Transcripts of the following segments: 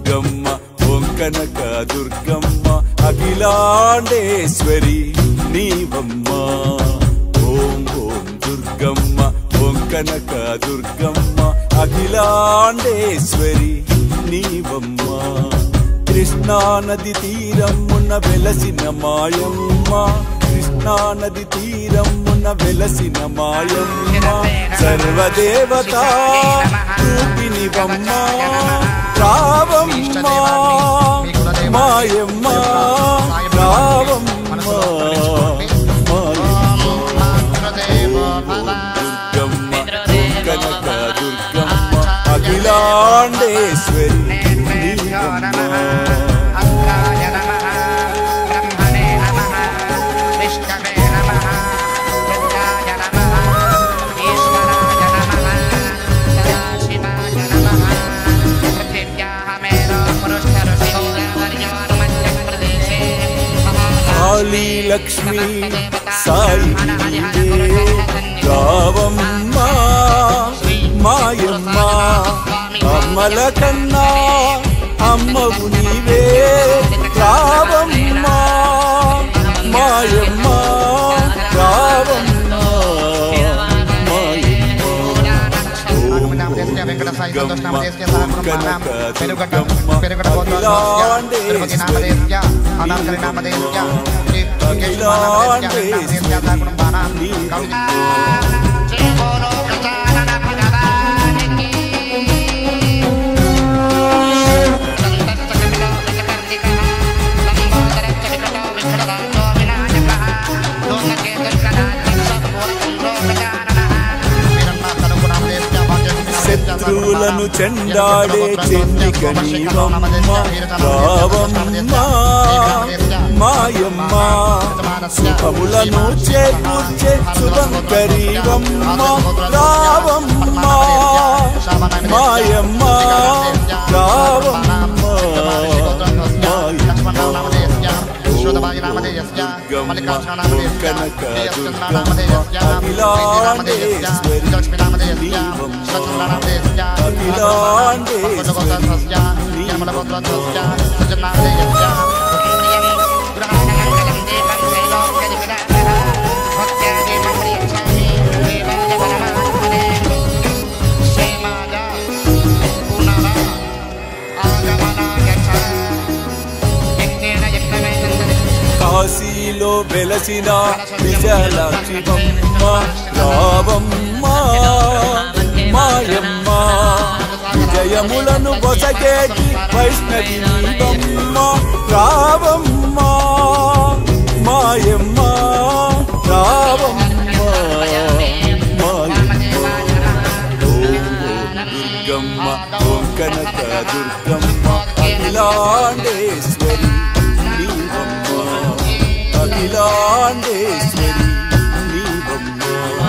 దుర్గమ్మ ఓం కనక దుర్గమ్మ అఖిలాండేశ్వరి నీవమ్మ ఓం ఓం దుర్గమ్మ ఓం కనక దుర్గమ్మ అఖిలాండేశ్వరి నీవమ్మ కృష్ణా నది తీరమున వెలసిన మాయమ్మ కృష్ణా నది తీరమున వెలసిన మాయమ్మ సర్వదేవత రూపిణివమ్మ రావమ్మ మాయమ్మ రావమ్మ దుర్గమ్మ కనక దుర్గమ్మ అఖిలాండేశ్వరి కాళీ లక్ష్మీ సాయి రావమ్మ మాయమ్మ అమ్మల కన్నా అమ్మవు నీవే రావమ్మ మాయమ్మ రావమ్మ శత్రువులను చెండాడే చెన్నిక నీవమ్మ రావమ్మ మాయమ్మ శుభములను చేకూర్చే శుభంకరీవమ్మ రావమ్మ మాయమ్మ రావమ్మ కనక కాశీలో వెలసిన విజయలక్ష్మమ్మ రావమ్మ మాయమ్మ విజయములను బొసగేటి వైష్ణవి నీవమ్మ రావమ్మ మాయమ్మ రావమ్మ దుర్గమ్మ ఓం కనక దుర్గమ్మ అఖిలాండేశ్వరి నీవమ్మ అఖిలాండేశ్వరి నీవమ్మ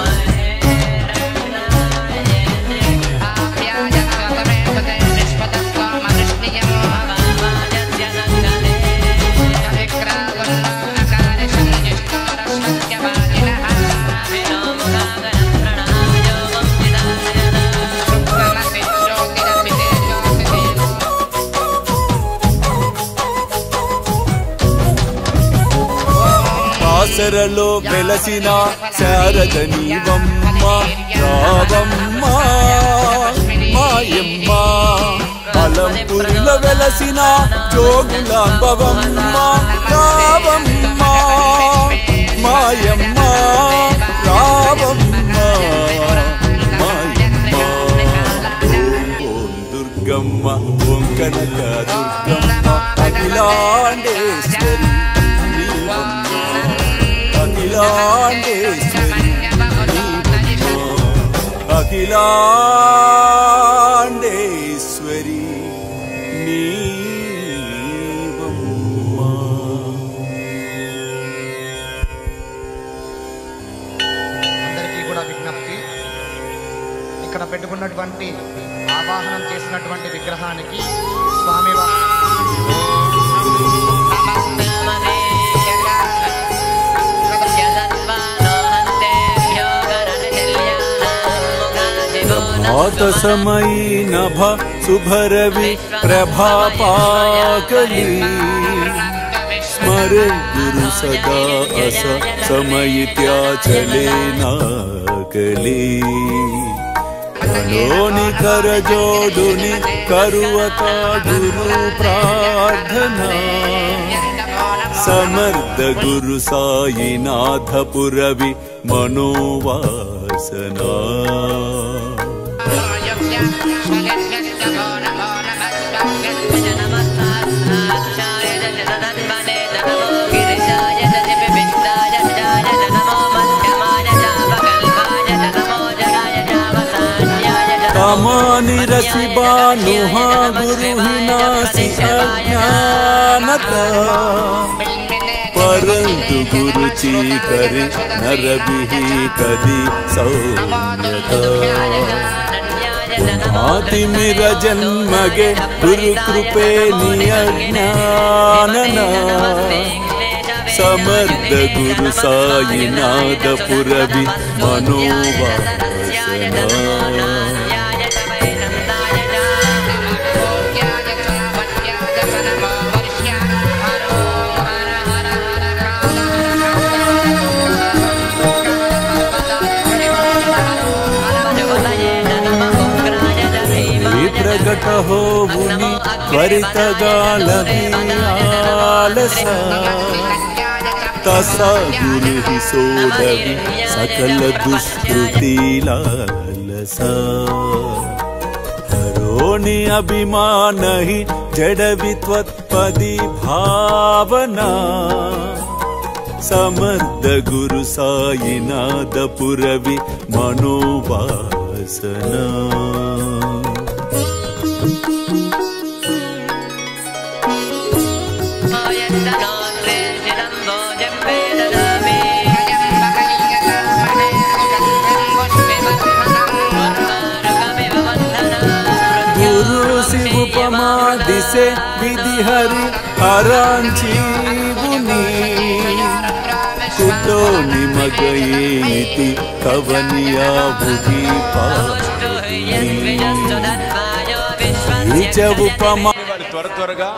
ఆసరలో వెలసిన శారద నీవమ్మ రావమ్మ మాయమ్మ అలంపురిలో వెలసిన జోగులాంబవమ్మ రావమ్మ మాయమ్మ రావమ్మ మాయమ్మ ఓం దుర్గమ్మ ఓం కనక దుర్గమ్మ అఖిలాండేశ్వరి అఖిలాండేశ్వరి అఖిలాండేశ్వరి నీవమ్మ. అందరికీ కూడా విజ్ఞప్తి, ఇక్కడ పెట్టుకున్నటువంటి ఆవాహనం చేసినటువంటి విగ్రహానికి స్వామివారి भात समयी नभ शुभरवि प्रभा पाकली स्मरे गुरु सदा अस समयित्या चले नाकली मनोनि कर जोडुनि करुवता गुरु प्रार्थना समर्थ गुरु साईनाथ पुरवि मनोवासना तमानि रसि बानुहा गुरु हिनासि अज्ञानता परंतु गुरु ची करे नर बिहि कदी सौम्यता आति मेरा जन्मगे गुरु कृपे नियज्ञानना समर्थ गुरु साईनाथ पुरवि मनोवासना प्रगट हो मुनि त्वरित गालसा तसा गुरु ही सोडवि सकल दुष्कृति लालसा हरोनि अभिमान ही जडवि त्वत्पदि भावना समर्थ गुरु साईनाथ पुरवि मनोवासना दिसे विधि हरि हरांचीवुनी कुतो निमगयेति कवनिया बुद्धि पानी उपमा త్వర త్వరగా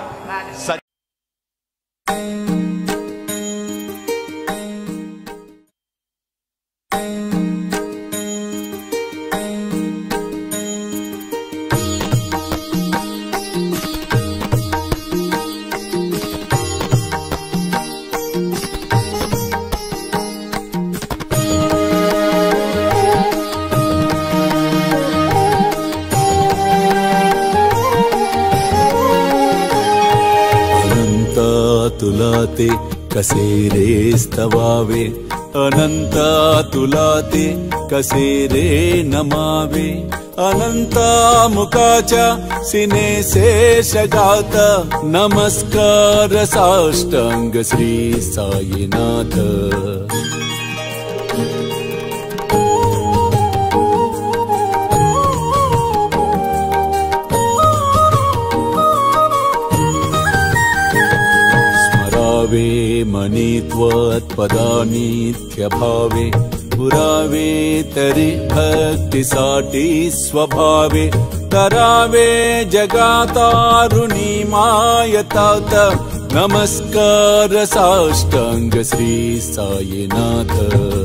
तुलाते कसेरे स्तवावे अनंता तुलाते कसेरे नमावे अनंता मुकाचा सिने शेषगात नमस्कार साष्टांग श्री साईनाथ मणित्वत्पदानीत्यभावे पुरावे तरि भक्तिसाटी स्वभावे तरावे जगातारुणी मायतात नमस्कार साष्टांग श्री साईनाथ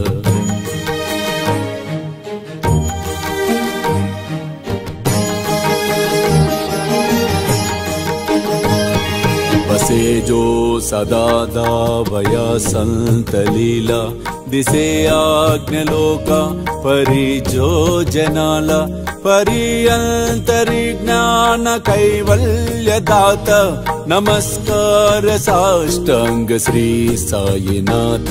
बसे जो सदा दावया संत लीला दिसे आज्ञलोका परिजो जनाला परियंतरिज्ञान कैवल्य दात नमस्कार साष्टांग श्री साईनाथ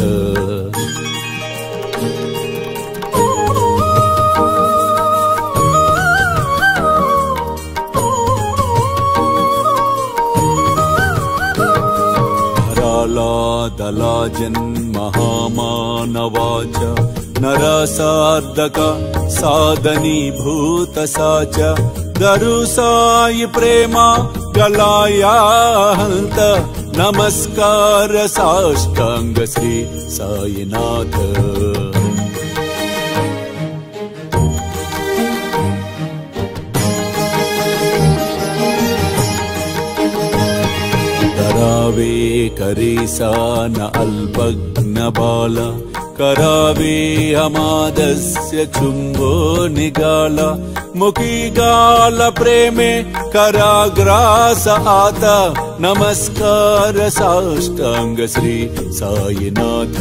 दलाजन्महामानवाच नरसार्धक साधनीभूत साच दरुसाई प्रेमा गलाया हंत नमस्कार साष्टांग श्री साईनाथ करावे करेसा न अल्पग्न बाल करावे अमादस्य चुम्बो निगाल मुखी गाल प्रेमे कराग्रास आता नमस्कार साष्टांग श्री साईनाथ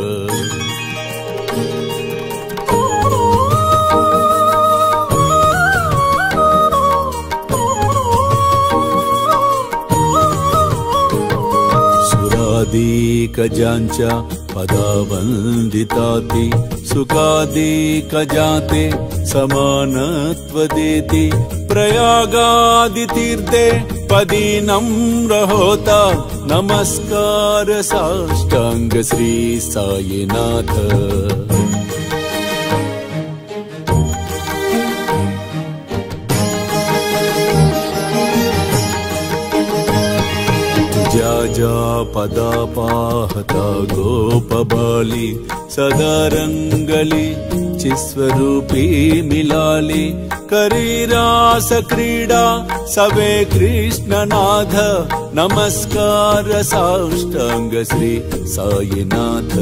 सुरादिकजांचा पदावन्दिताति सुखादिकजाते समानत्वदेति प्रयागादितीर्थे पदी नम्र होता नमस्कार साष्टांग श्री साईनाथ जा पदापाहता गोपबाली सदारंगली चिस्वरूपी मिलाली करीरास क्रीडा सवे कृष्णनाथ नमस्कार साष्टांग श्री साईनाथ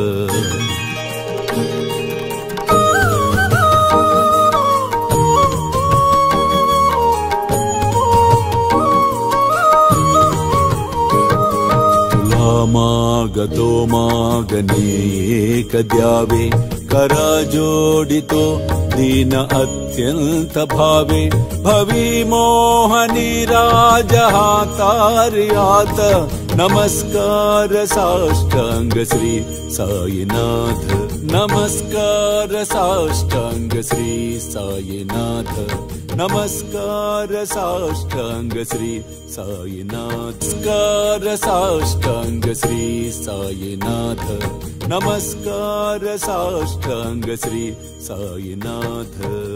गतो मागने एकद्यावे कराजोडितो दीन अत्यंत भावे भवी मोहनी राजहातार्यात नमस्कार साष्टांग श्री साईनाथ नमस्कार साष्टांग श्री साईनाथ नमस्कार साष्टांग श्री साईनाथ नमस्कार साष्टांग श्री साईनाथ नमस्कार साष्टांग श्री साईनाथ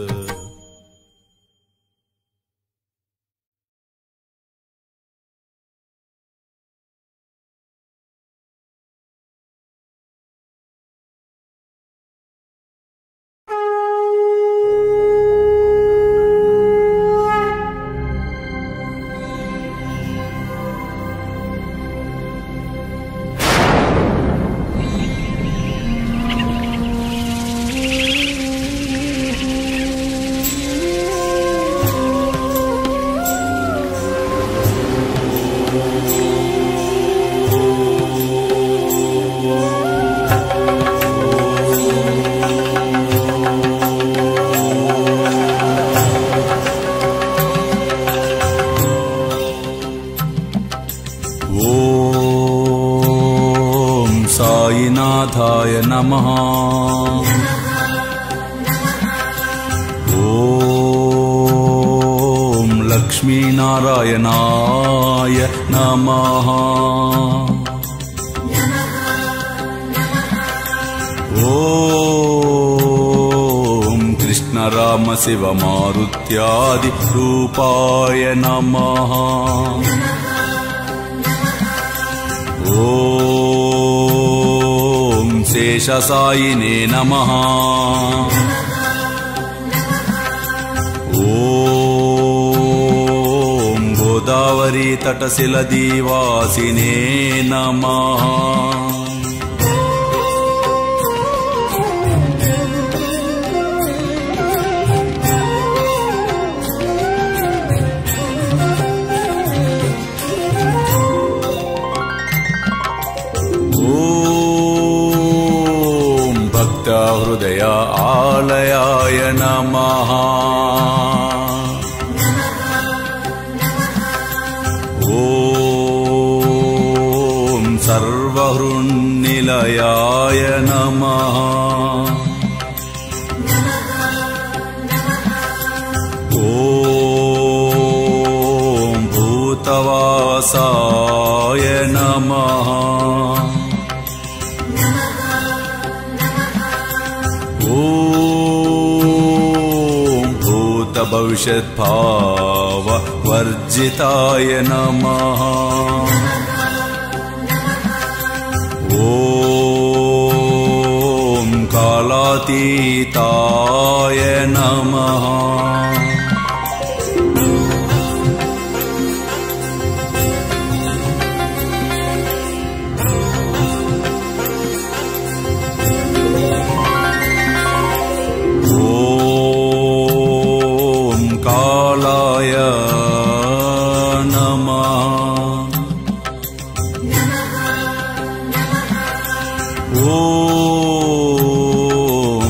साईनाथाय नमः ॐ लक्ष्मीनारायणाय नमः ॐ कृष्णराम शिवमारुत्यादि रूपाय नमः ॐ शेषसायिने नमः ॐ गोदावरी तटशिलदीवासिने नमः हृदय आलयाय नमः ॐ सर्वहृन्निलयाय नमः ॐ भूतवासाय नमः भविष्यद्भाव वर्जिताय नमः ॐ कालातीताय नमः ॐ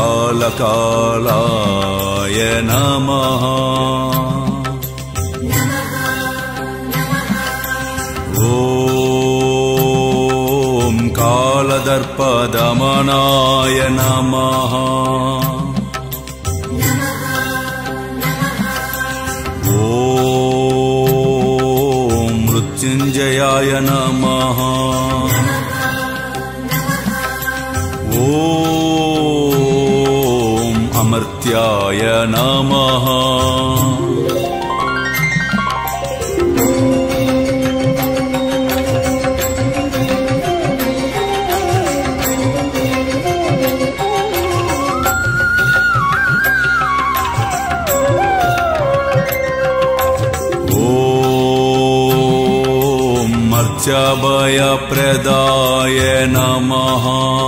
कालकालाय नमः। ॐ कालदर्पदमनाय नमः। ॐ मृत्युञ्जयाय नमः। ॐ अमर्त्याय नमः। ॐ मर्त्यभयप्रदाय नमः।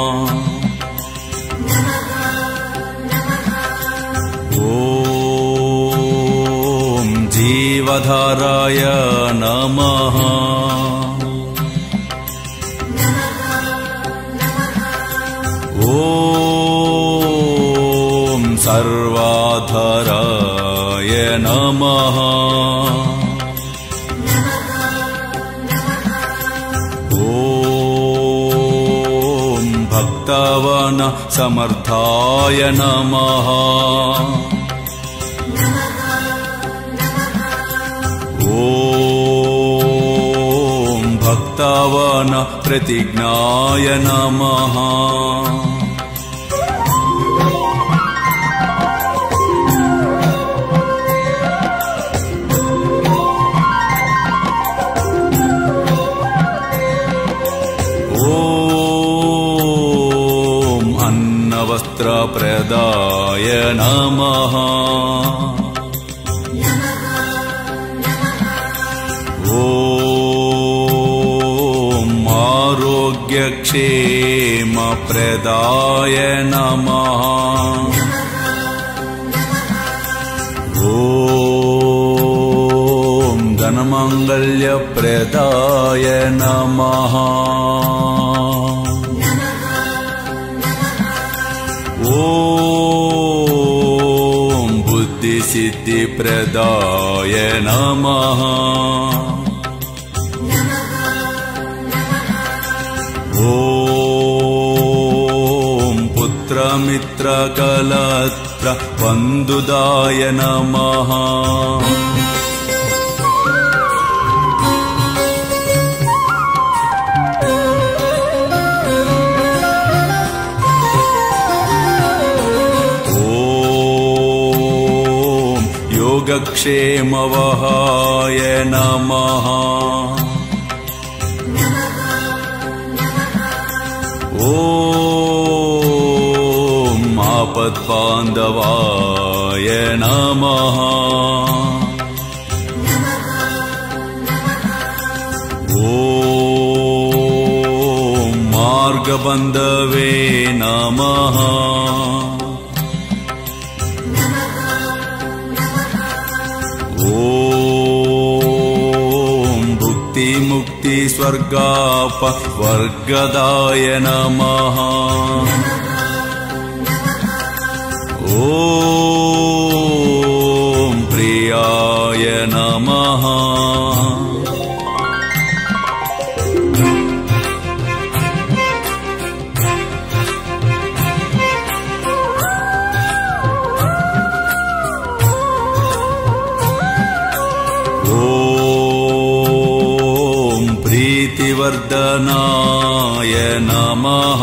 ॐ जीवधाराय नमः। ॐ सर्वाधाराय नमः। ॐ भक्तवन समर्थाय नमः। ॐ भक्तवन प्रतिज्ञाय नमः। ॐ अन्नवस्त्रप्रदाय नमः। ॐ आरोग्यक्षेमप्रदाय नमः। ॐ धनमाङ्गल्यप्रदाय नमः। ॐ बुद्धिसिद्धिप्रदाय नमः। ॐ पुत्रमित्रकलत्रबन्धुदाय नमः। ॐ योगक्षेमवहाय नमः। ॐ आपद्बान्धवाय नमः। ॐ मार्गबन्धवे नमः। ॐ भुक्तिमुक्तिस्वर्गापवर्गदाय नमः। ॐ प्रियाय नमः। ॐ प्रीतिवर्धनाय नमः।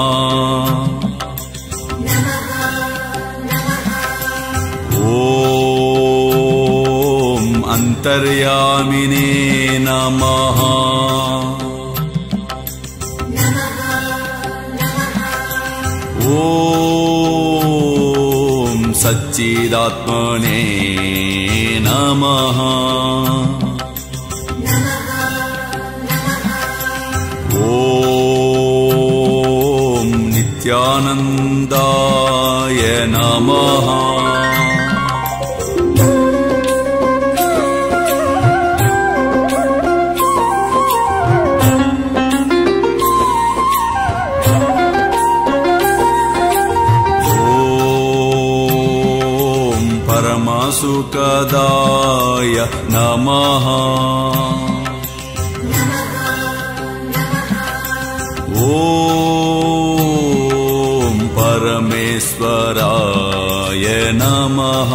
ॐ अन्तर्यामिने नमः। ॐ सच्चिदात्मने नमः। ॐ नित्यानन्दाय नमः। लोकदाय नमः ॐ परमेश्वराय नमः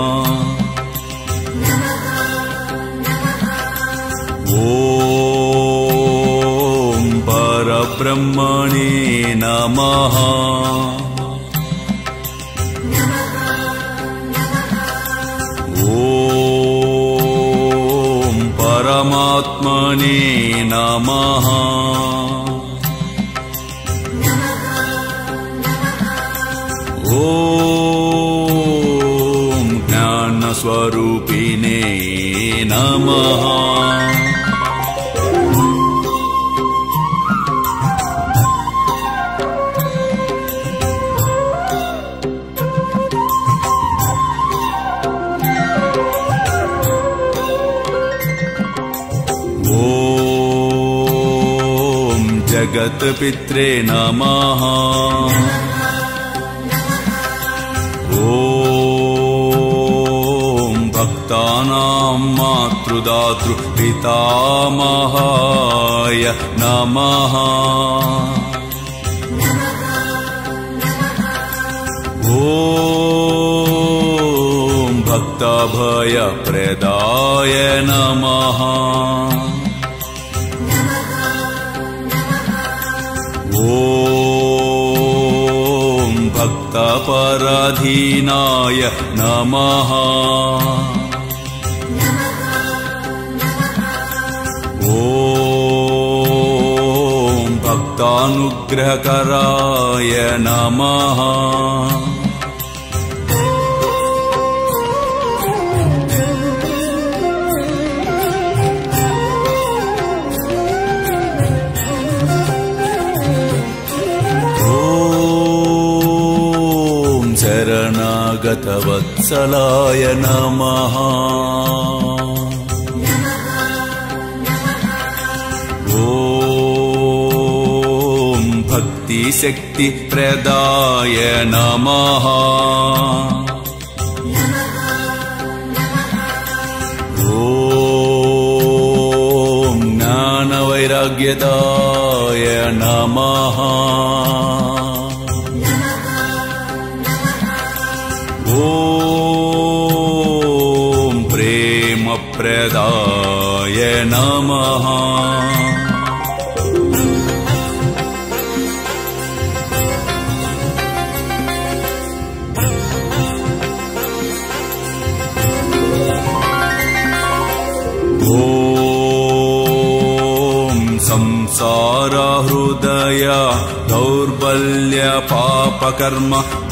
ॐ परब्रह्मणे नमः ॐ परमात्मने नमः ॐ ज्ञानस्वरूपिणे नमः ॐ जगत्पित्रे नमः ॐ भक्तानां मातृदातृ पितामहाय नमः ॐ भक्तभयप्रदाय नमः ॐ भक्तपराधीनाय नमः ॐ भक्तानुग्रहकराय नमः शरणागतवत्सलाय नमः ॐ भक्तिशक्तिप्रदाय नमः ॐ ज्ञानवैराग्यदाय नमः ॐ प्रेमप्रदाय नमः ॐ संसारहृदय दौर्बल्य पापकर्म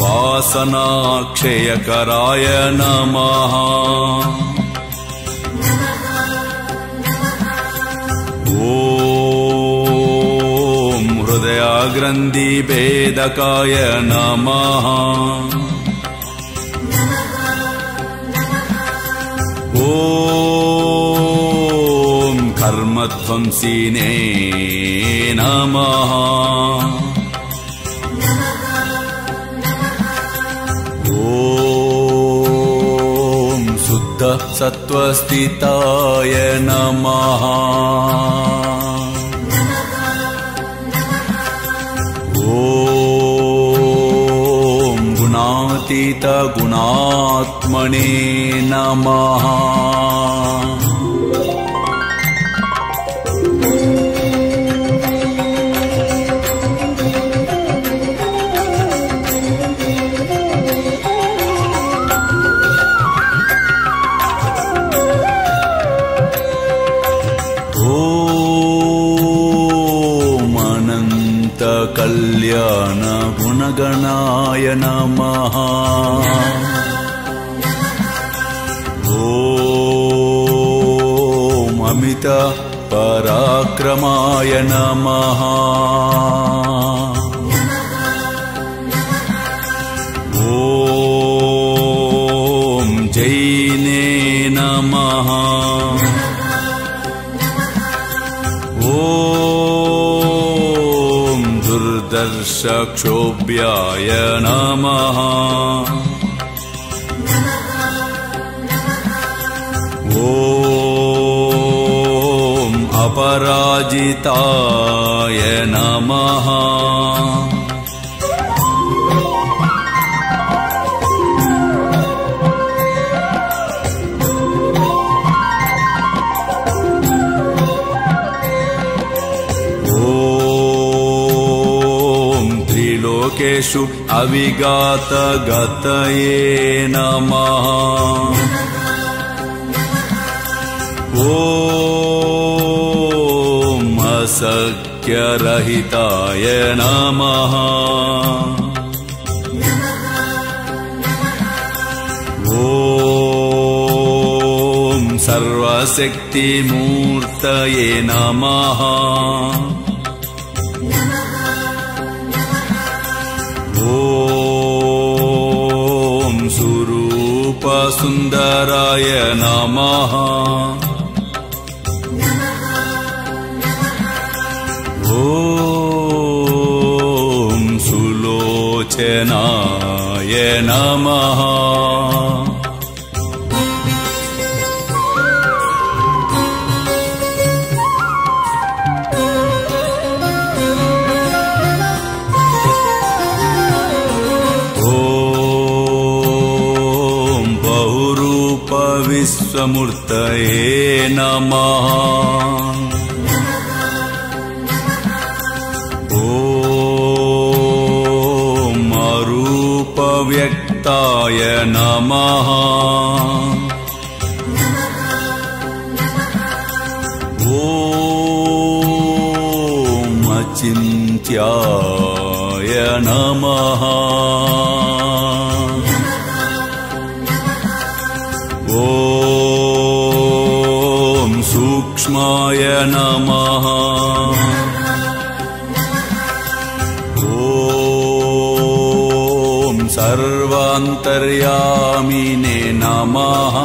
वासनाक्षयकराय नमः ॐ हृदयग्रन्थिभेदकाय नमः ॐ कर्मध्वंसिने नमः ॐ शुद्ध सत्त्वस्थिताय नमः ॐ गुणातीत गुणात्मने नमः कल्याण गुणगणाय नमः ॐ अमित पराक्रमाय नमः ॐ जैने नमः दुर्दर्शक्षोभ्याय नमः अपराजिताय नमः। त्रिलोकेषु अविघातगतये नमः। ॐ असख्यरहिताय नमः। ॐ सर्वशक्तिमूर्तये नमः। ॐ सुरूपसुन्दराय नमः। ॐ सुलोचनाय नमः। विश्वमूर्तये नमः। ॐ अरूपव्यक्ताय नमः। ॐ अचिन्त्याय नमः। ॐ सूक्ष्माय नमः। ॐ सर्वान्तर्यामिने नमः।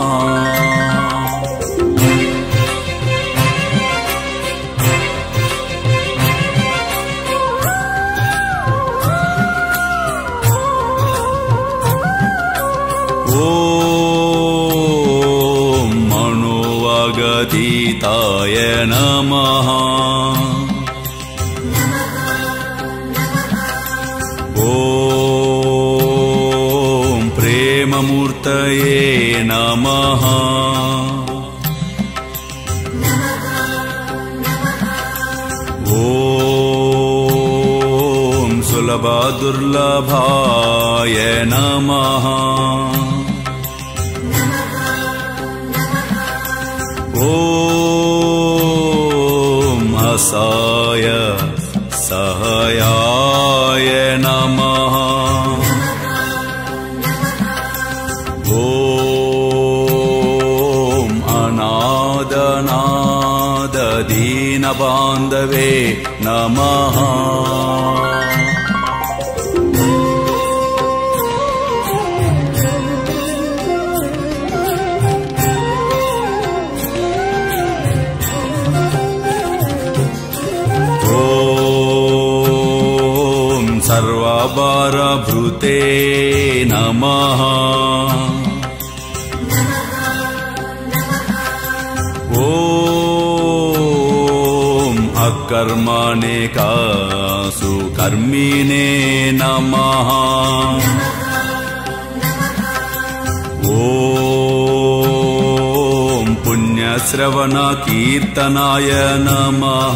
गदिताय नमः। ॐ प्रेममूर्तये नमः। ॐ सुलभदुर्लभाय नमः। ॐ असाय सहायाय नमः। ॐ अनादनाददीनबान्धवे नमः। सर्वभारभृते नमः। ॐ अकर्मणे सुकर्मिणे नमः। ॐ पुण्यश्रवणकीर्तनाय नमः।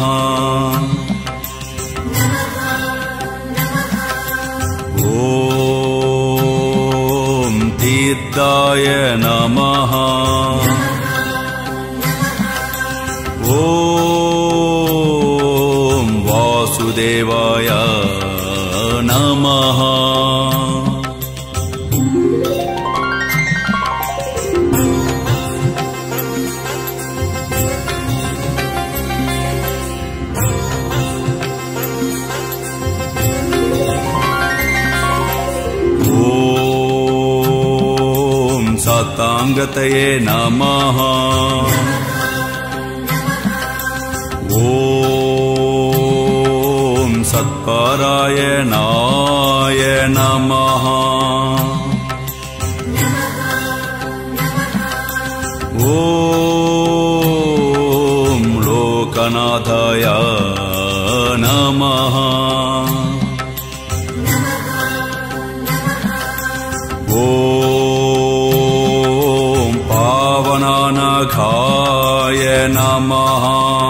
ॐ तीर्थाय नमः। ॐ वासुदेवाय नमः। सतांगतये नमः। ॐ सत्परायणाय नमः। ॐ लोक लोकनाथाय नमः। ॐ पावनानघाय नमः।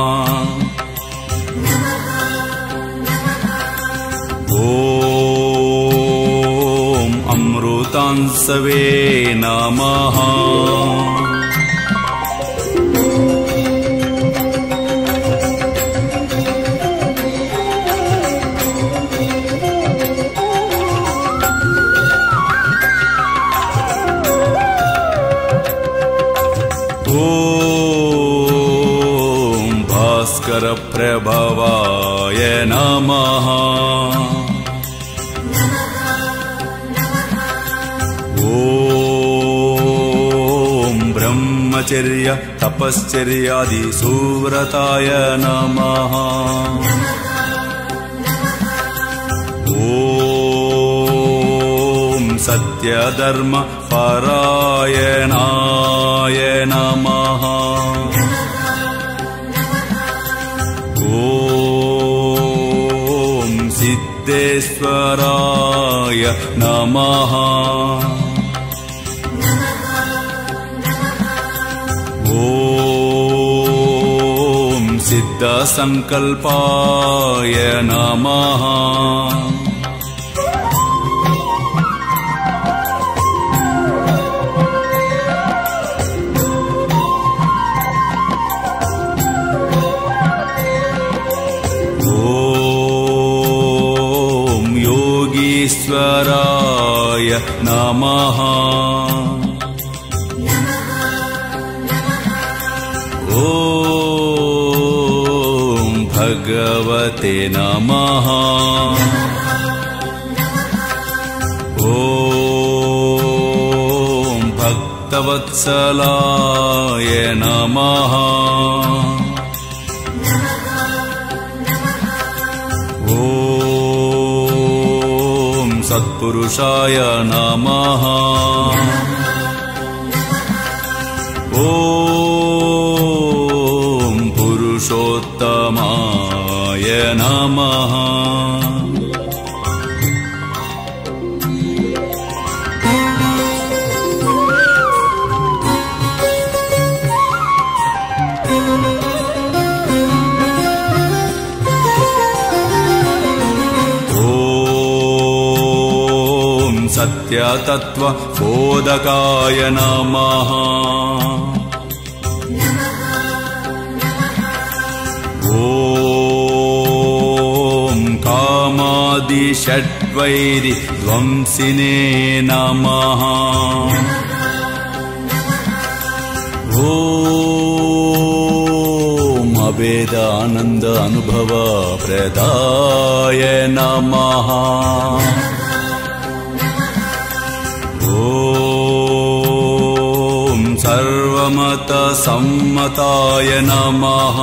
ॐ अमृतांसवे नमः। ॐ भास्करप्रभवाय नमः। ॐ ब्रह्मचर्य तपश्चर्यादि सुव्रताय नमः। ॐ सत्यधर्म परायणाय नमः। ॐ सिद्धेश्वराय नमः। ॐ सिद्धसंकल्पाय नमः। ॐ योगीश्वराय नमः। ॐ भगवते नमः। ॐ भक्तवत्सलाय नमः। ॐ सत्पुरुषाय नमः। ॐ पुरुषोत्तमाय नमः। ॐ सत्यतत्त्वबोधकाय नमः। ॐ कामादिषड्वैरिध्वंसिने नमः। ॐ अभेदानन्द अनुभव प्रदाय नमः। ॐ सर्वमत सम्मताय नमः।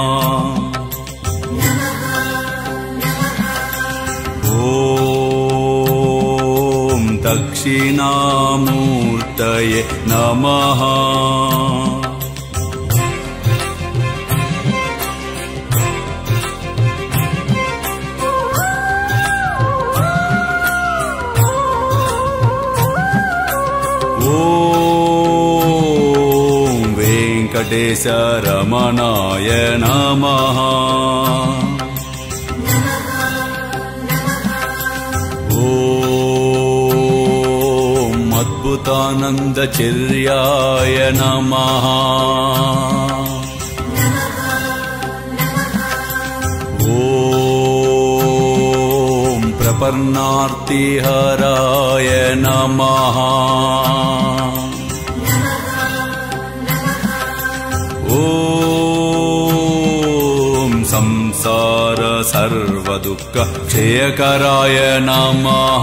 ॐ दक्षिणामूर्तये नमः। ॐ वेङ्कटेशरमणाय नमः। ॐ अद्भुतानन्दचिर्याय नमः। ॐ प्रपन्नार्तिहराय नमः। ॐ संसार सर्वदुःख क्षयकराय नमः।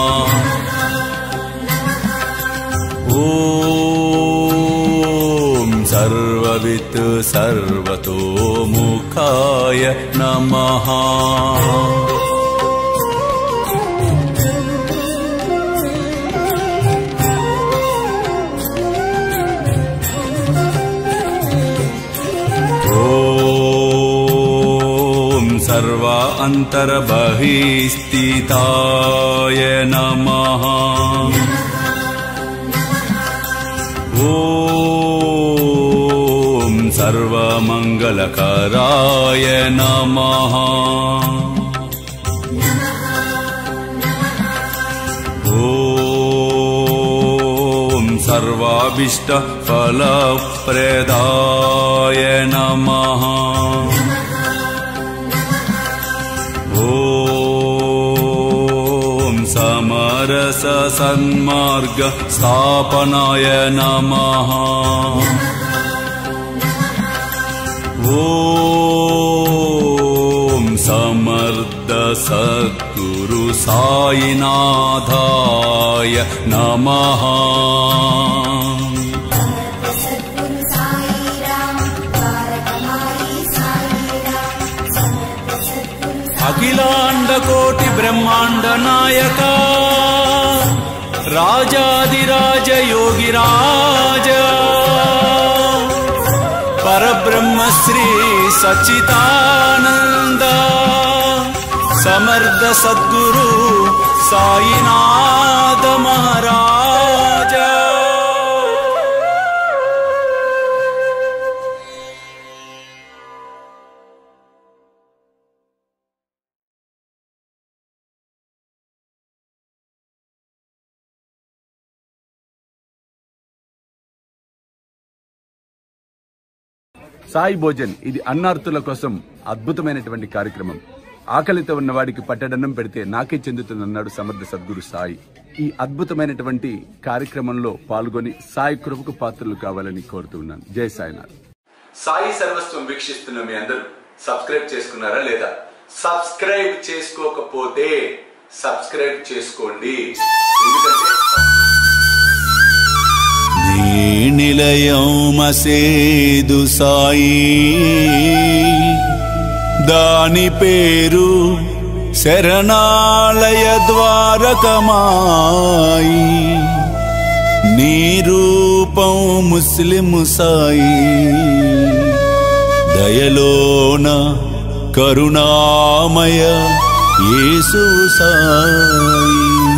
ॐ सर्ववित् सर्वतोमुखाय नमः। ॐ सर्व अन्तर्बहिस्थिताय नमः। ॐ सर्वमङ्गलकराय नमः। ॐ सर्वाभीष्टफलप्रदाय नमः। ॐ समरस सन्मार्ग स्थापनाय नमः। ॐ समर्थ सद्गुरु साईनाथाय नमः। अखिलांड कोटि ब्रह्मांड नायक राजाधिराज योगिराज परब्रह्म श्री सच्चिदानंद समर्थ सद्गुरु साईनाथ महाराज। సాయి భోజన్ ఇది అన్నార్తుల కోసం అద్భుతమైనటువంటి కార్యక్రమం. ఆకలితో ఉన్నవాడికి పట్టడన్నం పెడితే నాకే చెందుతుందన్నాడు సమర్థ సద్గురు సాయి. ఈ అద్భుతమైనటువంటి కార్యక్రమంలో పాల్గొని సాయి కృపకు పాత్రలు కావాలని కోరుతున్నాను. జై సాయినాథ్. సాయి సర్వస్వం వీక్షిస్తున్న మీ అందరూ సబ్స్క్రైబ్ చేసుకున్నారా లేదా? సబ్స్క్రైబ్ చేసుకోకపోతే సబ్స్క్రైబ్ చేసుకోండి. ఎందుకంటే నిలయం మసేదు సాయి దాని పేరు శరణాలయ ద్వారకమాయి. నీ రూపం ముస్లిం సాయి దయలోన కరుణామయ యేసు సాయి.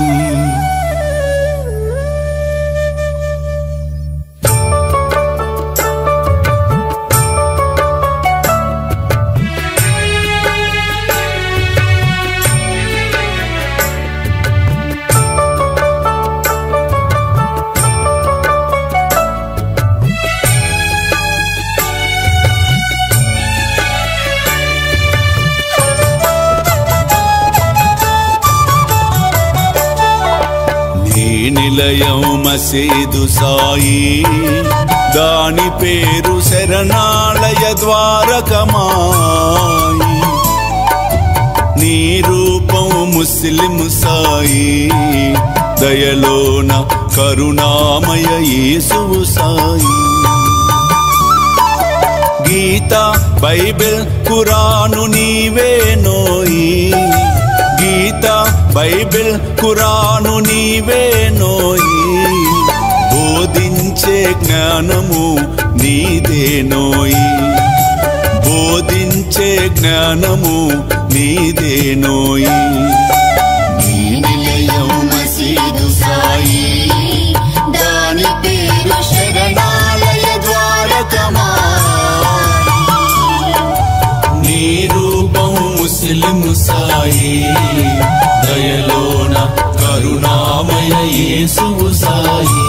నిలయం మసీదు సాయి దాని పేరు శరణాలయ ద్వారకమాయి. నీ రూపం ముస్లిం సాయి దయలోన కరుణామయ యేసు సాయి. గీత బైబిల్ ఖురాను నీవే నోయి. గీత బైబిల్ ఖురాను నీవే నోయి. బోధించే జ్ఞానము నీదే నోయి. బోధించే జ్ఞానము నీదే నోయి. నీ నిలయం మసీదు సాయి దాని పేరు శరణాలయ ద్వారకమాయి. నీ రూపం ముస్లిం సాయి దయలోన కరుణామయ యేసు సాయి.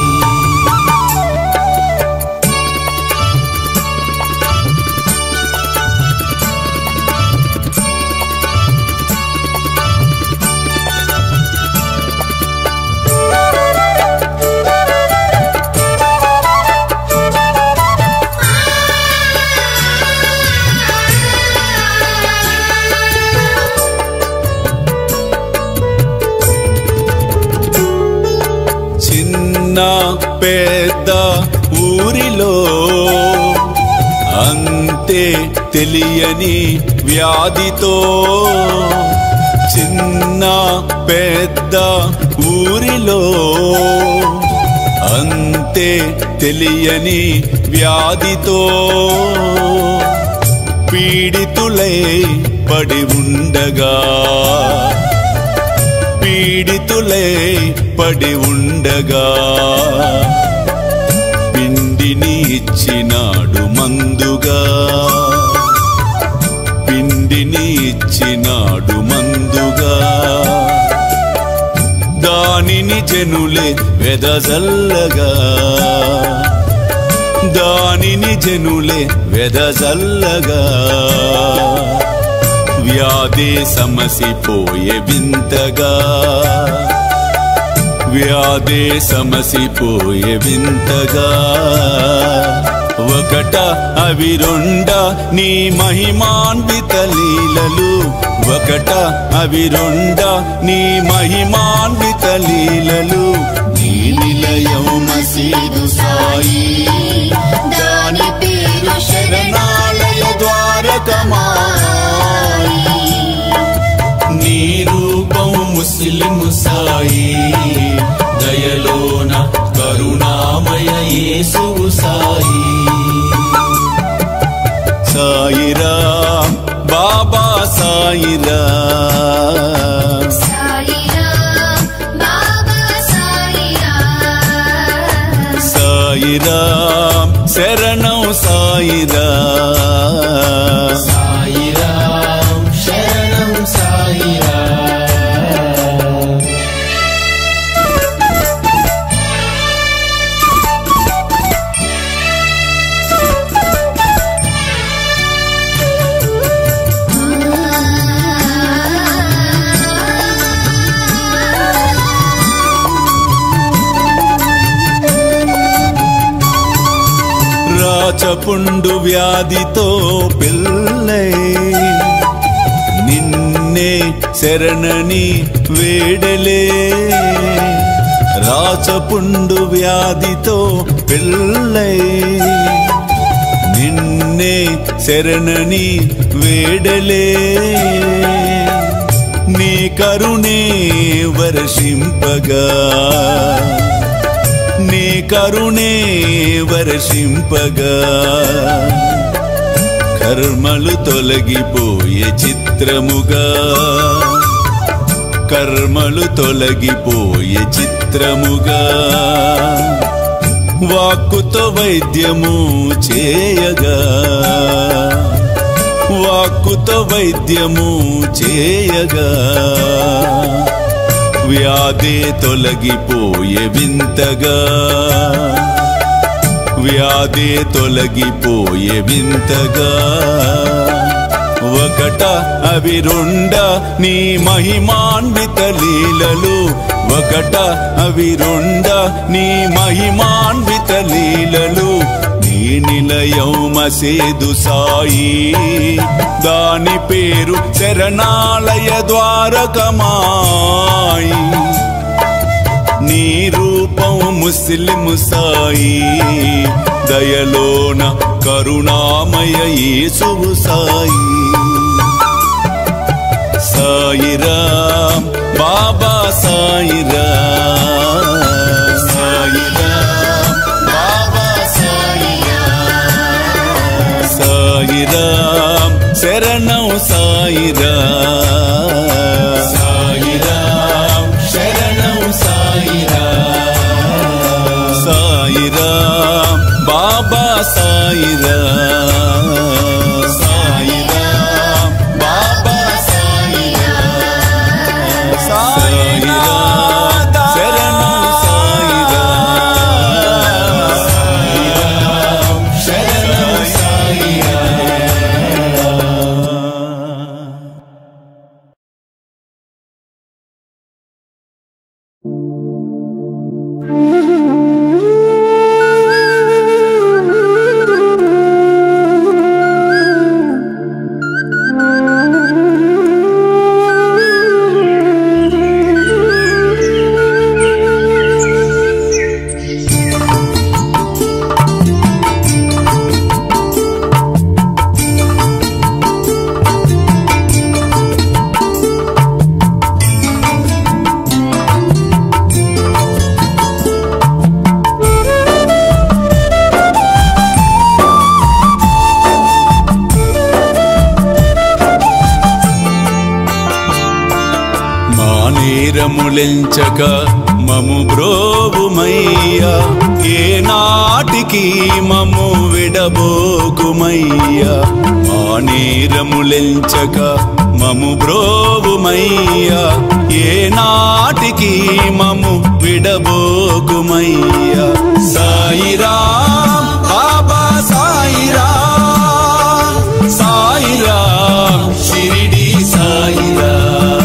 పెద్ద ఊరిలో అంతే తెలియని వ్యాధితో. చిన్న పెద్ద ఊరిలో అంతే తెలియని వ్యాధితో పీడితులై పడి ఉండగా, పీడితులై పడి ఉండగా, పిండిని ఇచ్చినాడు మందుగా, పిండిని ఇచ్చినాడు మందుగా. దానిని జనులే వెదజల్లగా, దానిని జనులే వెదజల్లగా, వ్యాధి సమసిపోయే వింతగా, వ్యాధి సమసిపోయే వింతగా. ఒకట అవి రెండ నీ మహిమాన్విత లీలలు, ఒకట అవి రెండ నీ మహిమాన్విత లీలలు. నీ నిలయం మసీదు సాయి, దాని పేరు శరణాలయ ద్వారకమాయి. నీ రూపం ముస్లిం సాయి, దయలోన కరుణామయ యేసువు సాయి. సాయిరామ్ బాబా సాయిరామ్, సాయిరామ్ బాబా సాయిరామ్, సాయిరామ్ శరణం సాయిరామ్, సాయిరామ్ శరణం సాయిరామ్. రాచపుండు వ్యాధితో పిల్లై నిన్నే శరణని వేడలే, రాచపుండు వ్యాధితో పిల్లై నిన్నే శరణని వేడలే. నీ కరుణే వర్షింపగా, నీ కరుణే వర్షింపగా, కర్మలు తొలగిపోయే చిత్రముగా, కర్మలు తొలగిపోయే చిత్రముగా. వాక్కుతో వైద్యము చేయగా, వాక్కుతో వైద్యము చేయగా, వ్యాధి తొలగిపోయే వింతగా, వ్యాధి తొలగిపోయే వింతగా. ఒకట అవి రెండ నీ మహిమాన్విత లీలలు, ఒకట అవి రెండ నీ మహిమాన్విత లీలలు. నీ నిలయం మసీదు సాయి, దాని పేరు శరణాలయ ద్వారకమాయి. నీ రూపం ముస్లిం సాయి, దయలోన కరుణామయ యేసువు సాయి. సాయిరామ్ బాబా సాయిరామ్, సాయిరామ్ బాబా సాయిరామ్, సాయిరామ్ శరణం సాయిరామ్, సాయిరామ్ శరణం సాయిరామ్, సాయిరామ్ బాబా సాయిరామ్, సాయిరామ్ బాబా సాయిరామ్, సాయిరామ్ శరణం సాయిరామ్, సాయిరామ్ శరణం సాయిరామ్. నేరములెంచక మము బ్రోవుమయ్యా ఏ నాటికి మము విడబోకుమయ్యా మా నేరములెంచక మము బ్రోవుమయ్యా ఏ నాటికి మము విడబోకుమయ్యా సాయిరాం బాబా సాయిరాం సాయిరాం షిరిడి సాయిరాం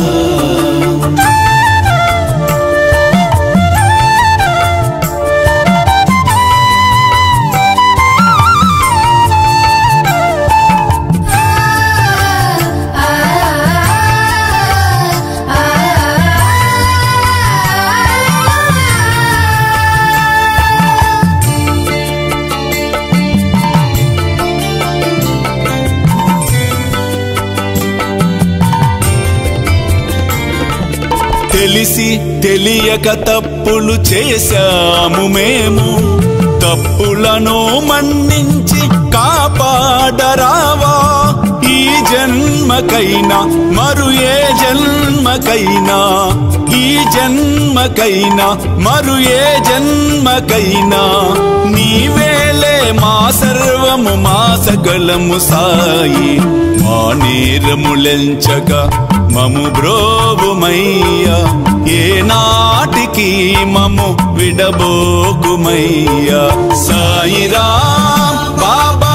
తెలిసి తెలియక తప్పులు చేశాము మేము తప్పులను మన్నించి కాపాడరావా ఈ జన్మకైనా మరు ఏ జన్మకైనా ఈ జన్మకైనా మరు ఏ జన్మకైనా నీవేలే మా సర్వము మా సకలము సాయి మా నేరములెంచక మము బ్రోవుమయ్యా ఏ నాటికి మము విడబోకుమయ్యా సాయిరాం బాబా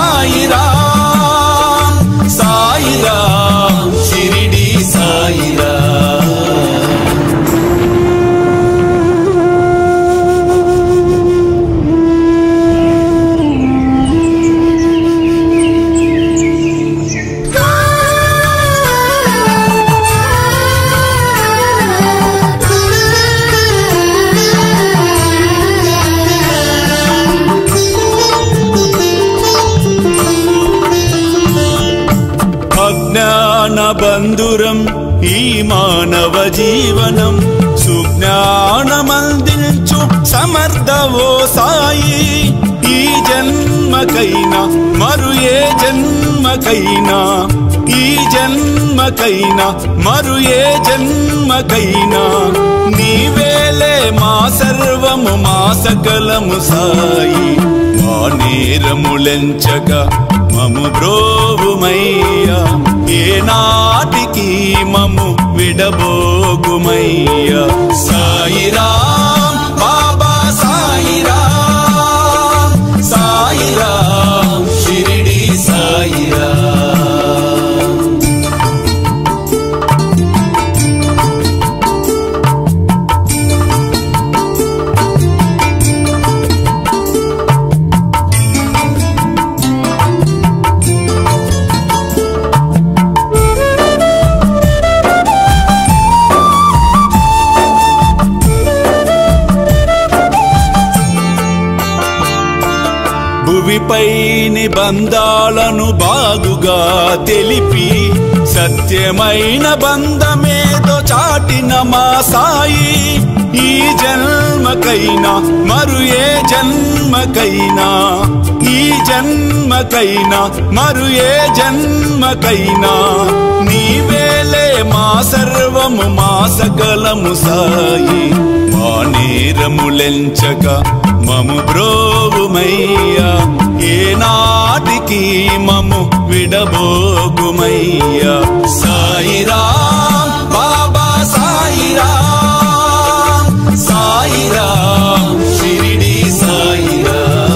సాయిరాం సాయిరాం షిరిడి సాయిరాం బంధురం ఈ మానవ జీవనం సుజ్ఞానమందించు సమర్థవో సాయి ఈ జన్మకైనా మరు ఏ జన్మకైనా ఈ జన్మకైనా మరు ఏ జన్మకైనా నీవేలే మా సర్వము మా సకలము సాయి మా నేరములెంచక మము బ్రోవుమయ్యా ఏ నాటికి మము విడబోకుమయ్యా సాయిరాం బాబా సాయిరాం సాయిరాం షిరిడి సాయిరాం భువిపై నిబంధాలను బాగుగా తెలిపి సత్యమైన బంధమేదో చాటిన మా సాయి ఈ జన్మకైనా మరు ఏ జన్మకైనా ఈ జన్మకైనా మరు ఏ జన్మకైనా నీవేలే మా సర్వము మా సకలము సాయి మా నేరములెంచక మము బ్రోవుమయ్యా ఏ నాటికి మము విడబోకుమయ్యా సాయిరాం బాబా సాయిరాం సాయిరాం షిరిడి సాయిరాం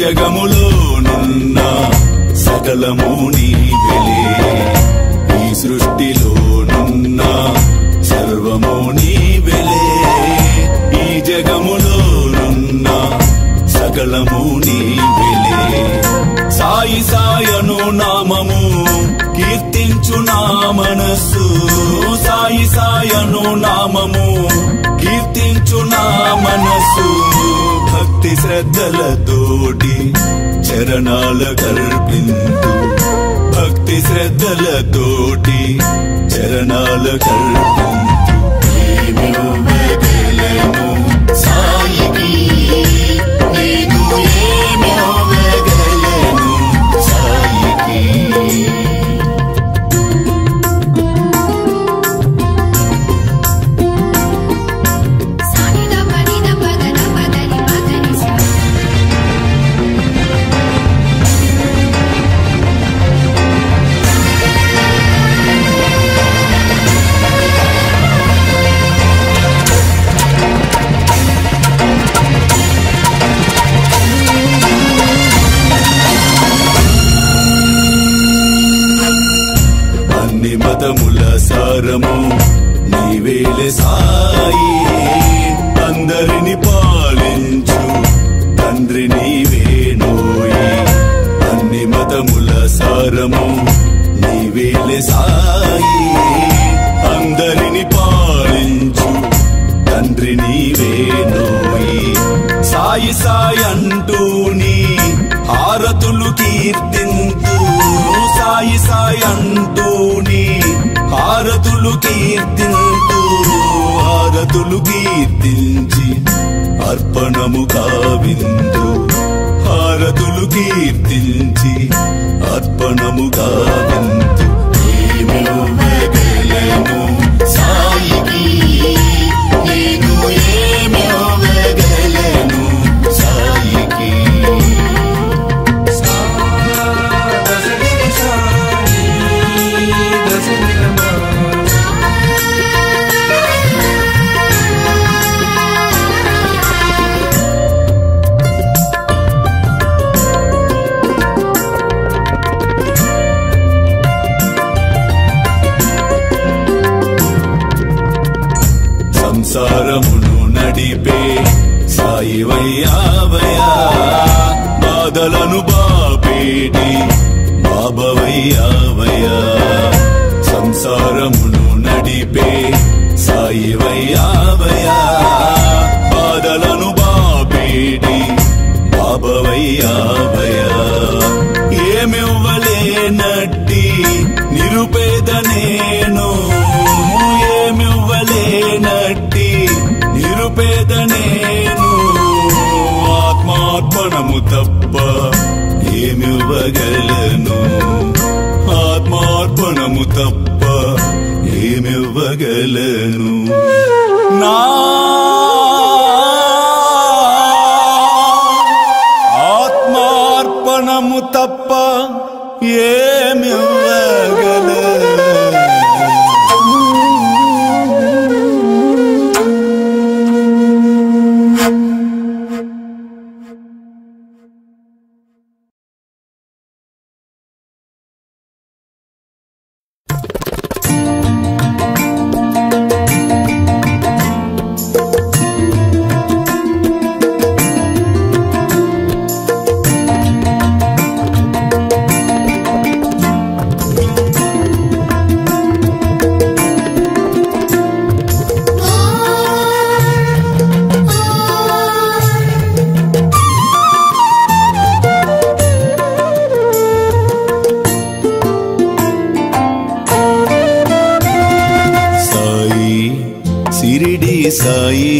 జగములోనున్న సకలము నీవెలే ఈ సృష్టిలోనున్న సర్వము నీవెలే ఈ జగములోనున్న సకలము నీవెలే సాయి సాయను నామము కీర్తించు నా మనస్సు సాయి సాయను నామము కీర్తించు నా మనస్సు భక్తి శ్రద్ధలతోటి చరణాల కర్పింతు భక్తి శ్రద్ధలతోటి చరణాల కర్పింతు ఏమివ్వగలను సాయికి నేను ఏమివ్వగలను సాయికి మతముల సారము నీవేలే సాయి అందరిని పాలించు తండ్రి నీవేనోయి అన్ని మతముల సారము నీవేలే సాయి అందరిని పాలించు తండ్రి నీవేనోయి సాయి సాయి అంటూ నీ హారతులు కీర్తింతు సాయి సాయి అంటూ నీ హారతులు కీర్తింతు హారతులు కీర్తించి అర్పణము కావింతు హారతులు కీర్తించి అర్పణము కావింతు ఏమివ్వగలను సాయికి నేను ఏమివ్వగలను సాయికి సంసారమును నడిపే సాయివయ్యావయ్యా బాధలను బాపేటి బాబవయ్యావయ్యా సంసారమును నడిపే సాయివయ్యావయ్యా బాధలను బాపేటి బాబవయ్యావయ్యా ఏమివ్వలేనట్టి నిరుపేద నేను ఏమివ్వలేనట్టి నిరుపేద నేను ఆత్మార్పణము తప్ప ఏమివ్వగలను ఆత్మార్పణము తప్ప ఏమివ్వగలను నా ఆత్మార్పణము తప్ప ఏమివ్వగలను సాయి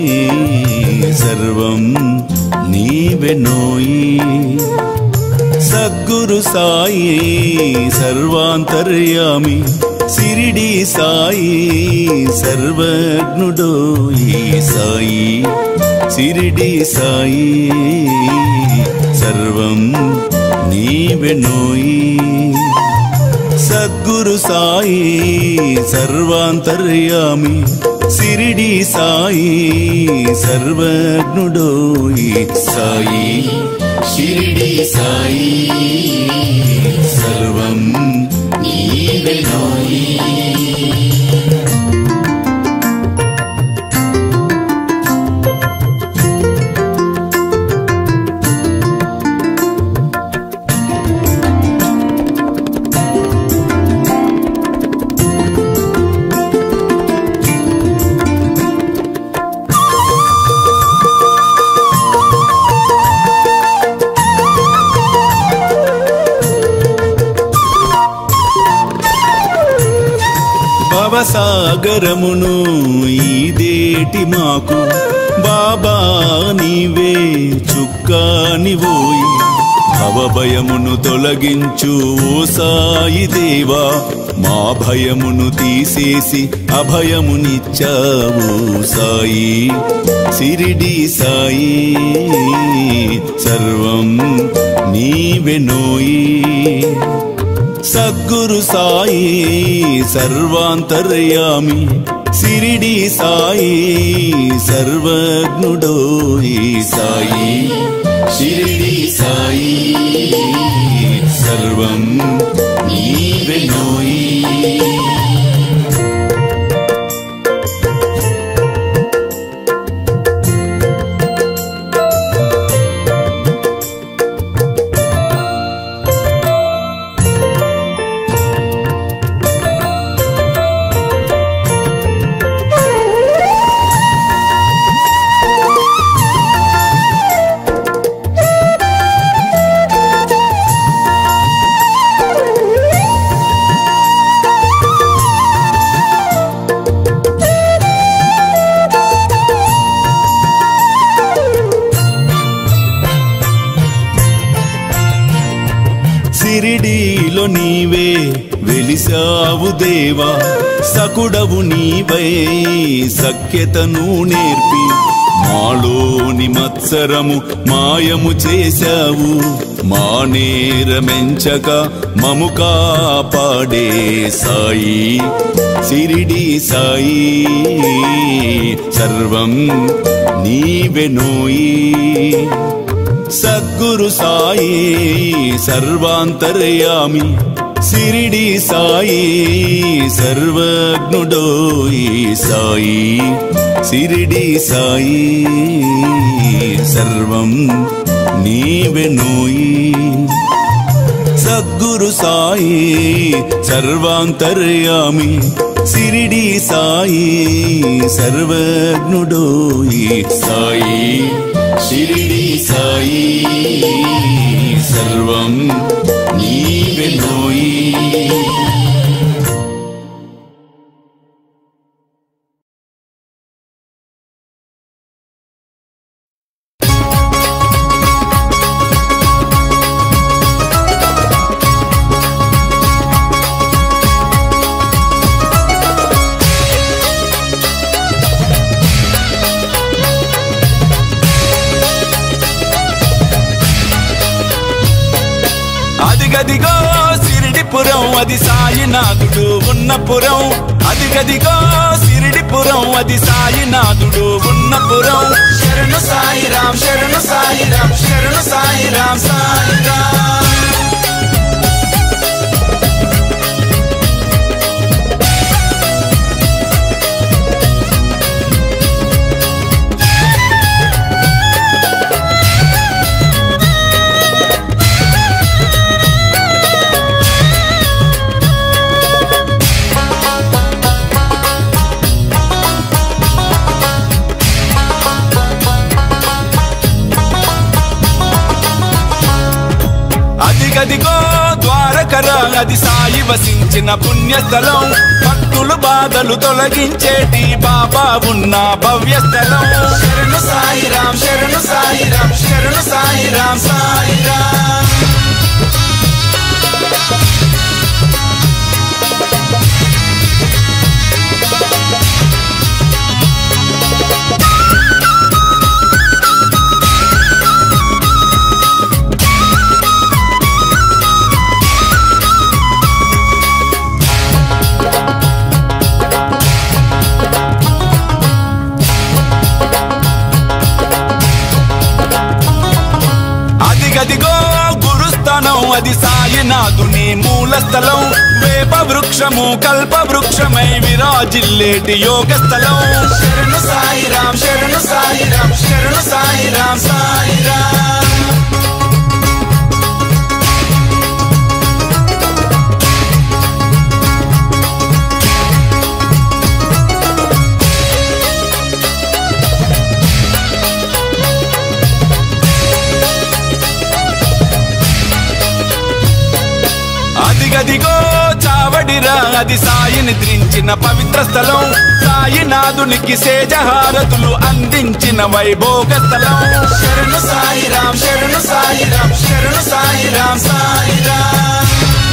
సర్వం నీవెనోయి సద్గురు సాయి సర్వాంతర్యామి సిరిడి సాయి సర్వజ్ఞుడోయి సాయి సిరిడి సాయి సర్వం నీవెనోయి సద్గురు సాయి సర్వాంతర్యామి సిరిడి సాయి సర్వజ్ఞుడోయి సాయి शिरडी साई सर्वं नीवेनोई భవసాగరమును ఈదేటి మాకు బాబా నీవే చుక్కానివోయి భవభయమును తొలగించు ఓ సాయి దేవా మా భయమును తీసేసి అభయమునిచ్చావు సాయి షిరిడి సాయి సర్వం నీవెనోయి సద్గురు సాయి సర్వాంతర్యామి షిరిడి సాయి సర్వజ్ఞుడోయి సాయి షిరిడి సాయి సర్వం నీవెనోయి షిరిడీలో నీవే వెలిసావు దేవా సకుడవు నీవై సఖ్యతను నేర్పి మాలోని మత్సరము మాయము చేశావు మా నేరమెంచక మము కాపాడే సాయి షిరిడి సాయి సర్వం నీవెనోయి సద్గురు సాయి సర్వాంతర్యామి షిరిడి సాయి సర్వజ్ఞుడోయి సాయి షిరిడి సాయి సర్వం నీవెనోయి సద్గురు సాయి సర్వాంతర్యామి షిరిడి సాయి సర్వజ్ఞుడోయి సాయి షిరిడి సాయి సర్వం నీవెనోయి అదిగదిగో షిరిడిపురం అది సాయినాథుడు ఉన్నపురం అదిగదిగో షిరిడిపురం అది సాయినాథుడు ఉన్నపురం శరణు సాయిరాం శరణు సాయిరాం శరణు సాయిరాం సాయిరాం అదిగదిగో ద్వారకరా అది సాయి వసించిన పుణ్యస్థలం భక్తులు బాధలు తొలగించేటి బాబా ఉన్న భవ్యస్థలం శరణు సాయిరాం శరణు సాయిరాం శరణు సాయిరాం సాయిరాం మందిరం అది సాయినాథుని మూల స్థలం వేప వృక్షము కల్ప వృక్షమై విరాజిల్లేటి యోగ స్థలం శరణు సాయిరాం శరణు సాయిరాం శరణు సాయిరాం సాయిరాం అదిగదిగో చావడిరా అది సాయిని త్రించిన పవిత్ర స్థలం సాయినాథునికి సేజహారతులు అందించిన వైభోగ స్థలం శరణు సాయిరాం శరణు సాయిరాం శరణు సాయిరాం సాయిరాం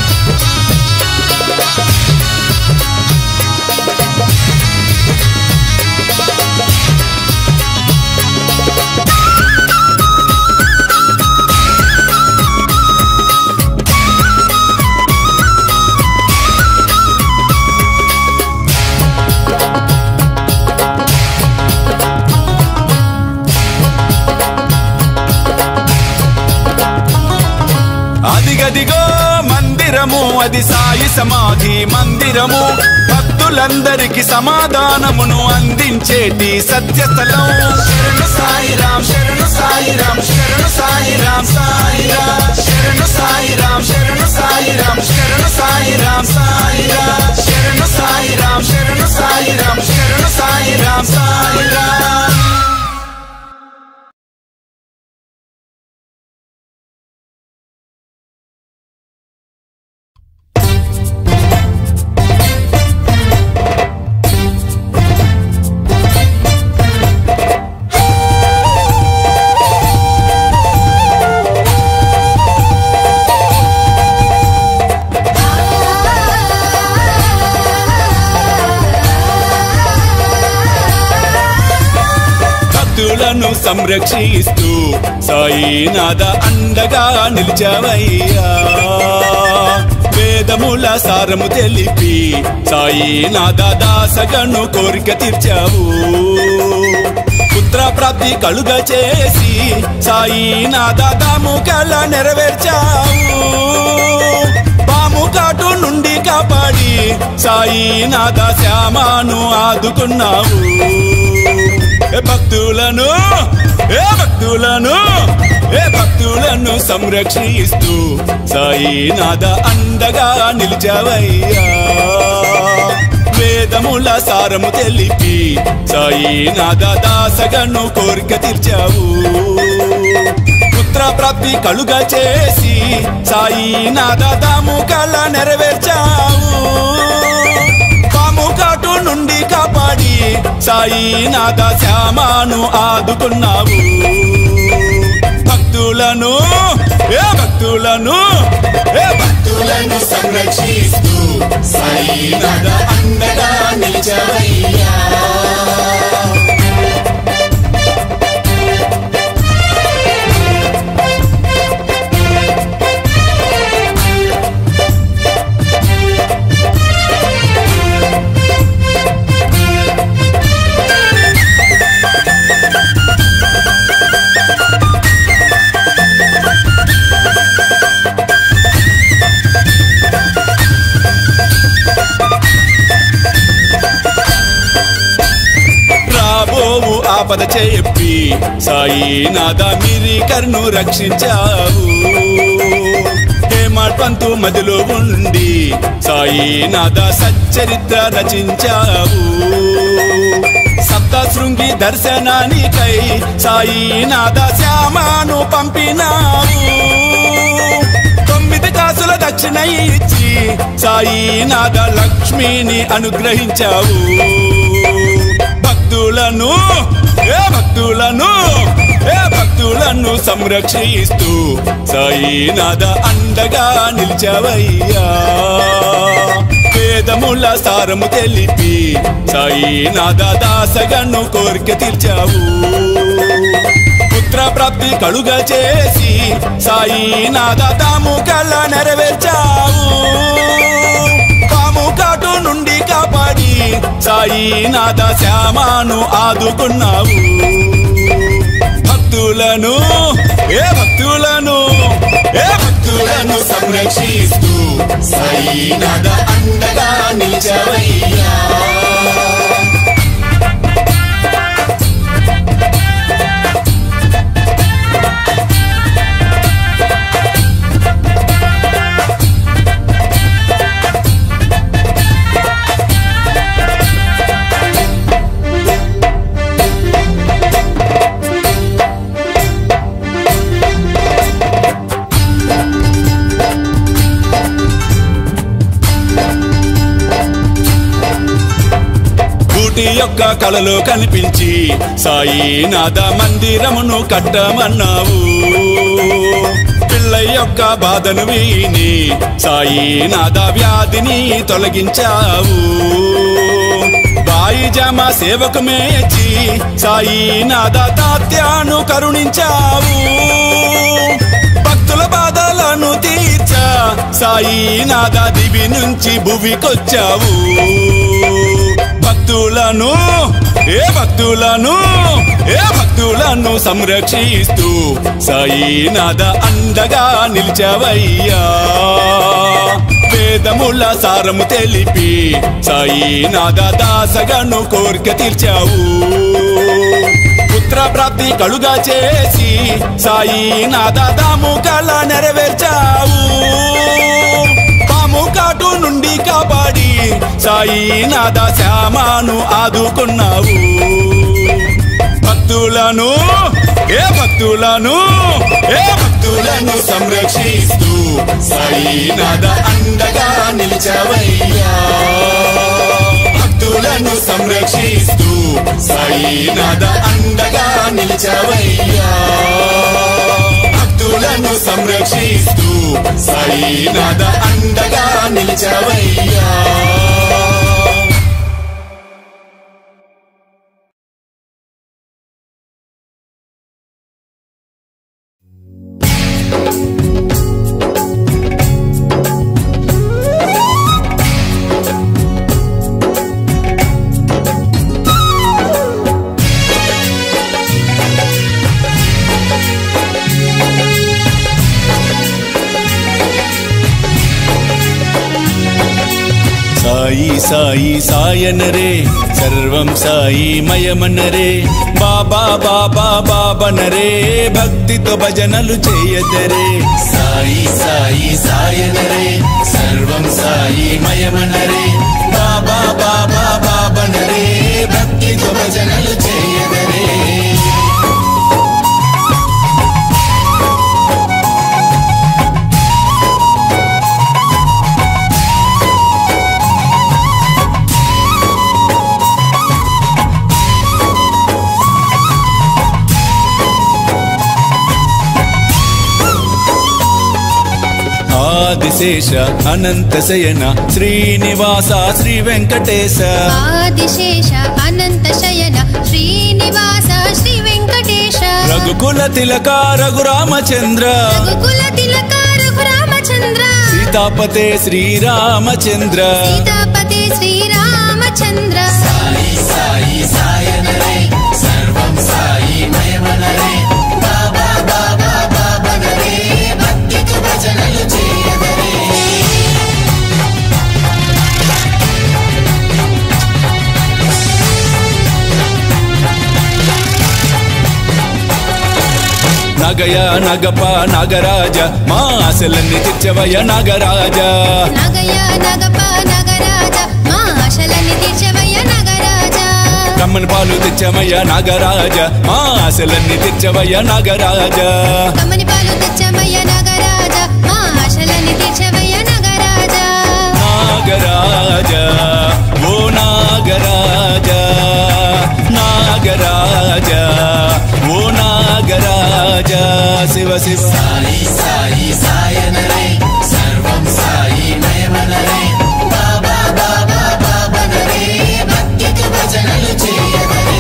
అదిగదిగో మందిరము అది సాయి సమాధి మందిరము భక్తులందరికి సమాధానమును అందించేటి సత్యస్థలం శరణు సాయిరాం శరణు సాయిరాం శరణు సాయిరాం సాయిరాం శరణు సాయిరాం శరణు సాయిరాం శరణు సాయిరాం సాయిరాం శరణు సాయిరాం శరణు సాయిరాం శరణు సాయిరాం సాయిరాం భక్తులను సంరక్షిస్తూ సాయినాథ అండగా నిలిచావయ్యా వేదముల సారము తెలిపి సాయినాథ దాసగను కోరిక తీర్చావు పుత్ర ప్రాప్తి కలుగ చేసి సాయినాథ దాముకల నెరవేర్చావు పాము కాటు నుండి కాపాడి సాయినాథ శ్యామాను ఆదుకున్నావు భక్తులను భక్తులను సంరక్షిస్తూ సాయినాథ అండగా నిలిచావయ్యా వేదముల సారము తెలిపి సాయినాథ దాసగను కోరిక తీర్చావు పుత్ర ప్రాప్తి కలుగ చేసి సాయినాథ దాముకల నెరవేర్చావు పాము కాటు నుండి కాపాడి సాయినాథ శ్యామాను ఆదుకున్నావు భక్తులను సంరక్షిస్తూ సాయినాథ అండగా నిలిచావయ్యా ఆపద చెప్పి సాయినాథ మిరికర్ను రక్షించావు హేమాడ్ పంతు మదిలో ఉండి సాయినాథ సచ్చరిత్ర రచించావు సప్తశృంగి దర్శనానికై సాయినాథ శ్యామాను పంపినావు 9 కాసుల దక్షిణ ఇచ్చి సాయినాథ లక్ష్మిని అనుగ్రహించావు భక్తులను సంరక్షిస్తూ సాయినాథ అండగా నిలిచావయ్యా వేదముల సారము తెలిపి సాయినాథ దాసగను కోరిక తీర్చావు పుత్ర ప్రాప్తి కలుగ చేసి సాయినాథ దాముకల నెరవేర్చావు పాము కాటు నుండి కాపాడి సాయినాథ శ్యామాను ఆదుకున్నావు భక్తులను భక్తులను సంరక్షిస్తూ సాయినాథ అండగా నిలిచావయ్యా. యొక్క కలలో కనిపించి సాయినాథ మందిరమును కట్టమన్నావు. పిల్ల యొక్క బాధను విని సాయినాథ వ్యాధిని తొలగించావు. బాయి జమ సేవకు మేచి సాయినాథ దాత్యాను కరుణించావు. భక్తుల బాధలను తీర్చ సాయినాథ దివి నుంచి భువికొచ్చావు. భక్తులను భక్తులను సంరక్షిస్తూ సాయినాథ అండగా నిలిచావయ్యా. వేదముల సారము తెలిపి సాయినాథ దాసగను కోరిక తీర్చావు. పుత్ర ప్రాప్తి కలుగా చేసి సాయినాథ దాము కళ నెరవేర్చావు. పాము కాటు నుండి కాపాడి సాయినాథ శ్యామాను ఆదుకున్నావు. భక్తులను సంరక్షిస్తూ సాయినాథ అండగా నిలిచావయ్యా. భక్తులను సంరక్షిస్తూ సాయినాథ అండగా నిలిచావయ్యా. భక్తులను సంరక్షిస్తూ సాయినాథ అండగా నిలిచావయ్యా. సాయి సాయి సాయనరే సర్వం సాయి మయమనరే. బాబా బాబా బాబనరే భక్తితో భజనలు చేయదరే. సాయి సాయి సాయనరే సర్వం సాయి మయమనరే. బాబా బాబా బాబనరే భక్తితో భజనలు చేయదరే. ఆదిశేష అనంత శయన శ్రీనివాస శ్రీ వెంకటేశ. ఆదిశేష అనంత శయన శ్రీనివాస శ్రీ వెంకటేశ. రఘుకుల తిలక రఘురామచంద్ర. రఘుకుల తిలక రఘురామచంద్ర. సీతాపతే శ్రీరామచంద్ర. సీతాపతే శ్రీరామచంద్ర. సాయి సాయి సాయనరే సర్వం సాయి మయమనరే. బాబా బాబా బాబనరే భక్తితో భజనలు చేయదరే. నగయ నగప నాగరాజ మా ఆశలన్నీ తీర్చవయ్య నాగరాజ. నగయ నగప నాగరాజ మా ఆశలన్నీ తీర్చవయ్య నాగరాజ. కమ్మని పాలు తెచ్చమయ్య నాగరాజ మా ఆశలన్నీ తీర్చవయ్య నాగరాజ. కమ్మని పాలు తెచ్చమయ్య నాగరాజ మా ఆశలన్నీ తీర్చవయ్య నాగరాజ. నాగరాజ ఓ నాగరాజ. నాగరాజ ఓ నాగరాజ. శివ శివ సాయి సాయి సాయనరే సర్వం సాయి మయమనరే. బాబా బాబా బాబనరే భక్తితో భజనలు చేయదరే.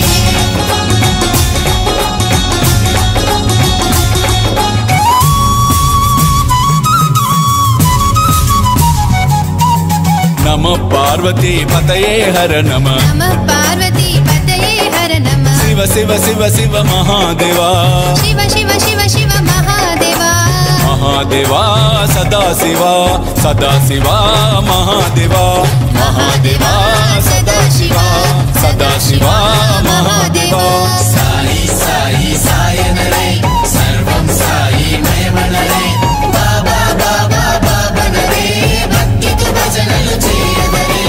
నమ పార్వతీ పతయే హర నమ. నమ పార్వతీ పతయే హర నమ. శివ శివ శివ శివ మహాదేవా. శివ శివ శివ శివ మహాదేవా. महादेवा सदाशिवा सदाशिवा महादेवा महादेवा सदाशिवा सदाशिवा महादेवा साई साई सायनरे सर्वं साई मयमनरे बाबा बाबा बाबनरे भक्तितु भजनలు చేయదరే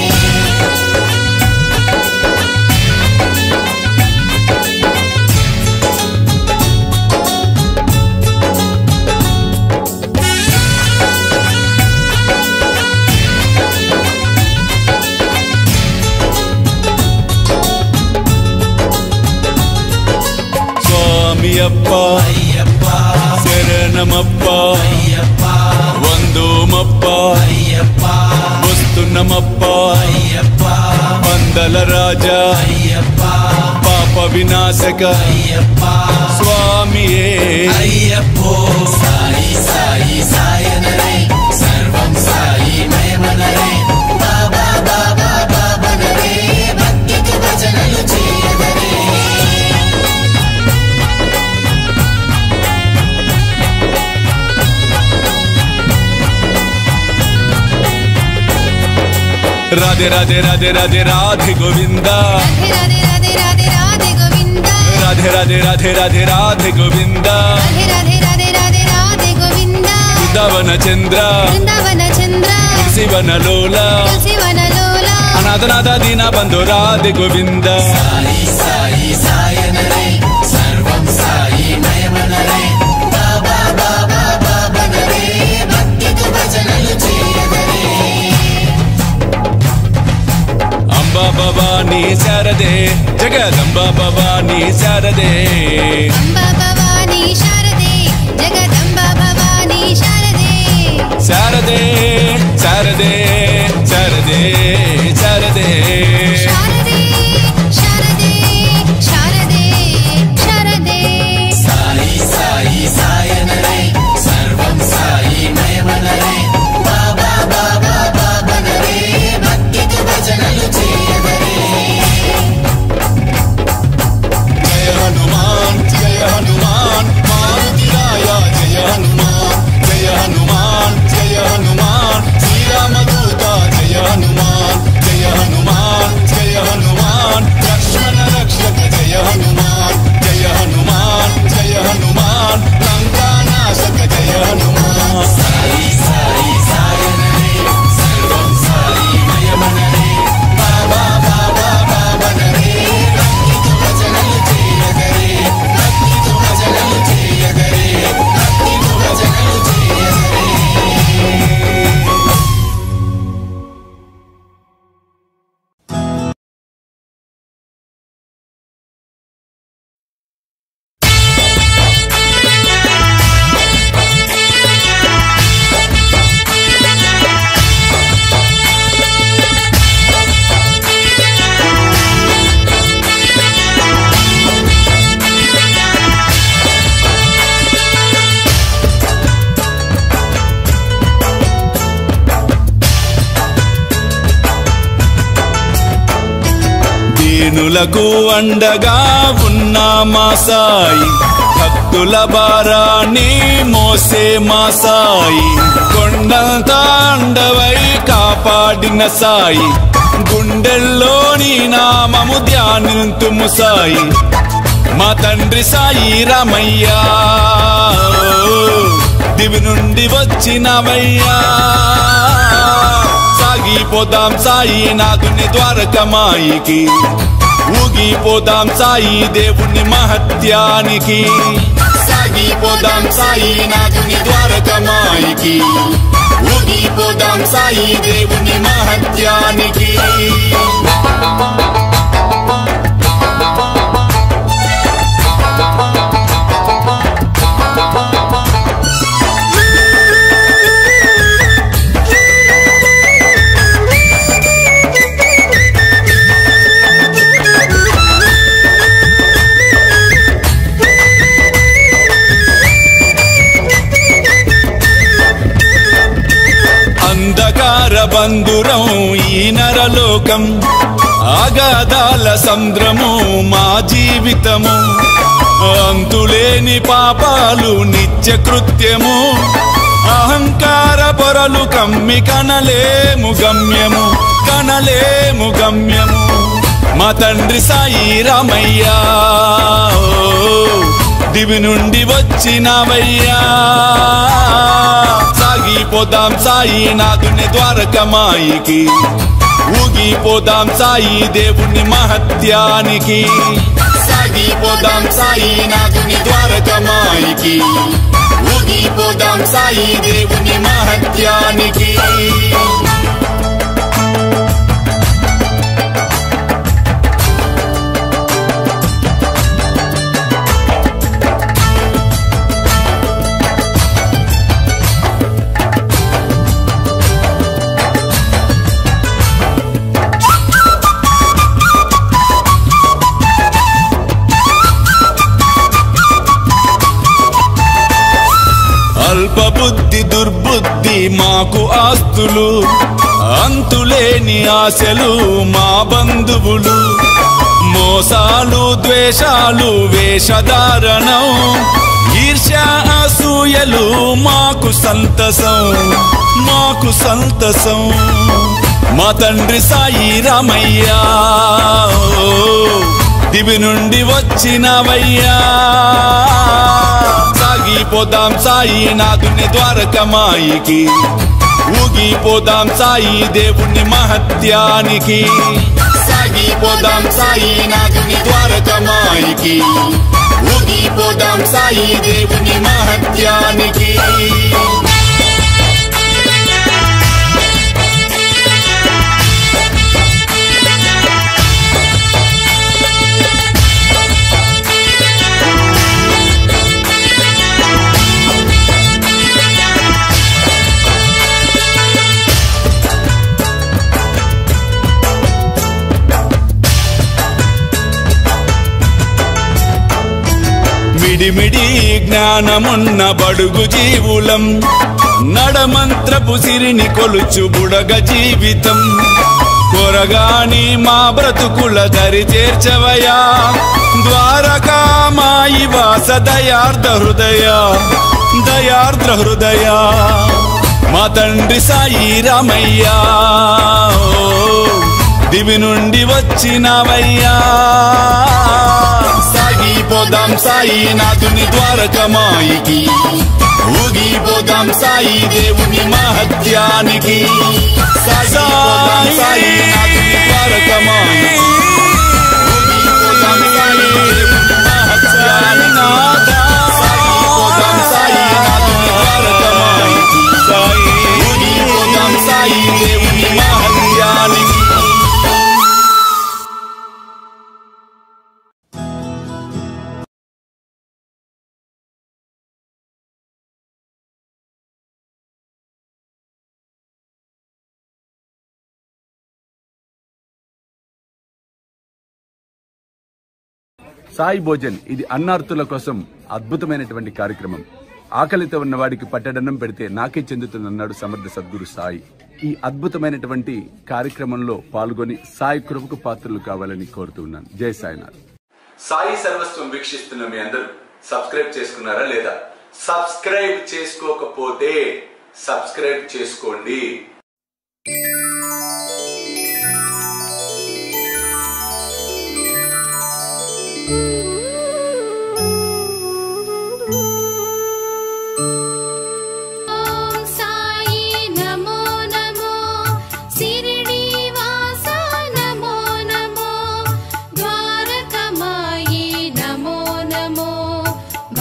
అయ్యప్ప అయ్యప్ప శరణమప్ప అయ్యప్ప వందోమప్ప అయ్యప్ప వస్తున్నమప్ప అయ్యప్ప పందల రాజా అయ్యప్ప పాప వినాశక అయ్యప్ప స్వామియే అయ్యప్పో సాయి సాయి సాయనరే సర్వం సాయి మయమనరే బాబా బాబా బాబనరే భక్తికి భజనలు చేయదరే राधे राधे राधे राधे राधे गोविंदा राधे राधे राधे राधे गोविंदा राधे राधे राधे राधे राधे गोविंदा राधे राधे राधे राधे राधे गोविंदा वृंदावन चंद्र तुलसीवन लोला अनाथनाथ दीन बंधु राधे गोविंदा साई साई सायनरे सर्वं साई मयमनरे बाबा बाबा बाबनरे भक्तितु भजनలు చేయదరే अंबा भवानी शारदे जगदंबा भवानी शारदे अंबा भवानी शारदे जगदंबा भवानी शारदे शारदे शारदे शारदे शारदे शारदे शारदे शारदे शारदे साई साई सायनरे सर्वं साई मयमनरे बाबा बाबा बाबनरे भक्तितु भजनలు చేయదరే जय हनुमान मारुति राया जय हनुमान श्री रामदूता जय हनुमान लक्ष्मण रक्षक जय हनुमान लंका नाशक जय हनुमान साई साई सायनरे सर्वं साई मयमनरे बाबा बाबा बाबनरे भक्तितु भजनలు చేయదరే భక్తితు భజనలు చేయదరే భక్తితు భజనలు చేయదరే దీనులకు అండగా ఉన్న మా సాయి భక్తుల భారాన్ని మోసే మా సాయి కొండంత అండవై కాపాడిన సాయి గుండెల్లోని నామము ధ్యానింతుము సాయి మా తండ్రి సాయి రామయ్య దివి నుండి వచ్చినవయ్యా సాగిపోదాం సాయి నాథుని ద్వారకమాయికి ఊగిపోదాం సాయి దేవుని మహత్యానికి సాగిపోదాం సాయి నాథుని ద్వారకమాయికి ఊగిపోదాం సాయి దేవుని మహత్యానికి అంధకార బంధురం ఈ నరలోకం ఆగాధాల సంద్రము మా జీవితము అంతులేని పాపాలు నిత్య కృత్యము అహంకార పొరలు కమ్మి కనలేము గమ్యము కనలేము గమ్యము మా తండ్రి సాయి రామయ్య దివి నుండి వచ్చినవయ్యా సాగిపోదాం సాయి నాథుని ద్వారకమాయికి ఊగిపోదాం సాయి దేవుని మహత్యానికి సాగిపోదాం సాయి నాథుని ద్వారకమాయికి ఊగిపోదాం సాయి దేవుని మహత్యానికి అల్పబుద్ధి దుర్బుద్ధి మాకు ఆస్తులు అంతులేని ఆశలు మా బంధువులు మోసాలు ద్వేషాలు వేషధారణం ఈర్ష్య అసూయలు మాకు సంతసం మాకు సంతసం మా తండ్రి సాయి రామయ్య దివి నుండి వచ్చినవయ్యా సాగిపోదాం సాయి నాథుని ద్వారకమాయికి ఊగిపోదాం సాయి దేవుని మహత్యానికి సాగిపోదాం సాయి నాథుని ద్వారకమాయికి ఊగిపోదాం సాయి దేవుని మహత్యానికి మిడిమిడి జ్ఞానమున్న బడుగు జీవులం నడమంత్రపు సిరిని కొలుచు బుడగ జీవితం కొరగాని మా బ్రతుకుల దరి చేర్చవయా ద్వారకామాయి వాస దయార్ద్ర హృదయ దయార్ద్ర హృదయ మా తండ్రి సాయి రామయ్య దివి నుండి వచ్చినవయ్యా సాగిపోదాం సాయి నాథుని ద్వారకమాయికి ఊగిపోదాం సాయి దేవుని మహత్యానికి సాగిపోదాం సాయి నాథుని ద్వారకమాయికి ఊగిపోదాం సాయి దేవుని మహత్యానికి సాగిపోదాం సాయి నాథుని ద్వారకమాయికి ఊగిపోదాం సాయి దేవుని మహత్యానికి సాయి భోజన్ ఇది అన్నార్తుల కోసం అద్భుతమైనటువంటి కార్యక్రమం. ఆకలితో ఉన్న వాడికి పట్టడన్నం పెడితే నాకే చెందుతుందన్నాడు సమర్థ సద్గురు సాయి. ఈ అద్భుతమైనటువంటి కార్యక్రమంలో పాల్గొని సాయి కృపకు పాత్రలు కావాలని కోరుతున్నాను. జై సాయినాథ్. సాయి సర్వస్వం వీక్షిస్తున్న మీ అందరూ సబ్స్క్రైబ్ చేసుకున్నారా లేదా? సబ్స్క్రైబ్ చేసుకోకపోతే సబ్స్క్రైబ్ చేసుకోండి.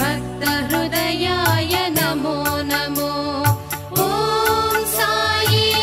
నమో నమో ఓం సాయి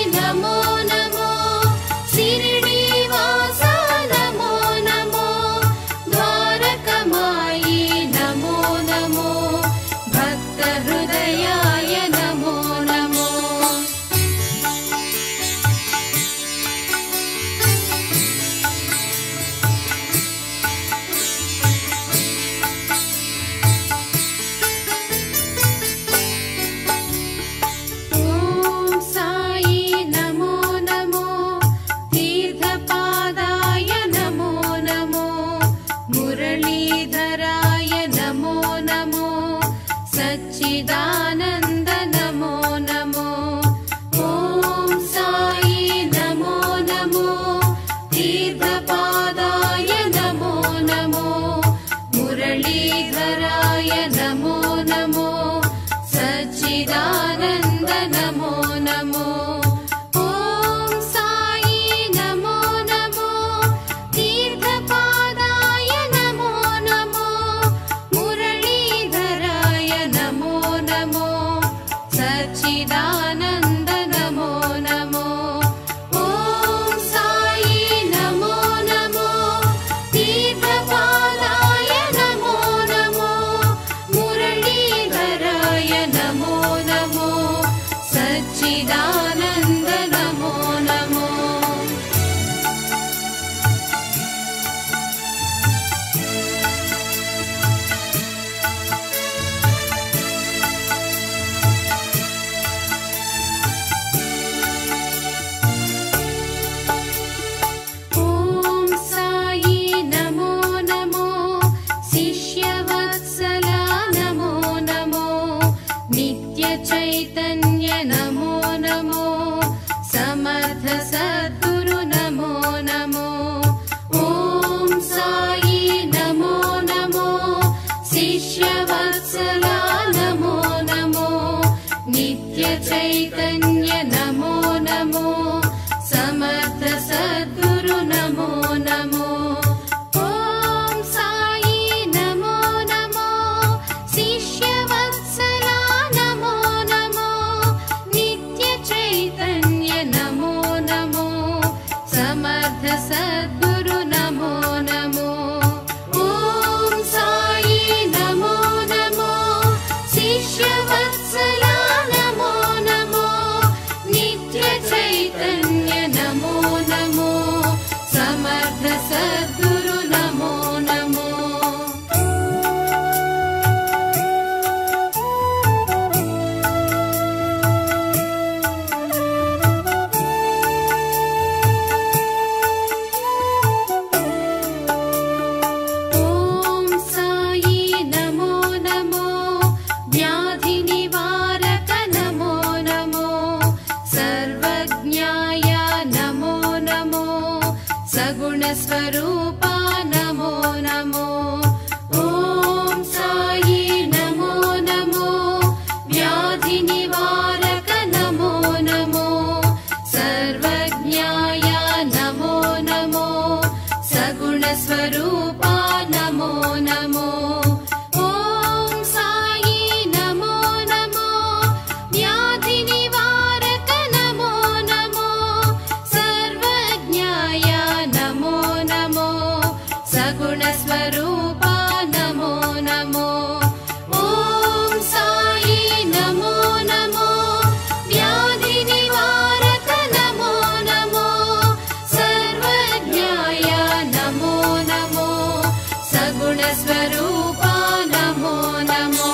स्वरूपा नमो नमो ॐ साई नमो नमो व्याधि निवारक नमो नमो सर्वज्ञाय नमो नमो सगुण स्वरूपा नमो नमो ॐ साई नमो नमो व्याधि निवारक नमो नमो सर्वज्ञाय नमो नमो सगुण स्वरूपा नमो नमो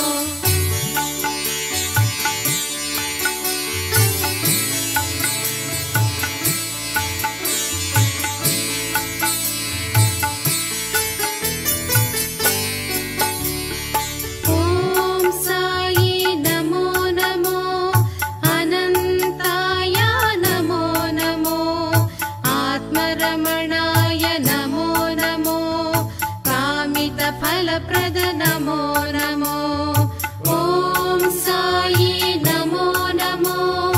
ॐ साई नमो नमो अनन्ताय नमो नमो आत्मरमणाय नमो नमो कामितफलप्रद नमो नमो ॐ साई नमो नमो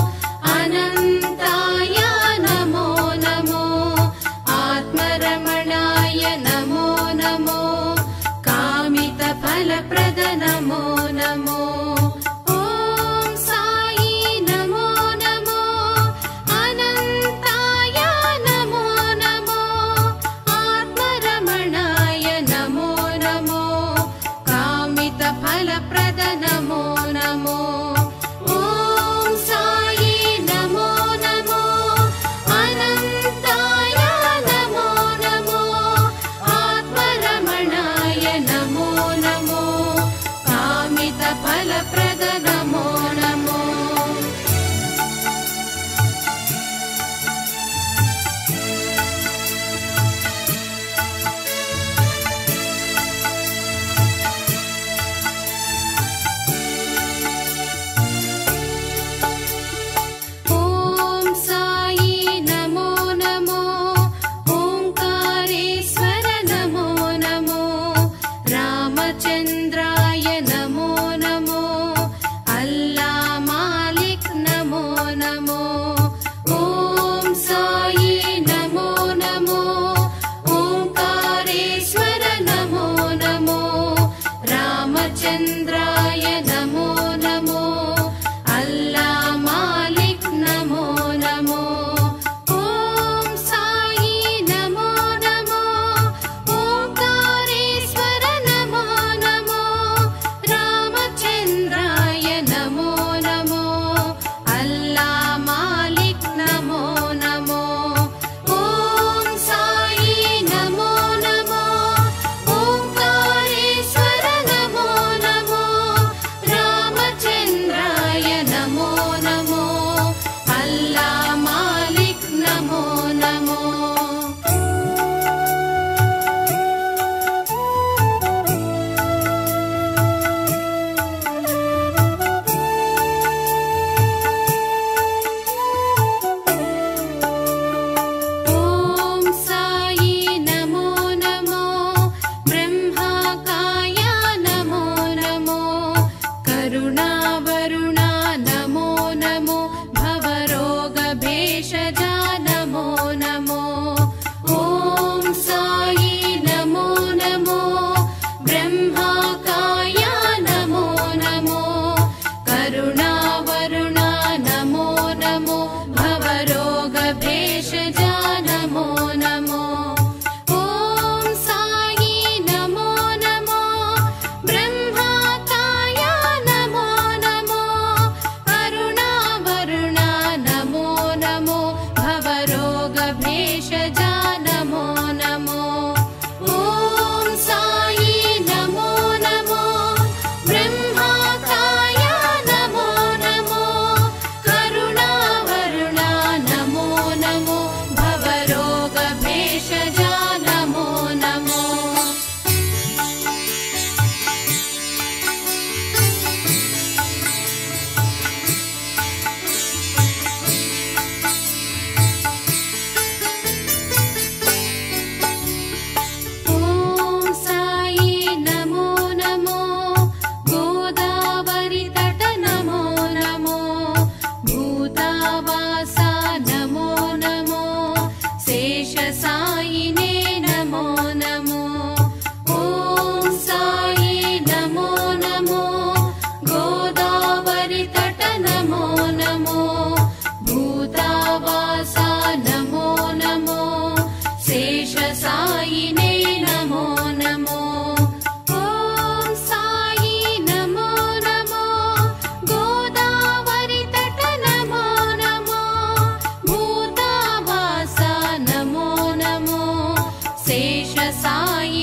अनन्ताय नमो नमो आत्मरमणाय नमो नमो कामितफलप्रद नमो नमो ॐ साई नमो नमो अनन्ताय नमो नमो आत्मरमणाय नमो नमो कामितफलप्रद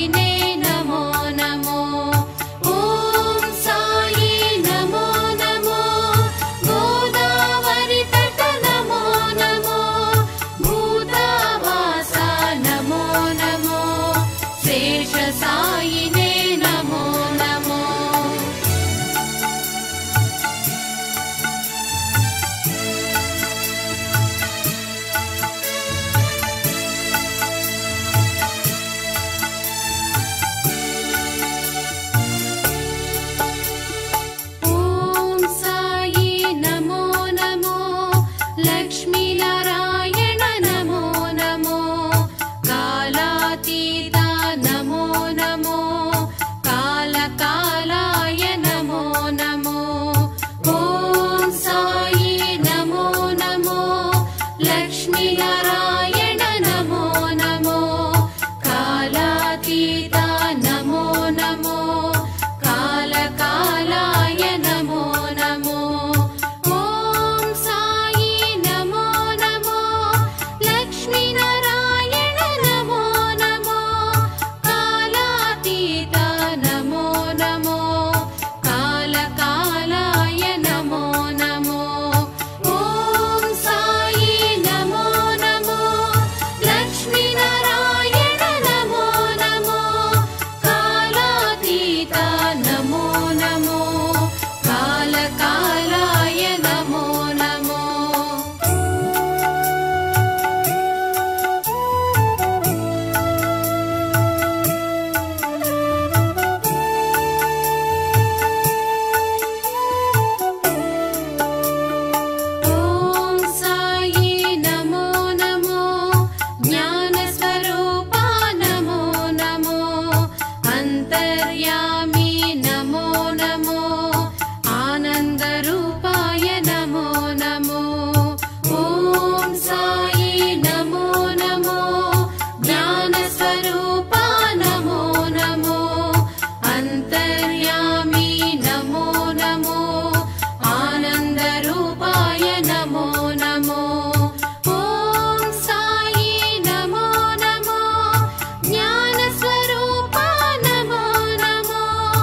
సాయినే నమో నమో ఓం సాయి నమో నమో గోదావరి తట నమో నమో భూతవాస నమో నమో శేష సాయినే నమో నమో ఓం సాయి నమో నమో లక్ష్మీ నారాయణ నమో నమో కాలాతీత నమో నమో కాలకాలాయ నమో నమో ఓం సాయి నమో నమో లక్ష్మీ నారాయణ నమో నమో కాలాతీత నమో నమో కాలకాలాయ నమో నమో ఓం సాయి నమో నమో లక్ష్మీ నారాయణ నమో నమో కాలాతీత నమో నమో కాలకాలాయ నమో నమో ఓం సాయి నమో నమో లక్ష్మీ నారాయణ నమో నమో కాలాతీత నమో నమో కాలకాలాయ నమో నమో ఓం సాయి నమో నమో జ్ఞాన స్వరూప నమో నమో అంతర్యామి నమో నమో ఆనంద రూపాయ నమో నమో ఓం సాయి నమో నమో జ్ఞాన స్వరూప నమో నమో అంతర్యామి నమో నమో ఆనంద రూపాయ నమో నమో ఓం సాయి నమో నమో జ్ఞాన స్వరూప నమో నమో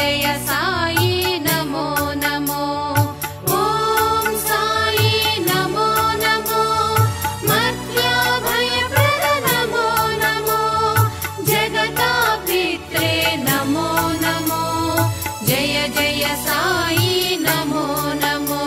जय साई नमो नमो ॐ साई नमो नमो मर्त्याभयप्रद नमो नमो जगतापित्रे नमो नमो जय जय साई नमो नमो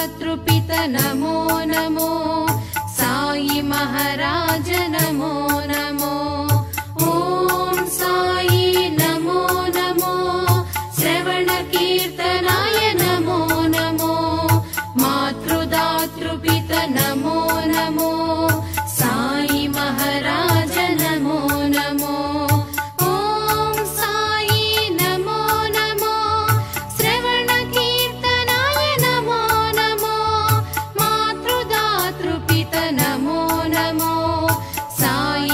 मातृदातृपित नमो नमो साई महाराज नमो नमो ओम साई नमो नमो श्रवण कीर्तनाय नमो नमो मातृदातृपित नमो नमो साई महाराज नमो नमो ओम साई नमो नमो श्रवण कीर्तनाय नमो नमो मातृदातृपित नमो नमो साई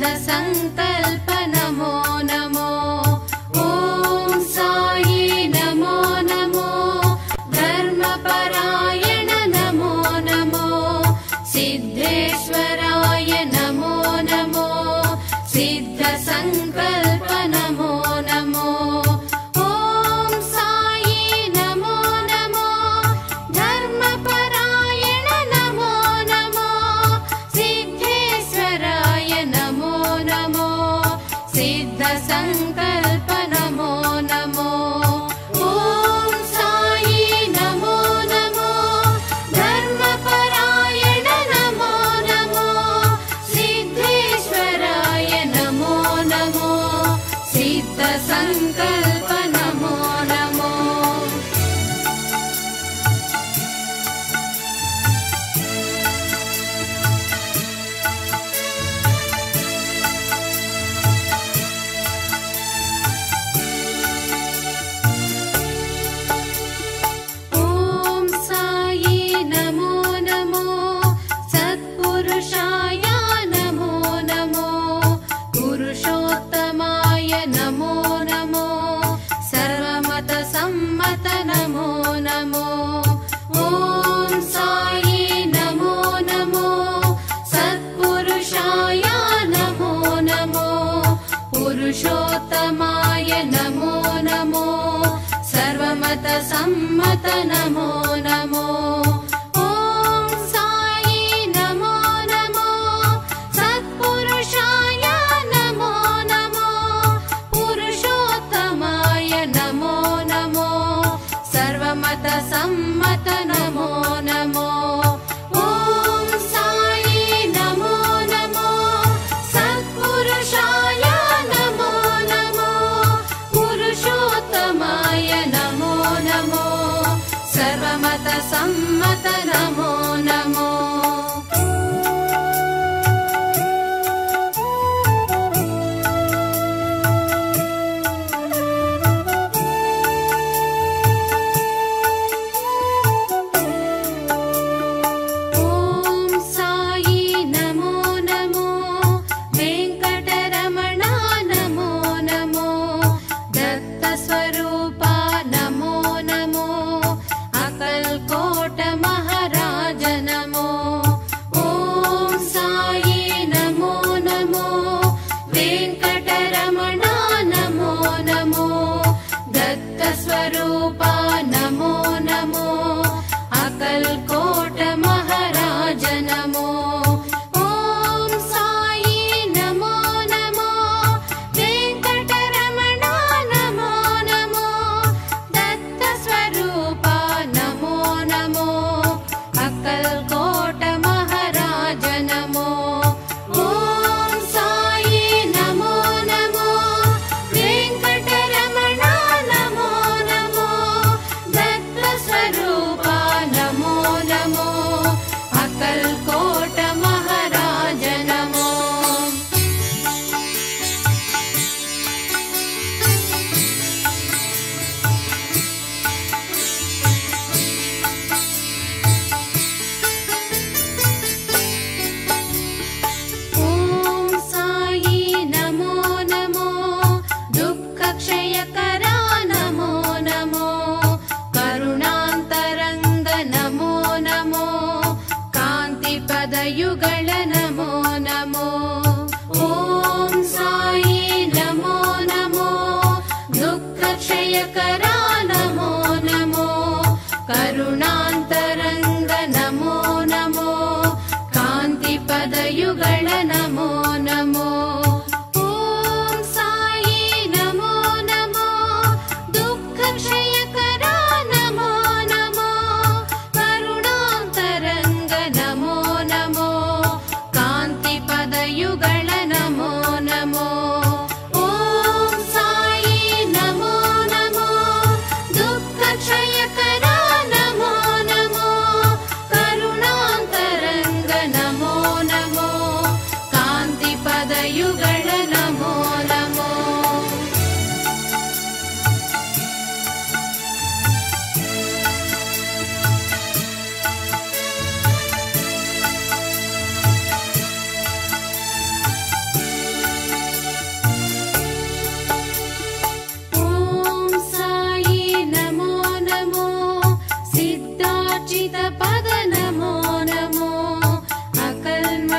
सिद्धसङ्कल्प नमो नमो ॐ साई नमो नमो धर्मपरायण नमो नमो सिद्धेश्वराय नमो नमो सिद्धसङ्कल्प नमो नमो ॐ साई नमो नमो धर्मपरायण नमो नमो सिद्धेश्वराय नमो नमो सिद्धसङ्कल्प नमो नमो ॐ साई नमो नमो धर्मपरायण नमो नमो सिद्धेश्वराय नमो नमो सिद्धसङ्कल्प नमो नमो ॐ साई नमो नमो सत्पुरुषाय नमो नमो पुरुषोत्तमाय नमो नमो सर्वमतसम्मत नमो नमो ॐ साई नमो नमो सत्पुरुषाय नमो नमो पुरुषोत्तमाय नमो नमो सर्वमतसम्मत नमो नमो ॐ साई नमो नमो सत्पुरुषाय नमो नमो पुरुषोत्तमाय नमो नमो सर्वमतसम्मत नमो नमो ॐ साई नमो नमो सत्पुरुषाय नमो नमो पुरुषोत्तमाय नमो नमो सर्वमतसम्मत नमो नमो ॐ साई नमो नमो वेङ्कटरमणा नमो नमो दत्तस्वरूपा नमो नमो अकल्कोट महाराज नमो ॐ साई नमो नमो वेङ्कटरमणा नमो नमो दत्तस्वरूपा नमो नमो अकल्कोट महाराज नमो ॐ साई नमो नमो वेङ्कटरमणा नमो नमो दत्तस्वरूपा नमो नमो अकल्कोट महाराज नमो ॐ साई नमो नमो वेङ्कटरमणा नमो नमो दत्तस्वरूपा नमो नमो अकल्कोट महाराज नमो ॐ साई नमो नमो दुःखक्षयकरा नमो नमो करुणान्तरङ्ग नमो नमो कान्तिपदयुगळ नमो नमो ॐ साई नमो नमो दुःखक्षयकरा नमो नमो करुणान्तरङ्ग नमो नमो कान्तिपदयुगळ नमो नमो ॐ साई नमो नमो दुःखक्षयकरा नमो नमो करुणान्तरङ्ग नमो नमो कान्तिपदयुगळ नमो नमो ॐ साई नमो नमो दुःखक्षयकरा नमो नमो करुणान्तरङ्ग नमो नमो कान्तिपदयुगळ नमो नमो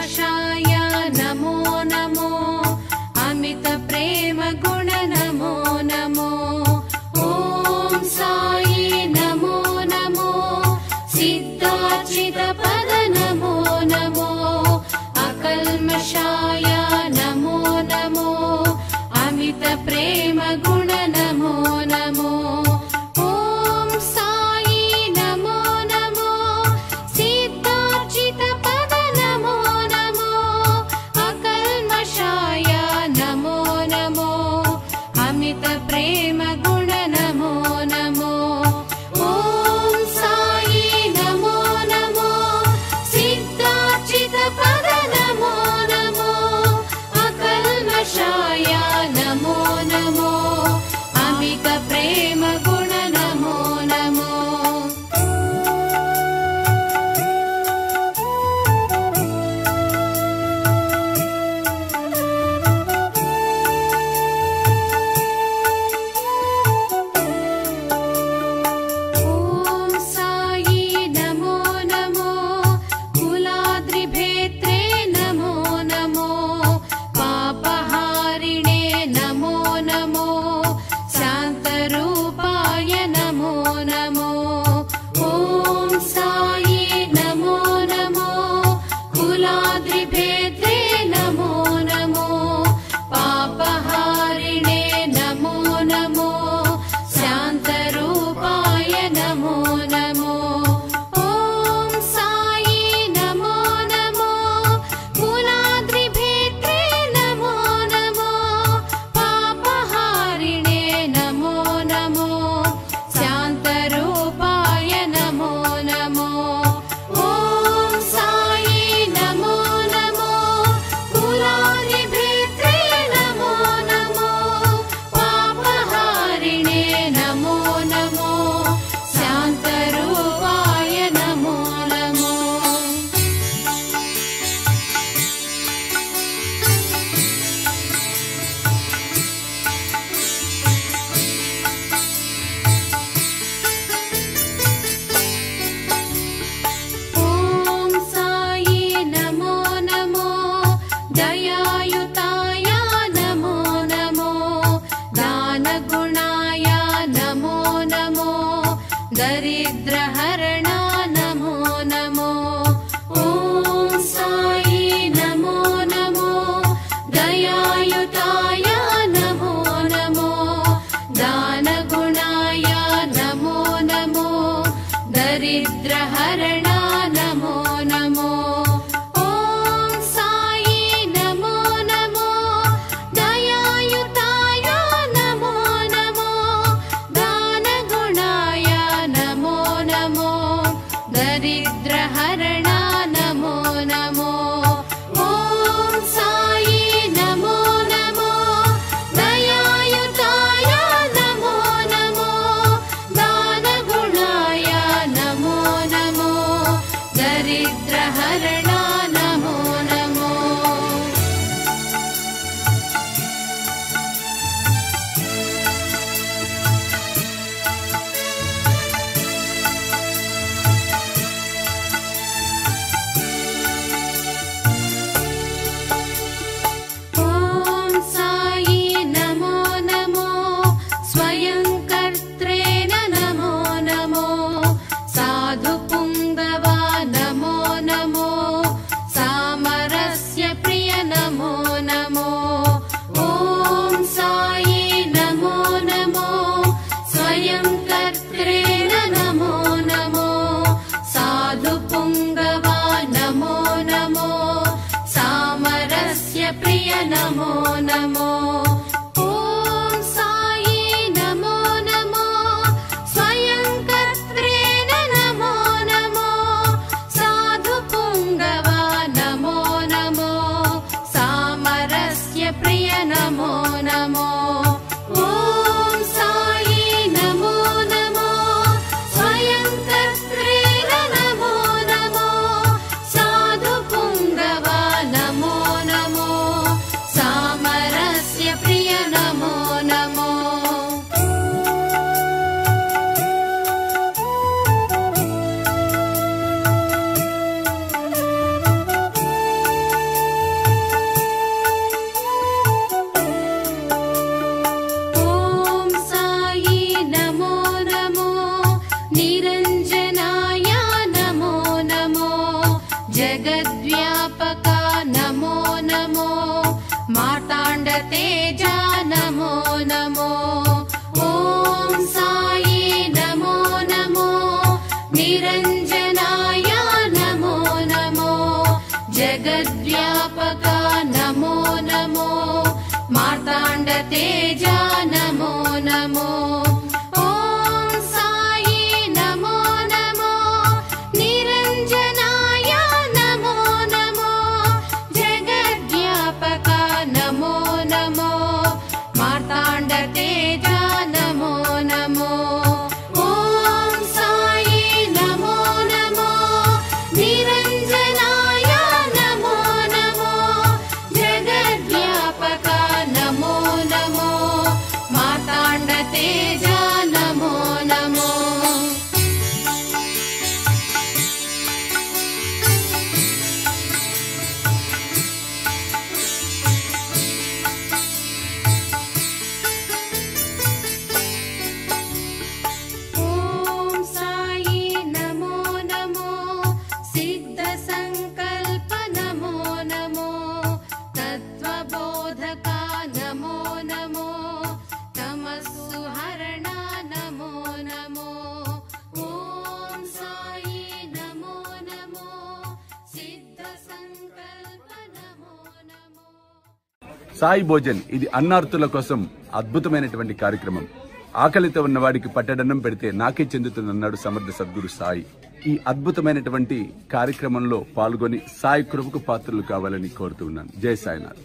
कल्मषाय नमो नमो अमित प्रेम गुण नमो नमो ॐ साई नमो नमो सिद्धार्चित पद नमो नमो अकल्मषाय नमो नमो अमित प्रेम गुण नमो नमो ॐ साई नमो नमो सिद्धार्चित पद नमो नमो अकल्मषाय नमो नमो अमित प्रेम गुण नमो नमो ॐ साई नमो नमो सिद्धार्चित पद नमो नमो अकल्मषाय नमो नमो अमित प्रेम गुण नमो नमो ॐ साई नमो नमो कुलाद्रिभेत्रे नमो नमो पापहारिणे नमो नमो शान्तरूपाय नमो नमो ॐ साई नमो नमो कुलाद्रिभेत्रे नमो नमो पापहारिणे नमो नमो शान्तरूपाय नमो नमो ॐ साई नमो नमो कुलाद्रिभेत्रे नमो नमो पापहारिणे नमो नमो शान्तरूपाय नमो नमो ॐ साई नमो नमो कुलाद्रिभेत्रे नमो नमो पापहारिणे नमो नमो शान्तरूपाय नमो नमो ॐ साई नमो नमो दयायुताय नमो नमो दानगुणाय नमो नमो दरिद्रहरणा नमो नमो ॐ साई नमो नमो दयायुताय नमो नमो दानगुणाय नमो नमो दरिद्रहरणा नमो नमो ॐ साई नमो नमो दयायुताय नमो नमो दानगुणाय नमो नमो दरिद्रहरणा नमो नमो ॐ साई नमो नमो दयायुताय नमो नमो दानगुणाय नमो नमो दरिद्रहरणा नमो नमो ॐ साई नमो नमो स्वयंकर्त्रे नमो नमो साधुपुङ्गवा नमो नमो सामरस्य प्रिय नमो नमो ॐ साई नमो नमो स्वयंकर्त्रे नमो नमो साधुपुङ्गवा नमो नमो सामरस्य प्रिय नमो नमो ॐ साई नमो नमो स्वयंकर्त्रे नमो नमो साधुपुङ्गवा नमो नमो सामरस्य प्रिय नमो नमो ॐ साई नमो नमो स्वयंकर्त्रे नमो नमो साधुपुङ्गवा नमो नमो सामरस्य जगद्व्यापका नमो नमो मार्ताण्ड तेजा नमो नमो ॐ साई नमो नमो निरञ्जनाय नमो नमो जगद्व्यापका नमो नमो मार्ताण्ड तेजा नमो नमो ॐ साई नमो नमो निरञ्जनाय नमो नमो जगद्व्यापका नमो नमो मार्ताण्ड तेजा नमो नमो ॐ साई नमो नमो सिद्धसङ्कल्प नमो नमो तत्त्वबोधका नमो नमो तमस्सुहरणा नमो नमो ॐ साई नमो नमो सिद्धसङ्कल्प नमो नमो సాయి భోజన్ ఇది అన్నార్తుల కోసం అద్భుతమైనటువంటి కార్యక్రమం. ఆకలితో ఉన్నవాడికి పట్టడన్నం పెడితే నాకే చెందుతుందన్నాడు సమర్థ సద్గురు సాయి. ఈ అద్భుతమైనటువంటి కార్యక్రమంలో పాల్గొని సాయి కృపకు పాత్రలు కావాలని కోరుతున్నాను. జై సాయినాథ్.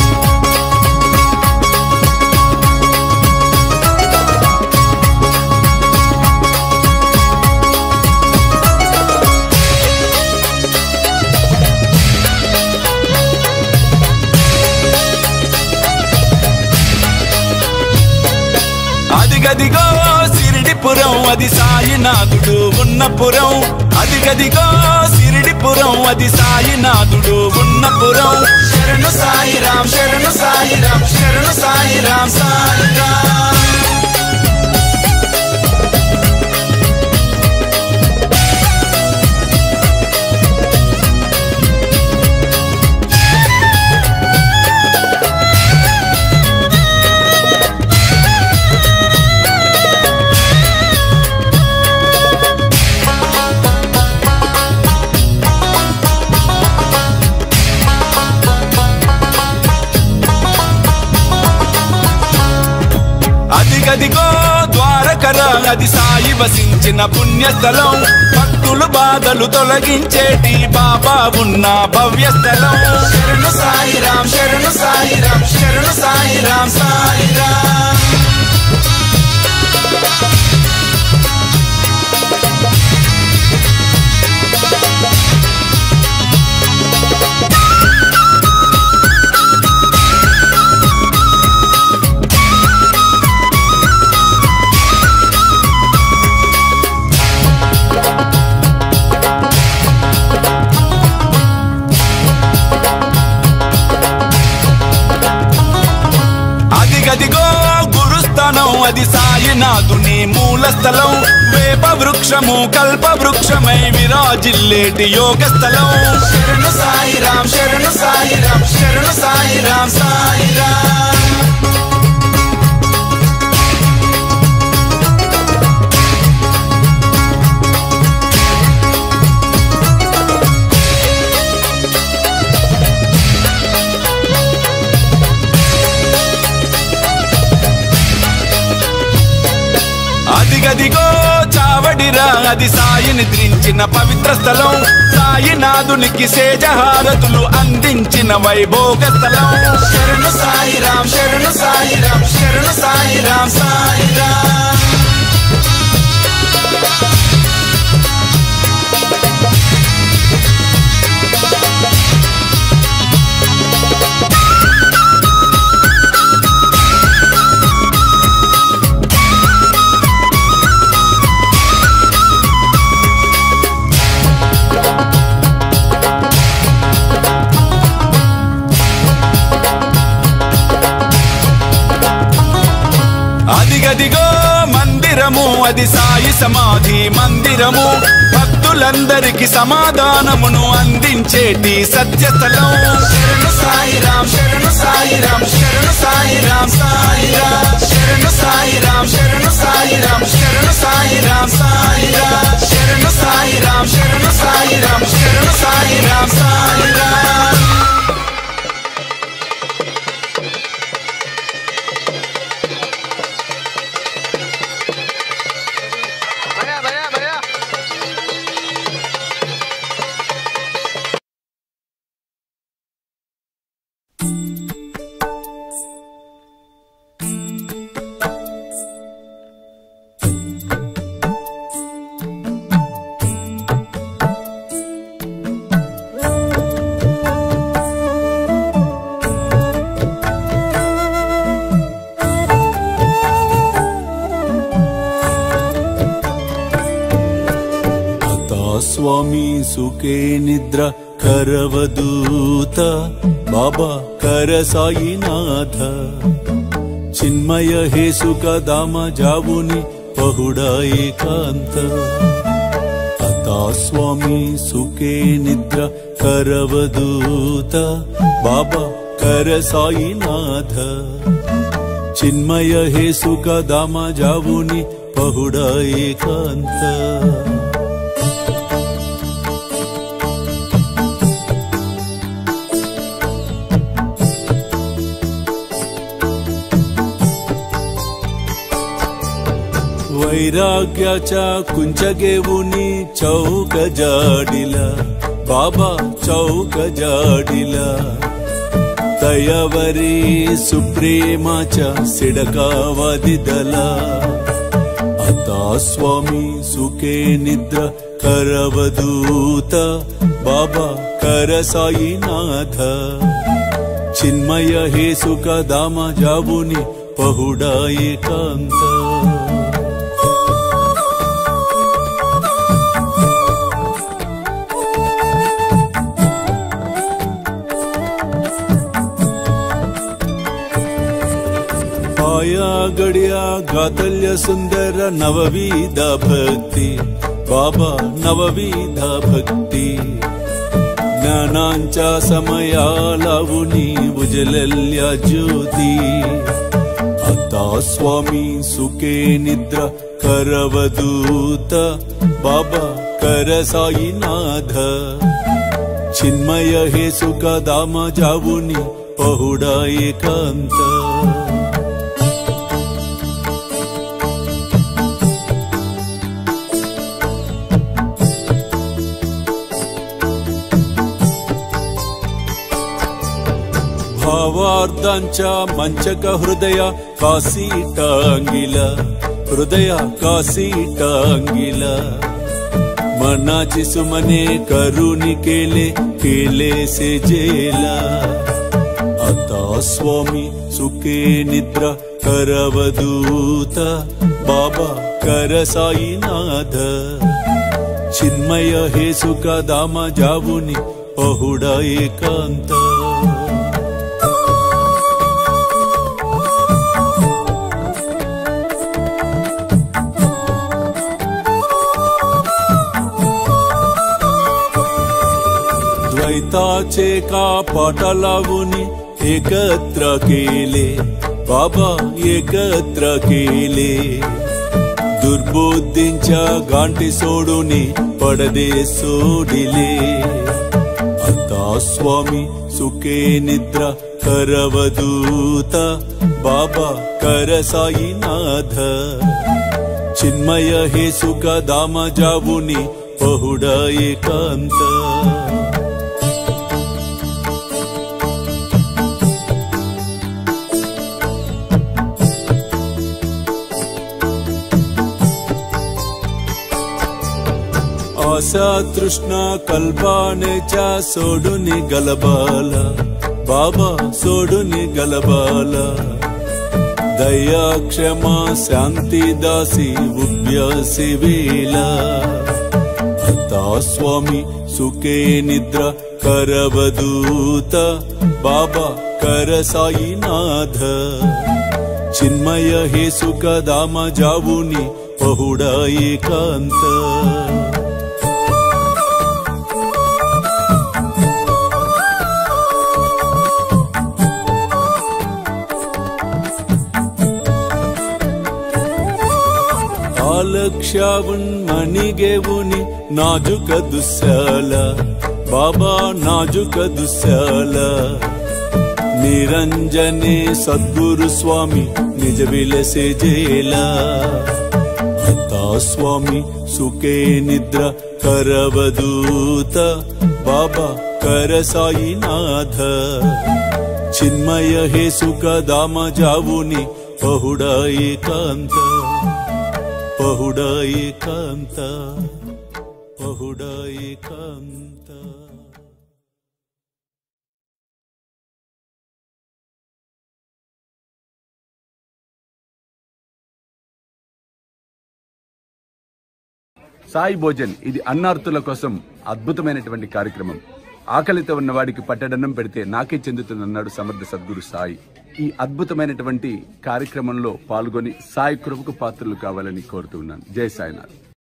అదిగదిగో సిరిడిపురం అది సాయినాథుడు ఉన్నపురం. అదిగదిగో సిరిడిపురం అది సాయినాథుడు ఉన్నపురం. శరణు సాయిరాం శరణు సాయిరాం శరణు సాయిరాం సాయిరాం. అదిగదిగో ద్వారకరా అది సాయి వసించిన పుణ్యస్థలం. భక్తులు బాధలు తొలగించేటి బాబా ఉన్న భవ్యస్థలం. శరణు సాయిరాం శరణు సాయిరాం శరణు సాయిరాం సాయిరాం. అదిగదిగో గురుస్థానం అది సాయినాథుని మూల స్థలం. వేప వృక్షము కల్ప వృక్షమై విరాజిల్లేటి యోగ స్థలం. శరణు సాయిరాం శరణు సాయిరాం శరణు సాయిరాం సాయిరాం. అదిగదిగో చావడిరా అది సాయిని త్రించిన పవిత్ర స్థలం. సాయినాథునికి సేజహారతులు అందించిన వైభోగ స్థలం. శరణు సాయిరాం శరణు సాయిరాం శరణు సాయిరాం సాయిరాం. అదిగదిగో మందిరము అది సాయి సమాధి మందిరము. భక్తులందరికి సమాధానమును అందించేటి సత్యస్థలం. శరణు సాయిరాం శరణు సాయిరాం శరణు సాయిరాం సాయిరాం. శరణు సాయిరాం శరణు సాయిరాం శరణు సాయిరాం సాయిరాం. శరణు సాయిరాం శరణు సాయిరాం శరణు సాయిరాం సాయిరాం. स्वामी सुखे निद्रा करवदूत बाबा कर साईनाथ चिन्मय हे सुख धाम जाऊनी पहुडा एकांत आता स्वामी सुखे निद्रा करवदूत बाबा कर साईनाथ चिन्मय हे सुख धाम जाऊनी पहुडा एकांत वैराग्याच्या कुंच घेऊनी चौक जाडिला बाबा चौक जाडिला तयावरी सुप्रेमाच्या सिडकावा दिदला आता स्वामी सुखे निद्रा करवदूत बाबा कर साईनाथ चिन्मय हे सुख धाम जाऊनी पहुडा एकांत गड्या गातल्य सुंदर नवविध भक्ती बाबा नवविध भक्ती ज्ञानांच्या समया लावूनी उजलल्या ज्योती आता स्वामी सुखे निद्रा करवदूत बाबा कर साईनाथ चिन्मय हे सुख धाम जाऊनी पहुडा एकांत भावार्धांच्या मंचक हृदया कासी टांगिला हृदया कासी टांगिला मनाची सुमने करुणी केले से जेला आता स्वामी सुखे निद्रा करवदूत बाबा कर साईनाथ चिन्मय हे सुख धाम जाऊनी पहुडा एकांत द्वैताचे का पाटा लावूनी एकत्र केले बाबा एकत्र केले दुर्बुद्धींच्या गांठी सोडूनी पडदे सोडिले आता स्वामी सुखे निद्रा करवदूत बाबा कर साईनाथ चिन्मय हे सुख धाम जाऊनी पहुडा एकांत आशा तृष्णा कल्पनेच्या सोडून गलबाला बाबा सोडून गलबाला दया क्षमा शांती दासी उभ्य सेवेला आता स्वामी सुखे निद्रा करवदूत बाबा कर साईनाथ चिन्मय हे सुख धाम जाऊनी पहुडा एकांत लक्षावून मणी घेऊनी नाजूक दुस्याला बाबा नाजूक दुस्याला निरंजने सद्गुरु स्वामी निज विलसे जेला आता स्वामी सुखे निद्रा करवदूत बाबा कर साईनाथ चिन्मय हे सुख धाम जाऊनी पहुडा एकांत पहुडा एकांत पहुडा एकांत సాయి భోజన్ ఇది అన్నార్తుల కోసం అద్భుతమైనటువంటి కార్యక్రమం. ఆకలితో ఉన్న వాడికి పట్టడన్నం పెడితే నాకే చెందుతుందన్నాడు సమర్థ సద్గురు సాయి. ఈ అద్భుతమైనటువంటి కార్యక్రమంలో పాల్గొని సాయి కృపకు పాత్రలు కావాలని కోరుతున్నాను. జై సాయినాథ్.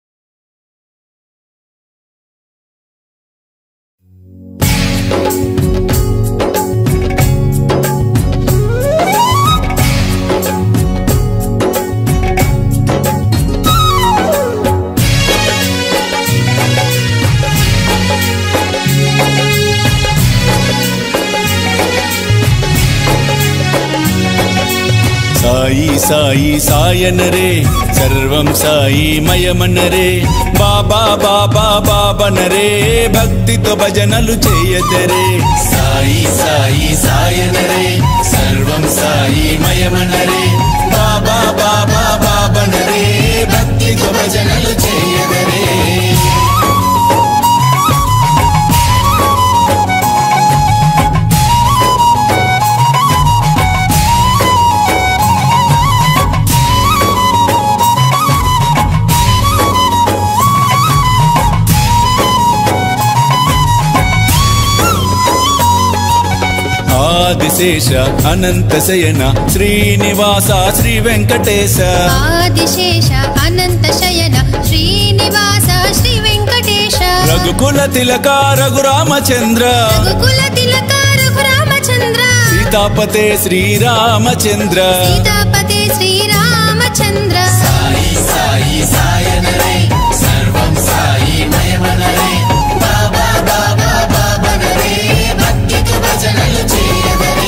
సాయి సాయి సాయన రే సర్వం సాయి మయమన రే బాబా బాబా బాబన రే భక్తితో భజనలు చేయదరే. సాయి సాయి సాయన రే సర్వం సాయి మయమన రే బాబా బాబా బాబన రే భక్తితో భజనలు చేయదరే. ఆదిశేష అనంత శయన శ్రీనివాస శ్రీ వెంకటేశ. ఆదిశేష అనంత శయన శ్రీనివాస శ్రీ వెంకటేశ. రఘుకుల తిలక రఘురామచంద్ర రఘుకుల తిలక రఘురామచంద్ర. సీతాపతే శ్రీరామచంద్ర సీతాపతే శ్రీరామచంద్ర. సాయి సాయి సాయన రే సర్వం సాయి మయమన రే బాబా బాబా బాబన రే భక్తితో భజనలు చేయదరే.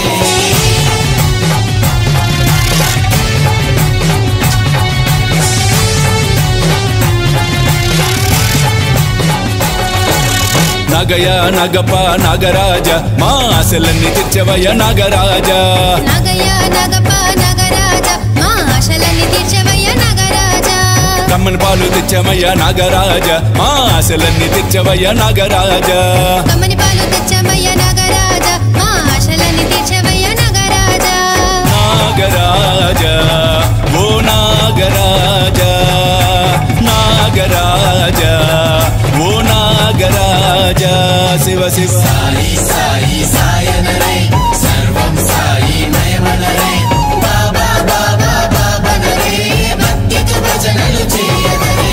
నగయ నగప నాగరాజ మా ఆశలన్నీ తీర్చవయ్య నాగరాజ. నగయ నగప నగరాజ మా ఆశలన్నీ తీర్చవయ్య నగరాజ. కమ్మని పాలు తెచ్చమయ్య నాగరాజ మా ఆశలన్నీ తీర్చవయ్య నాగరాజ. కమ్మని పాలు తెచ్చమయ్య నగరాజ మా ఆశలన్నీ తీర్చవయ్య నగరాజ. నాగరాజ ఓ నాగరాజ నాగరాజ ఓ నాగరాజ శివ శివ. సాయి సాయి సాయన రే సర్వం సాయి మయమన రే బాబా బాబా బాబన రే భక్తితో భజనలు చేయదరే.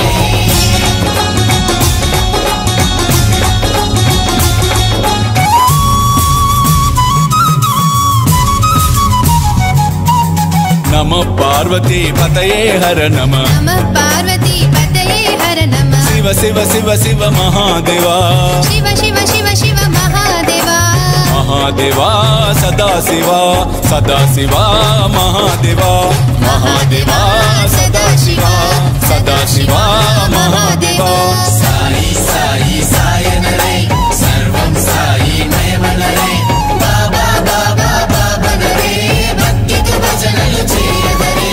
నమ పార్వతీ పతయే హర నమ. నమ పార్వతీ పతయే హర నమ. శివ శివ శివ శివ మహాదేవా శివ శివ శివ శివ మహాదేవా. మహాదేవా సదా శివ సదా శివ మహాదేవా మహాదేవా సదా శివ సదా శివ మహాదేవా. సాయి సాయి సాయన రే సర్వం సాయి మయమన రే బాబా బాబా బాబన రే భక్తితో భజనలు చేయదరే.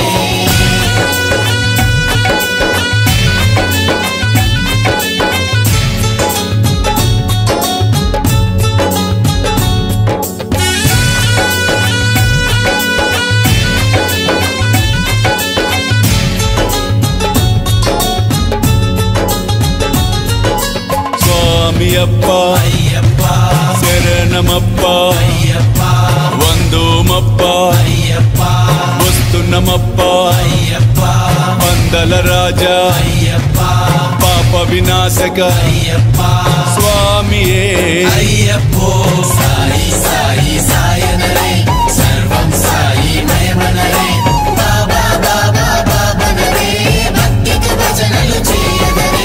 స్వామియప్ప అయ్యప్ప శరణమప్ప అయ్యప్ప వందోమప్ప అయ్యప్ప వస్తున్నమప్ప అయ్యప్ప పందల రాజా అయ్యప్ప పాప వినాశక అయ్యప్ప స్వామియే అయ్యప్పో. సాయి సాయి సాయన రే సర్వం సాయి మయమన రే బాబా బాబా బాబన రే భక్తితో భజనలు చేయదరే.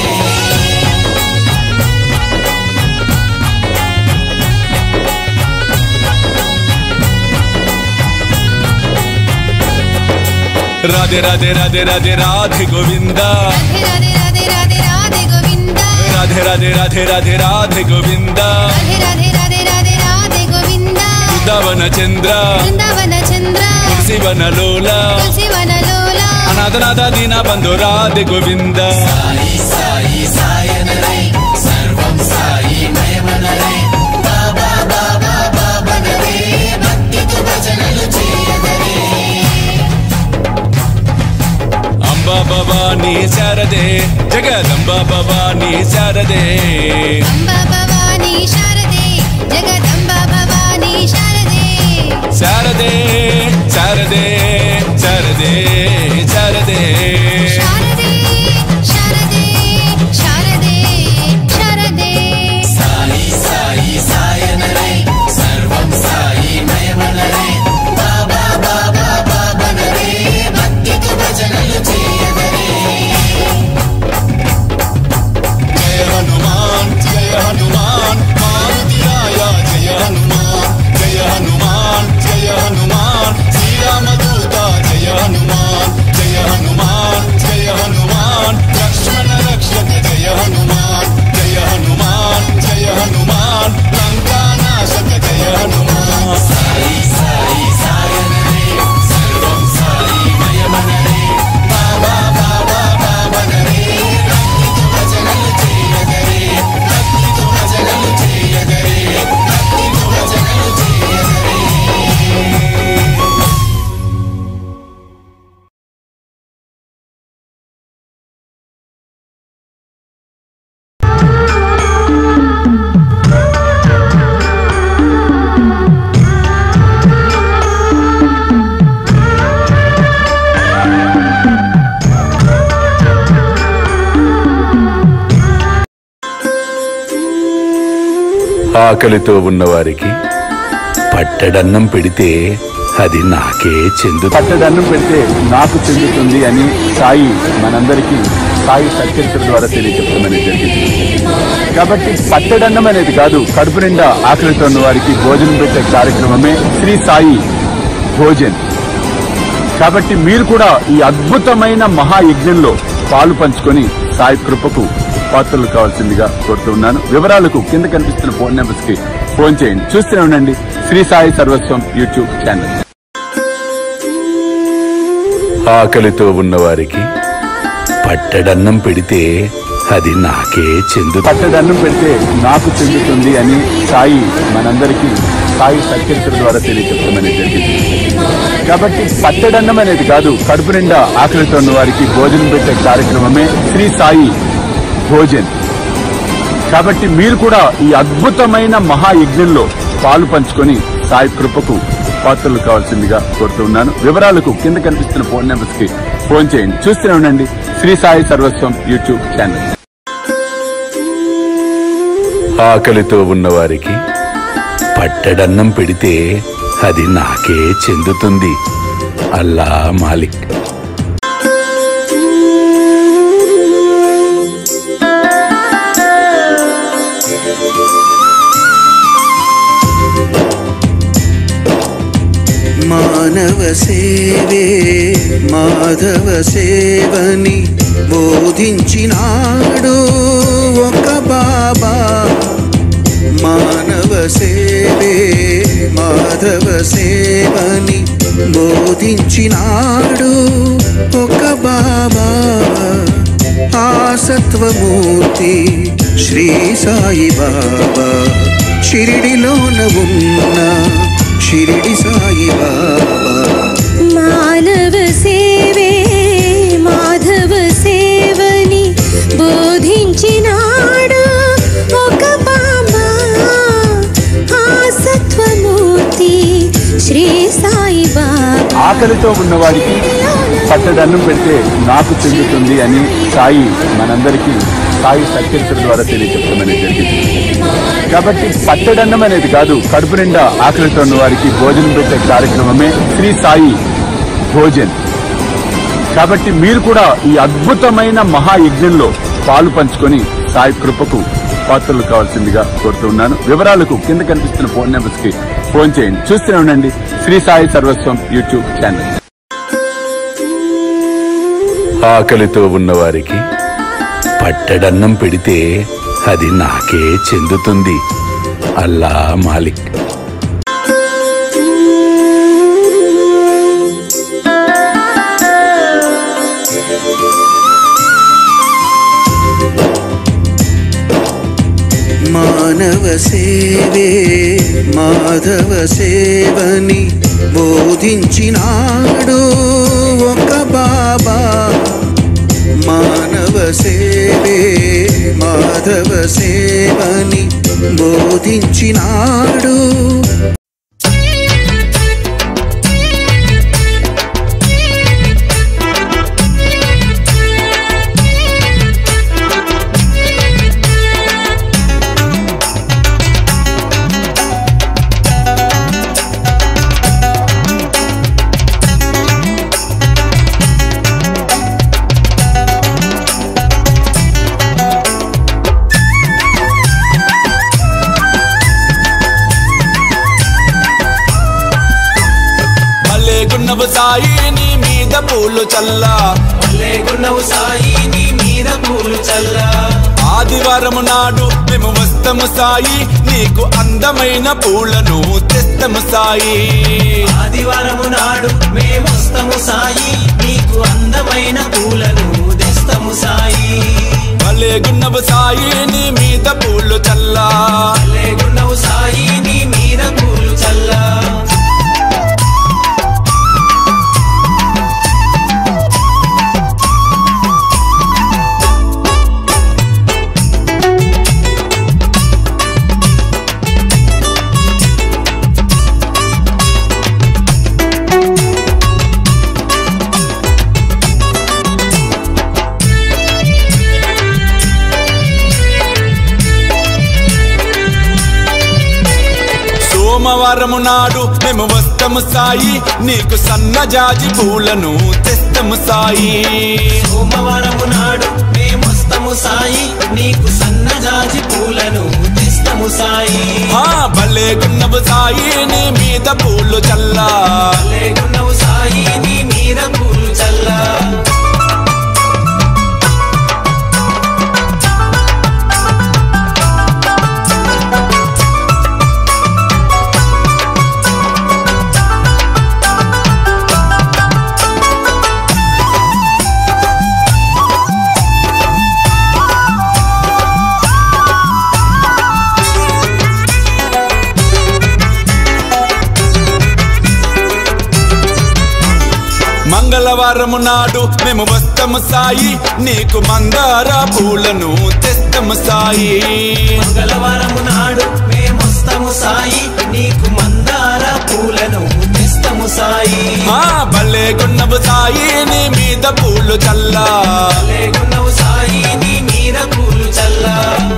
రాధే రాధే రాధే రాధే రాధే గోవింద. రాధే రాధే రాధే రాధే గోవింద. రాధే రాధే రాధే రాధే రాధే గోవింద. రాధే రాధే రాధే రాధే రాధే గోవింద. బృందావన చంద్ర బృందావన చంద్ర తులసివన లోల తులసివన లోల అనాథనాథ దీన బంధు రాధే గోవింద. సాయి సాయి సాయన రే సర్వం సాయి మయమన రే బాబా బాబా బాబన రే భక్తితో భజనలు చేయదరే. అంబా భవాని భవానీ శారదే జగదంబ భవానీ శారదే అంబా భవానీ శారదే జగదంబ భవానీ శారదే శారదే శారదే శారదే శారదే శారదే శారదే శారదే శారదే సాయి సాయి సాయనరే సర్వం సాయి మయమనరే బాబా బాబా బాబనరే భక్తితో భజనలు చేయదరే జయ హనుమాన్ మారుతిరాయ జయ హనుమాన్ జయ హనుమాన్ జయ హనుమాన్ శ్రీరామదూత జయ హనుమాన్ జయ హనుమాన్ జయ హనుమాన్ లక్ష్మణ రక్షక జయ హనుమాన్ జయ హనుమాన్ జయ హనుమాన్ లంకానాశక జయ హనుమాన్ సాయి సాయి సాయనరే సర్వం సాయి మయమనరే బాబా బాబా బాబనరే భక్తితో భజనలు చేయదరే భక్తితో భజనలు చేయదరే భక్తితో భజనలు చేయదరే ఆకలితో ఉన్నవారికి పట్టడన్నం పెడితే అది నాకే పట్టడన్నం పెడితే నాకు చెందుతుంది అని సాయి మనందరికీ సాయి సత్యచరిత్ర ద్వారా తెలియజెప్పడం జరిగింది. కాబట్టి పట్టడన్నం అనేది కాదు, కడుపు నిండా ఆకలితో ఉన్న వారికి భోజనం పెట్టే కార్యక్రమమే శ్రీ సాయి భోజన్. కాబట్టి మీరు కూడా ఈ అద్భుతమైన మహాయజ్ఞంలో పాలు పంచుకొని సాయి కృపకు పాత్రలు కావాల్సిందిగా కోరుతున్నాను. వివరాలకు కింద కనిపిస్తున్న ఫోన్ నెంబర్స్ కి ఫోన్ చేయండి. చూస్తూనే ఉండండి శ్రీ సాయి సర్వస్వం యూట్యూబ్ ఛానల్. ఆకలితో ఉన్నవారికి పట్టడన్నం పెడితే అది నాకే పట్టడన్నం పెడితే నాకు చెందుతుంది అని సాయి మనందరికీ సాయి సత్యచరిత్ర ద్వారా తెలియజెప్పడం జరిగింది. కాబట్టి పట్టడన్నం అనేది కాదు, కడుపు నిండా ఆకలితో ఉన్న వారికి భోజనం పెట్టే కార్యక్రమమే శ్రీ సాయి భోజన్. కాబట్టి మీరు కూడా ఈ అద్భుతమైన మహాయజ్ఞంలో పాలు పంచుకొని సాయి కృపకు పాత్రలు కావాల్సిందిగా కోరుతున్నాను. వివరాలకు కింద కనిపిస్తున్న ఫోన్ నెంబర్స్ కి ఫోన్ చేయండి. చూస్తూనే ఉండండి శ్రీ సాయి సర్వస్వం యూట్యూబ్ ఛానల్. ఆకలితో ఉన్నవారికి పట్టడన్నం పెడితే అది నాకే చెందుతుంది. అల్లా మాలిక్. మానవ సేవే మాధవ సేవని బోధించినాడు ఒక బాబా. మానవ సేవే మాధవ సేవని బోధించినాడు ఒక బాబా. ఆ సత్వమూర్తి శ్రీ సాయి బాబా షిరిడిలోన ఉన్న షిరిడి సాయి బాబా. మానవ సేవే మాధవ సేవని బోధించినాడు ఒక బాబా. ఆ సత్వమూర్తి శ్రీ సాయి బాబా. ఆకలితో ఉన్నవారికి పట్టడన్నం పెడితే నాకు చెందుతుంది అని సాయి మనందరికీ సాయి సత్యచరిత్ర ద్వారా తెలియజెప్పడం జరిగింది. కాబట్టి పట్టడన్నం అనేది కాదు, కడుపు నిండా ఆకలితో ఉన్న వారికి భోజనం పెట్టే కార్యక్రమమే శ్రీ సాయి భోజన్. కాబట్టి మీరు కూడా ఈ అద్భుతమైన మహాయజ్ఞంలో పాలు పంచుకొని సాయి కృపకు పాత్రలు కావాల్సిందిగా కోరుతున్నాను. వివరాలకు కింద కనిపిస్తున్న ఫోన్ నెంబర్స్ కి ఫోన్ చేయండి. చూస్తూనే ఉండండి శ్రీ సాయి సర్వస్వం యూట్యూబ్ ఛానల్. ఆకలితో ఉన్నవారికి పట్టడన్నం పెడితే అది నాకే చెందుతుంది. అల్లా మాలిక్. మానవ సేవే మాధవ సేవని బోధించినాడు ఒక బాబా. మానవ సేవే మాధవ సేవని బోధించినాడు. గున్నవు సాయి నీ మీద పూలు చల్లా, గున్నవు సాయి నీ మీద పూలు చల్లా. ఆదివారము నాడు మేము వస్తము సాయి, నీకు అందమైన పూలను తెస్తము సాయి. ఆదివారము నాడు మేము వస్తము సాయి, నీకు అందమైన పూలను తెస్తము సాయి. భలే గున్నవు సాయి నీ మీద పూలు చల్లా, గున్నవు సాయి నీ మీద పూలు చల్లా. సోమవారము నాడు మేము వస్తము సాయి, నీకు సన్నజాజి పూలను తెస్తము సాయి. సోమవారము నాడు మేము వస్తము సాయి, నీకు సన్నజాజి పూలను తెస్తము సాయి. భలే గున్నవు సాయి నీ మీద పూలు చల్లా, గున్నవు సాయి నీ మీద పూలు చల్లా. మంగళవారము నాడు మేము వస్తము సాయి, నీకు మందార పూలను తెస్తము సాయి. మంగళవారము నాడు మేము వస్తము సాయి, నీకు మందార పూలను తెస్తము సాయి. భలే గున్నవు సాయి నీ మీద పూలు చల్లా, గున్నవు సాయి నీ మీద పూలు చల్లా.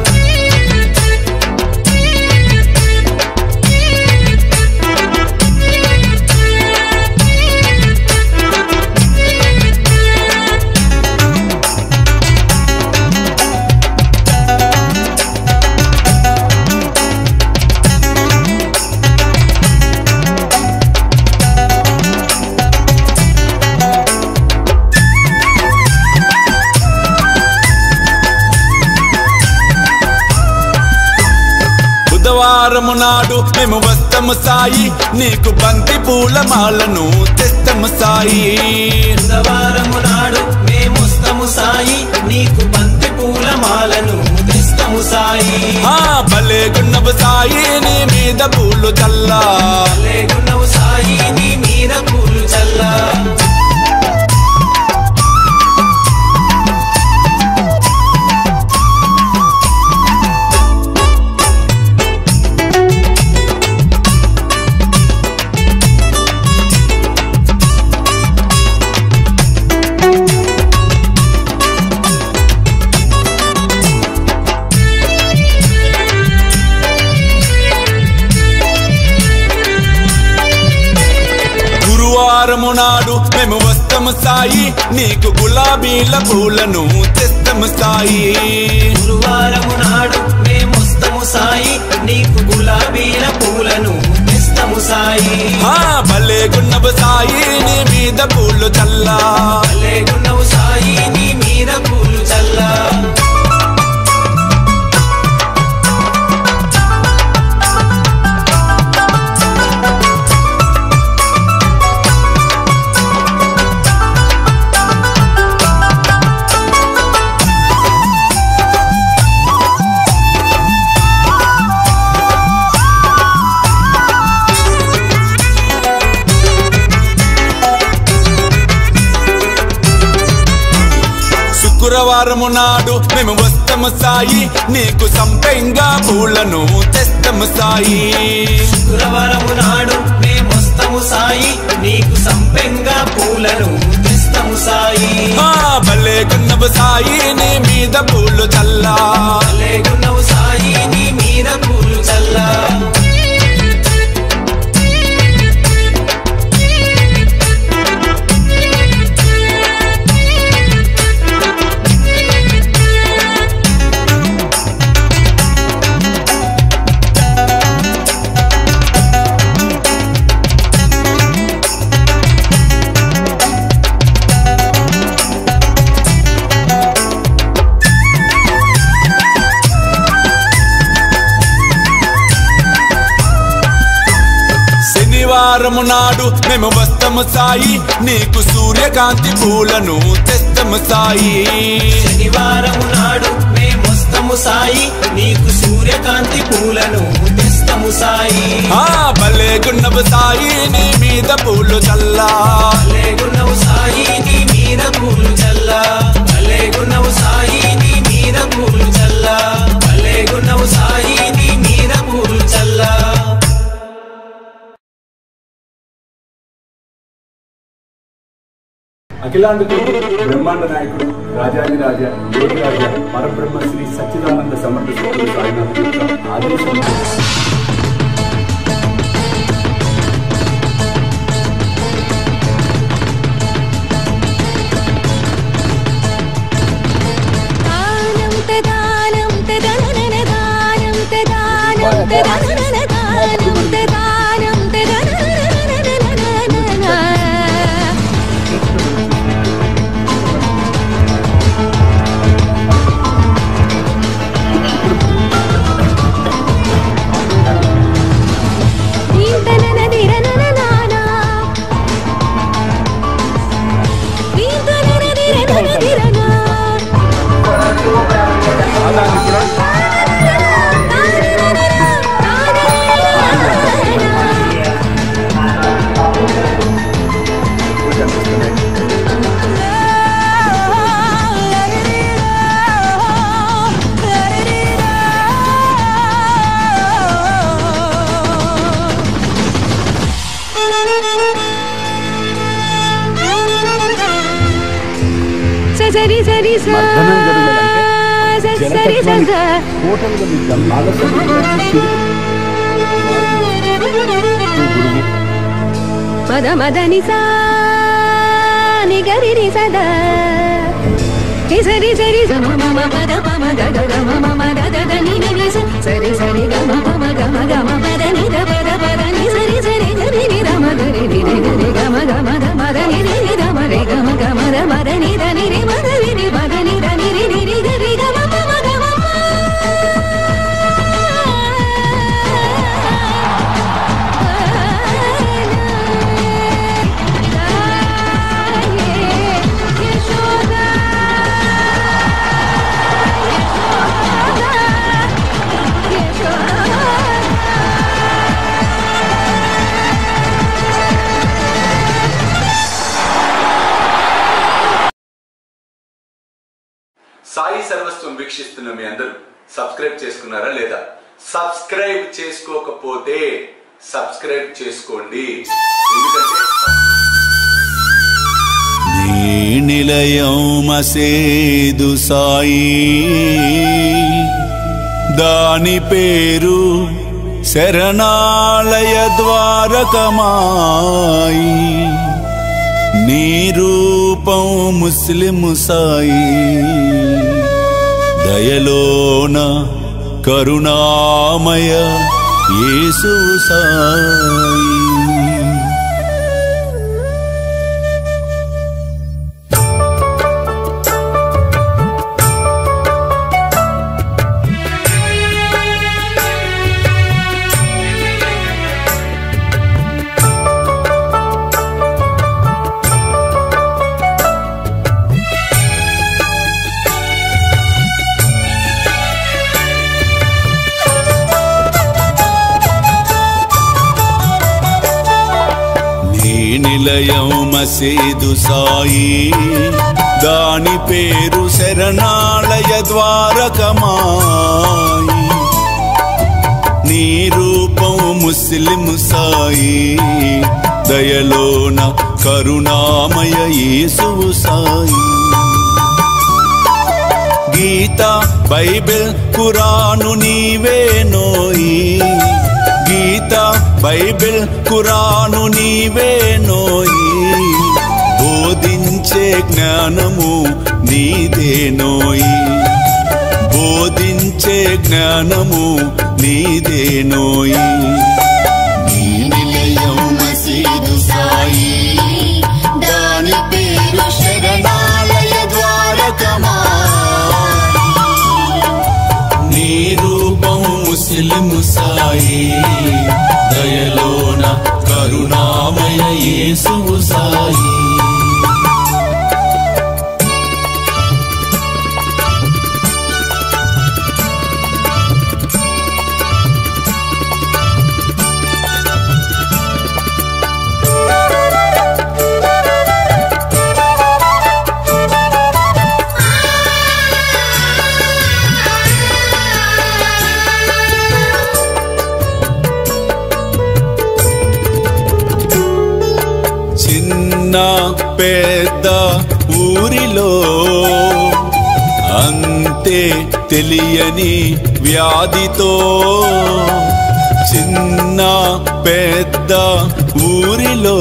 బుధవారము నాడు మేము వస్తము సాయి, నీకు బంతి పూల మాలను తెస్తము సాయి. బుధవారము నాడు మేము వస్తము సాయి, నీకు బంతి పూల మాలను తెస్తము సాయి. భలే గున్నవు సాయి నీ మీద పూలు చల్లా, గున్నవు సాయి నీ మీద పూలు చల్లా. గురువారము నాడు మేము వస్తము సాయి, నీకు గులాబీల పూలను తెస్తము సాయి. గురువారము నాడు మేము వస్తము సాయి, నీకు గులాబీల పూలను తెస్తము సాయి. భలే గున్నవు సాయి నీ మీద పూలు చల్లా, గున్నవు సాయి నీ మీద పూలు చల్లా. శుక్రవారము నాడు మేము వస్తాము సాయి, నీకు సంపెంగా పూలను తెస్తాము సాయి. శుక్రవారము నాడు మేము వస్తాము సాయి, నీకు సంపెంగా పూలను తెస్తాము సాయి. భలేగున్నవు సాయి నీ మీద పూలు చల్లా, భలేగున్నవు సాయి నీ మీద పూలు చల్లా. శనివారము నాడు మేము వస్తాము సాయి, నీకు సూర్యకాంతి పూలను తెస్తాము సాయి. శనివారము నాడు మేము వస్తాము సాయి, నీకు సూర్యకాంతి పూలను తెస్తాము సాయి. భలేగున్నవు సాయి నీ మీద పూలు చల్లా, భలేగున్నవు సాయి నీ మీద పూలు చల్లా. భలేగున్నవు సాయి నీ మీద పూలు చల్లా. భలేగున్నవు సాయి నీ మీద పూలు చల్లా. అఖిలాండకు బ్రహ్మాండ నాయకుడు రాజాదిరాజ యోగిరాజ పరబ్రహ్మ శ్రీ సచ్చిదానంద సమర్థ సద్గురు సాయినాథ్ యొక్క ఆదేశం మద మదని సా నిగరి రి సదా సరి సరి గమ మమ మద మమ గగ గమ మమ దద దని ని సరి సరి గమ మమ గమ గమ పద ని ద పద పద ని సరి సరి గరి ని ద మ గరి రి రి రి గమ గమ ద మద ని రి రి ద మ రి గమ గమ ద మద ని ద ని రి మద రి రి మద ని ద ని రి రి రి గరి గమ మమ గమ సాయి సర్వస్వం వీక్షిస్తున్న మీ అందరూ సబ్స్క్రైబ్ చేసుకున్నారా లేదా? సబ్స్క్రైబ్ చేసుకోకపోతే సబ్స్క్రైబ్ చేసుకోండి, ఎందుకంటే నీ నిలయం మసేదు సాయి, దాని పేరు శరణాలయ ద్వారకమాయి. నీ రూపం ముస్లిం సాయి, దయలోన కరుణామయ యేసు సాయి. నీ నిలయం మసీదు సాయి, దాని పేరు శరణాలయ ద్వారకమాయి. నీ రూపం ముస్లిం సాయి, దయలోన కరుణామయ యేసువు సాయి. గీత బైబిల్ ఖురాను నీవే నోయి, గీత బైబిల్ ఖురాను నీవే నోయి. బోధించే జ్ఞానము నీదే నోయి, బోధించే జ్ఞానము నీదే నోయి. నీ నిలయం మసీదు సాయి, దాని పేరు శరణాలయ ద్వారకమాయి. నీ రూపం ముస్లిం సాయి, దయలోన కరుణామయ యేసువు సాయి. పెద్ద ఊరిలో అంతే తెలియని వ్యాధితో, చిన్న పెద్ద ఊరిలో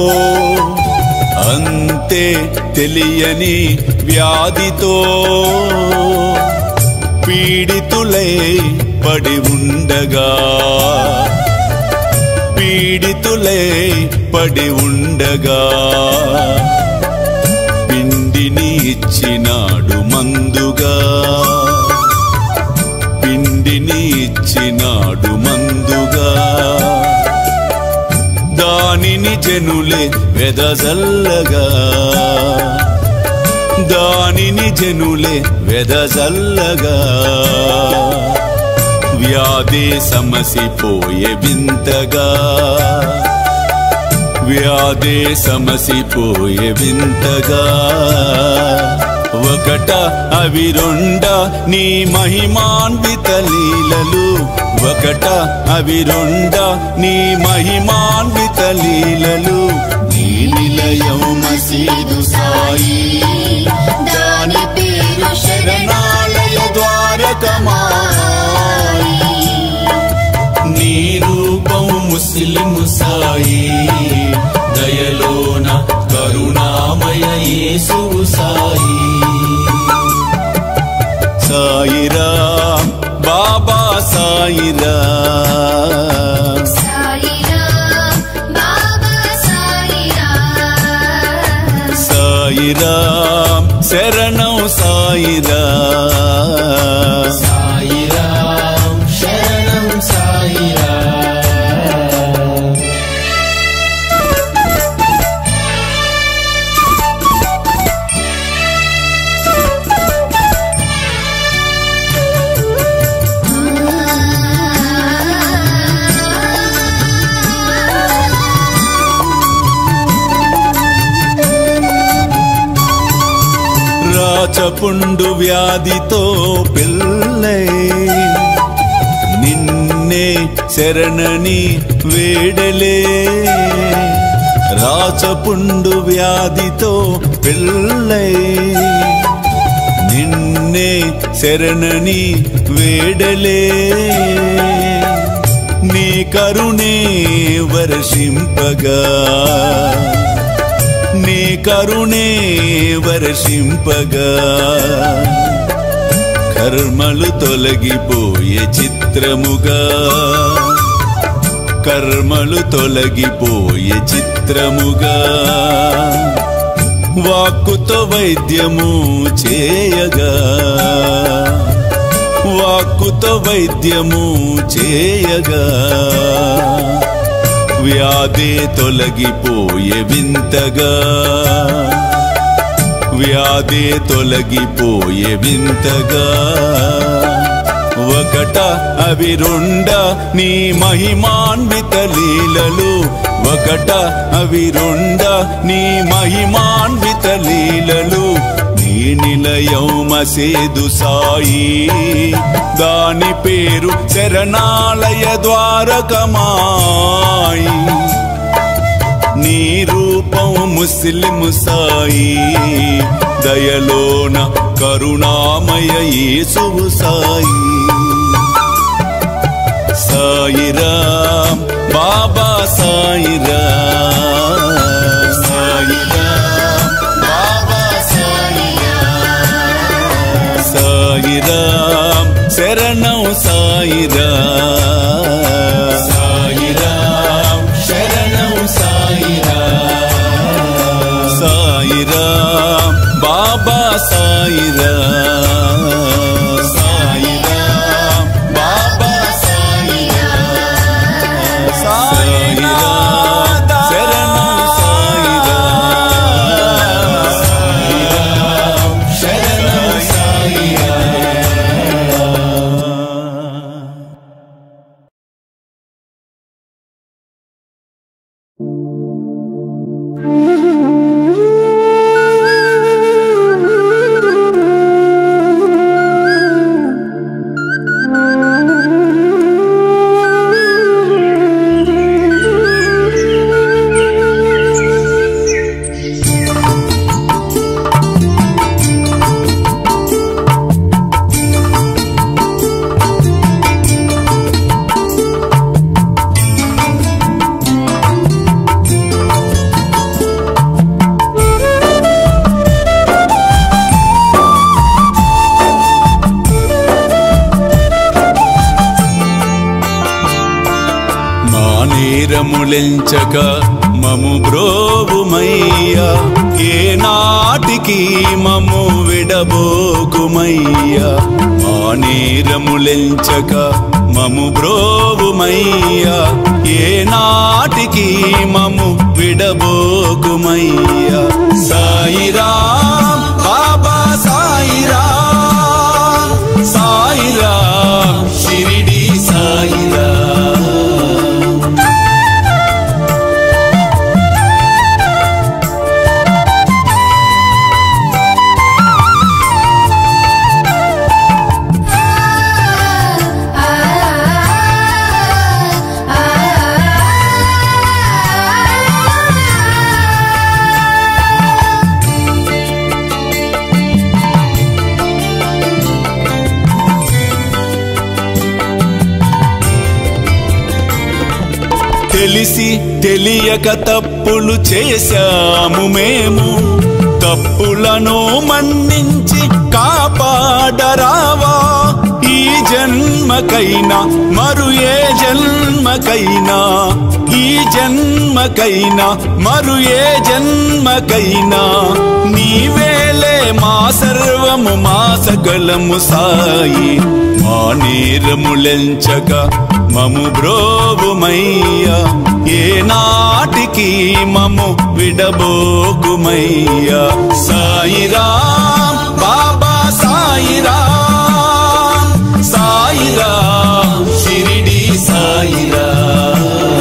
అంతే తెలియని వ్యాధితో పీడితులై పడి ఉండగా, పీడితులై పడి ఉండగా పిండిని ఇచ్చినాడు మందుగా, పిండిని ఇచ్చినాడు మందుగా. దానిని జనులే వెదజల్లగా, దానిని జనులే వెదజల్లగా. వ్యాధి సమసిపోయే వింతగా, వ్యాధి సమసిపోయే వింతగా. ఒకట అవి రెండ నీ మహిమాన్విత లీలలు, ఒకట అవి రెండ నీ మహిమాన్విత లీలలు. నీ నిలయం మసీదు సాయి, దాని పేరు శరణాలయ ద్వారకమాయి. నీ రూపం ముస్లిం సాయి, దయలోన కరుణామయ యేసువు సాయి. సాయిరాం బాబా సాయిరాం, సాయిరాం బాబా సాయిరాం, సాయిరాం శరణం సాయిరాం, సాయిరాం శరణం సాయిరాం. రాచపుండు వ్యాధితో పిల్లై నిన్నే శరణని వేడలే, రాచపుండు వ్యాధితో పిల్లై నిన్నే శరణని వేడలే. నీ కరుణే వర్షింపగా, నీ కరుణే వర్షింపగా. కర్మలు తొలగిపోయే చిత్రముగా, కర్మలు తొలగిపోయే చిత్రముగా. వాక్కుతో వైద్యము చేయగా, వాక్కుతో వైద్యము చేయగా. వ్యాధి తొలగిపోయే వింతగా, వ్యాధి తొలగిపోయే వింతగా. ఒకట అవి రెండ నీ మహిమాన్విత లీలలు, ఒకట అవి రెండ నీ మహిమాన్విత లీలలు నీ నిలయం మసేదు సాయి దాని పేరు శరణాలయ ద్వారకమాయి నీ రూపం ముస్లిం సాయి దయలోన కరుణామయ యేసువు సాయి సాయిరాం బాబా సాయిరాం సాయిరాం బాబా సాయిరాం సాయిరాం శరణం సాయిరాం సాయిరాం శరణం సాయిరాం సాయిరాం బాబా సాయిరాం సాయిరాం బాబా సాయిరాం సాయిరాం శరణం సాయిరాం సాయిరాం శరణం సాయిరాం. నేరములెంచక మము బ్రోవుమయ్యా ఏ నాటికి మము విడబోకుమయ్యా మా నేరములెంచక మము బ్రోవుమయ్యా ఏ నాటికి మము విడబోకుమయ్యా సాయిరాం బాబా సాయిరాం సాయిరాం షిరిడి సాయిరాం. తెలిసి తెలియక తప్పులు చేశాము మేము తప్పులను మన్నించి కాపాడరావా ఈ జన్మకైనా మరు ఏ జన్మకైనా ఈ జన్మకైనా మరు ఏ జన్మకైనా నీవేలే మా సర్వము మా సకలము సాయి మా నేరములెంచక మము బ్రోవుమయ్యా ఏ నాటికి మము విడబోకుమయ్యా సాయిరాం బాబా సాయిరాం సాయిరాం షిరిడి సాయిరాం.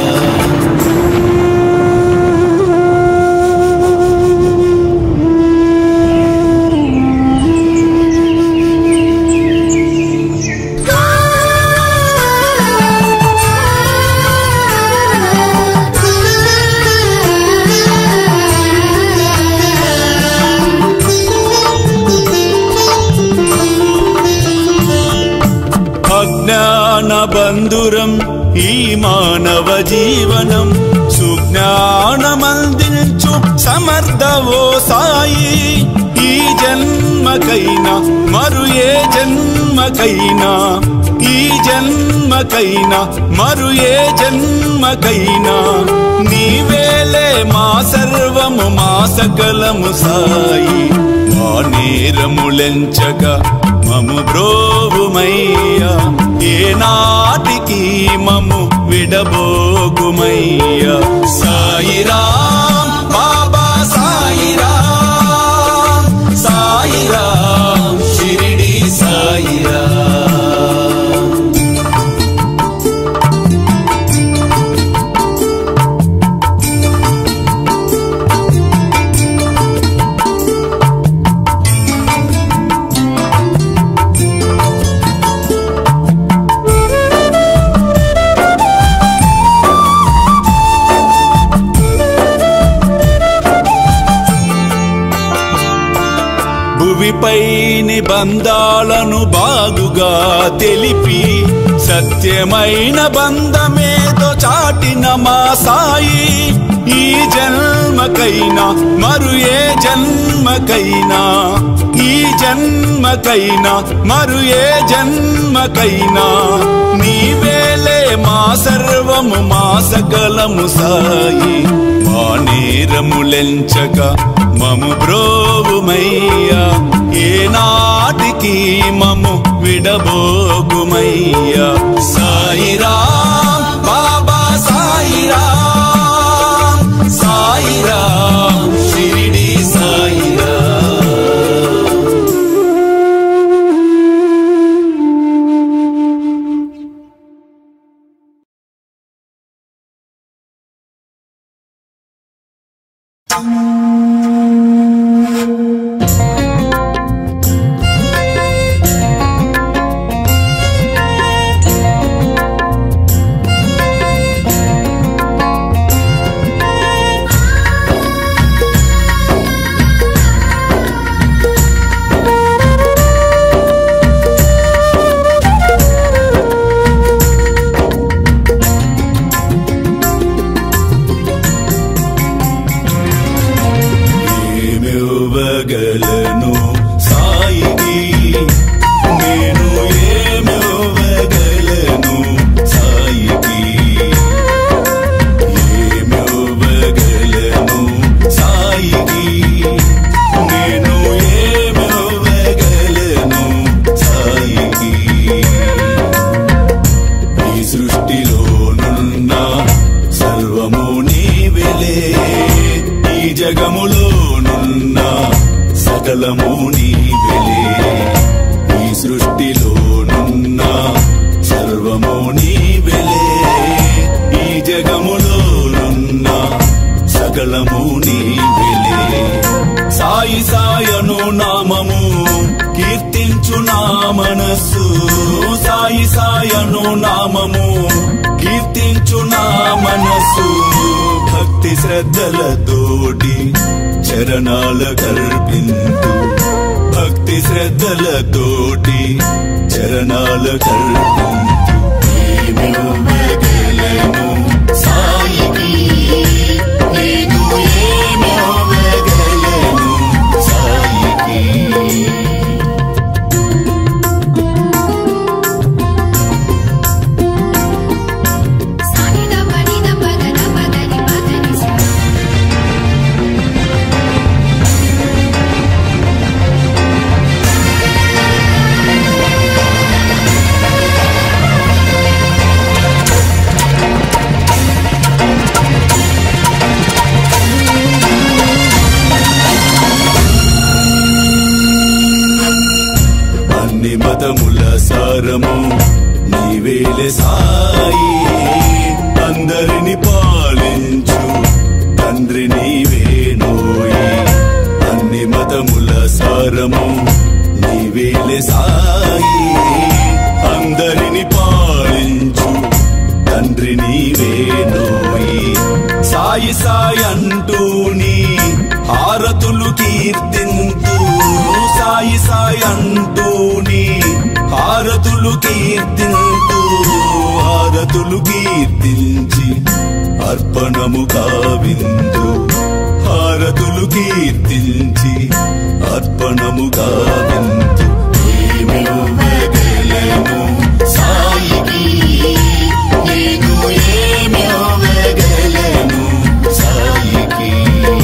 బంధురం ఈ మానవ జీవనం సుజ్ఞానమందించు సమర్థవో సాయి ఈ జన్మకైనా మరు ఏ జన్మకైనా ఈ జన్మకైనా మరు ఏ జన్మకైనా నీవేలే మా సర్వము మా సకలము సాయి మా నేరములెంచక మము బ్రోవుమయ్యా ఏ నాటికి మము విడబోకుమయ్యా సాయిరాం బాబా సాయిరాం సాయిరాం షిరిడి సాయిరాం. నీపై నిబంధాలను బాగుగా తెలిపి సత్యమైన బంధమేదో చాటిన మా సాయి ఈ జన్మకైనా మరు ఏ జన్మకైనా ఈ జన్మకైనా మరు ఏ జన్మకైనా నీవేలే మా సర్వము మా సకలము సాయి మా నేరములెంచక మము బ్రోవుమయ్యా ఏనాటికి మము విడబోగుమయ్యా సాయిరాం బాబా సాయిరాం సాయిరాం షిరిడి సాయిరాం జగములోనున్న సకలము నీవెలే ఈ సృష్టిలోనున్న సర్వము నీవెలే ఈ జగములోనున్న సకలము నీవెలే సాయి సాయను నామము కీర్తించు నా మనస్సు సాయి సాయను నామము కీర్తించు నా మనస్సు భక్తి శ్రద్ధలతోటి చరణాల కర్పింతు భక్తి శ్రద్ధలతోటి చరణాల కర్పింతు ఏమివ్వగలను సాయికి నేను ఏమివ్వగలను సాయికి మతముల సారము నీవేలే సాయి అందరిని పాలించు తండ్రి నీవేనోయి అన్ని మతముల సారము నీవేలే సాయి అందరిని పాలించు తండ్రి నీవేనోయి సాయి సాయి అంటూని హారతులు కీర్తింతు సాయి సాయి అంటూని హారతులు కీర్తింతు హారతులు కీర్తించి అర్పణము కావింతు హారతులు కీర్తించి అర్పణము కావింతు ఏమివ్వగలను సాయికి నేను ఏమివ్వగలను సాయికి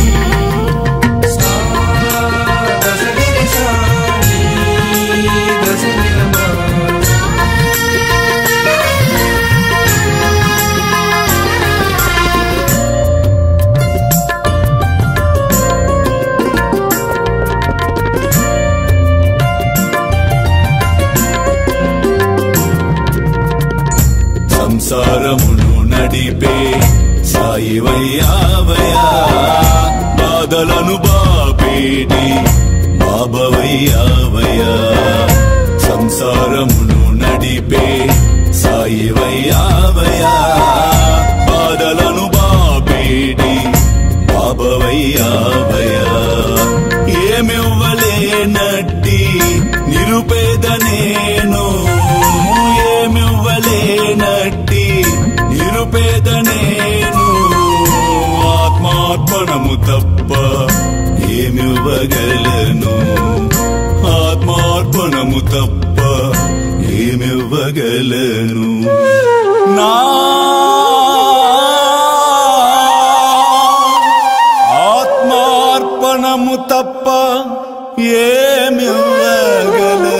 సంసారమును నడిపే సాయివయ్యావయా బాధలను బాపేటి బాబవయ్యావయా సంసారమును నడిపే సాయివయ్యావయా బాధలను బాపేటి బాబవయ్యావయా ఏమివ్వలేనట్టి నిరుపేద నేను ఏమివ్వలేనట్టి నిరుపేద నేను ఆత్మార్పణము తప్ప ఏమివ్వగలను ఆత్మార్పణము తప్ప ఏమివ్వగలను నా ఆత్మార్పణము తప్ప ఏమివ్వగలను